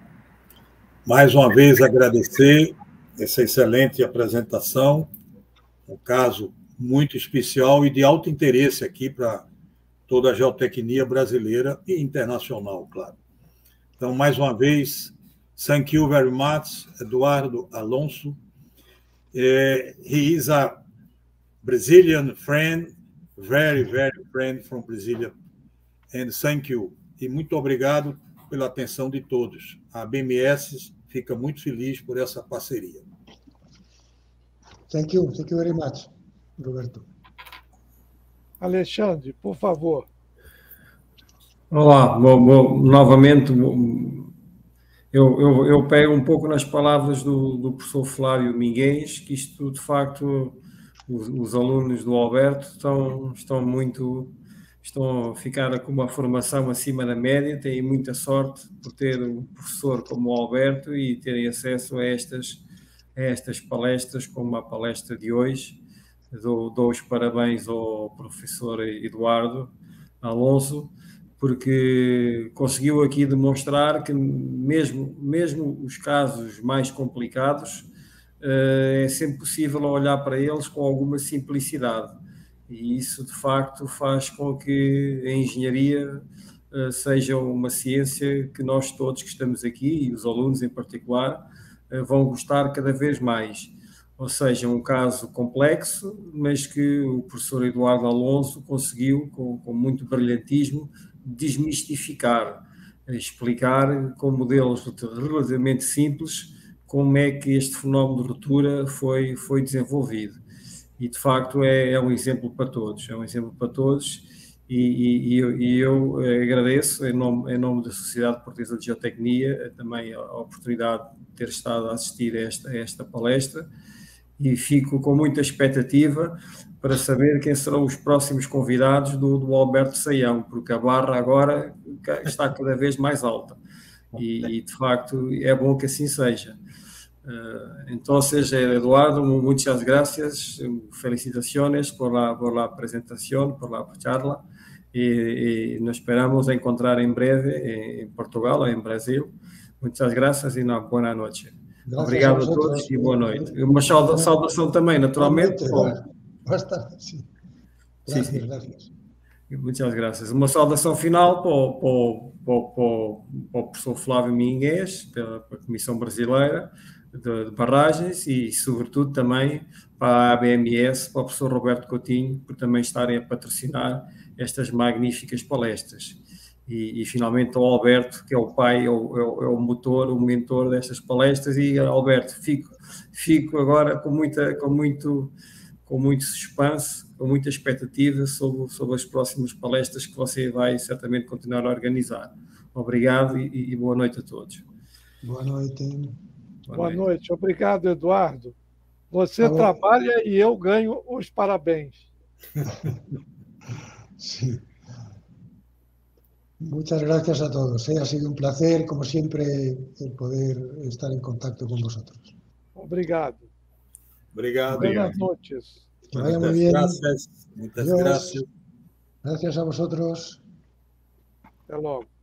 Mais uma vez, agradecer essa excelente apresentação, um caso muito especial e de alto interesse aqui para toda a geotecnia brasileira e internacional, claro. Então, mais uma vez, thank you very much, Eduardo Alonso. Uh, he is a Brazilian friend, very, very friend from Brasilia, and thank you. E muito obrigado pela atenção de todos. A B M S fica muito feliz por essa parceria. Thank you. Thank you very much, Roberto. Alexandre, por favor. Olá, bom, bom, novamente, eu, eu, eu pego um pouco nas palavras do, do professor Flávio Minguez, que isto, de facto, os, os alunos do Alberto estão, estão muito, estão a ficar com uma formação acima da média, têm muita sorte por ter um professor como o Alberto e terem acesso a estas, a estas palestras, como a palestra de hoje. Dou, dou os parabéns ao professor Eduardo Alonso, porque conseguiu aqui demonstrar que mesmo, mesmo os casos mais complicados, é sempre possível olhar para eles com alguma simplicidade. E isso, de facto, faz com que a engenharia seja uma ciência que nós todos que estamos aqui, e os alunos em particular, vão gostar cada vez mais. Ou seja, um caso complexo, mas que o professor Eduardo Alonso conseguiu, com, com muito brilhantismo, desmistificar, explicar com modelos relativamente simples como é que este fenómeno de ruptura foi, foi desenvolvido. E, de facto, é, é um exemplo para todos, é um exemplo para todos e, e, e eu agradeço, em nome, em nome da Sociedade Portuguesa de Geotecnia, também a oportunidade de ter estado a assistir a esta, a esta palestra e fico com muita expectativa para saber quem serão os próximos convidados do, do Alberto Saião, porque a barra agora está cada vez mais alta e, e de facto, é bom que assim seja. Uh, entonces, Eduardo, muchas gracias, felicitaciones por la, por la presentación, por la charla y, y nos esperamos encontrar en breve en Portugal o en Brasil. Muchas gracias e uma boa noite. Gracias Obrigado a, a todos e boa noite. Uma saudação também, naturalmente. Basta, sim. Gracias, sim, sim. Gracias. Muitas graças. Uma saudação final para o, para o, para o, para o professor Flávio Minguez, pela, pela Comissão Brasileira de, de Barragens e, sobretudo, também para a A B M S, para o professor Roberto Coutinho, por também estarem a patrocinar estas magníficas palestras. E, e, finalmente, ao Alberto, que é o pai, é o, é o, é o motor, o mentor destas palestras. E, Alberto, fico, fico agora com, muita, com, muito, com muito suspense, com muita expectativa sobre, sobre as próximas palestras que você vai certamente continuar a organizar. Obrigado e, e boa noite a todos. Boa noite. Boa, boa noite. noite. Obrigado, Eduardo. Você tá trabalha e eu ganho os parabéns. Sim. Muchas gracias a todos. ¿eh? Ha sido un placer, como siempre, el poder estar en contacto con vosotros. Obrigado. Obrigado. Buenas noches. Que vaya muy bien. Gracias. Muchas Adiós. gracias. Gracias a vosotros. Hasta luego.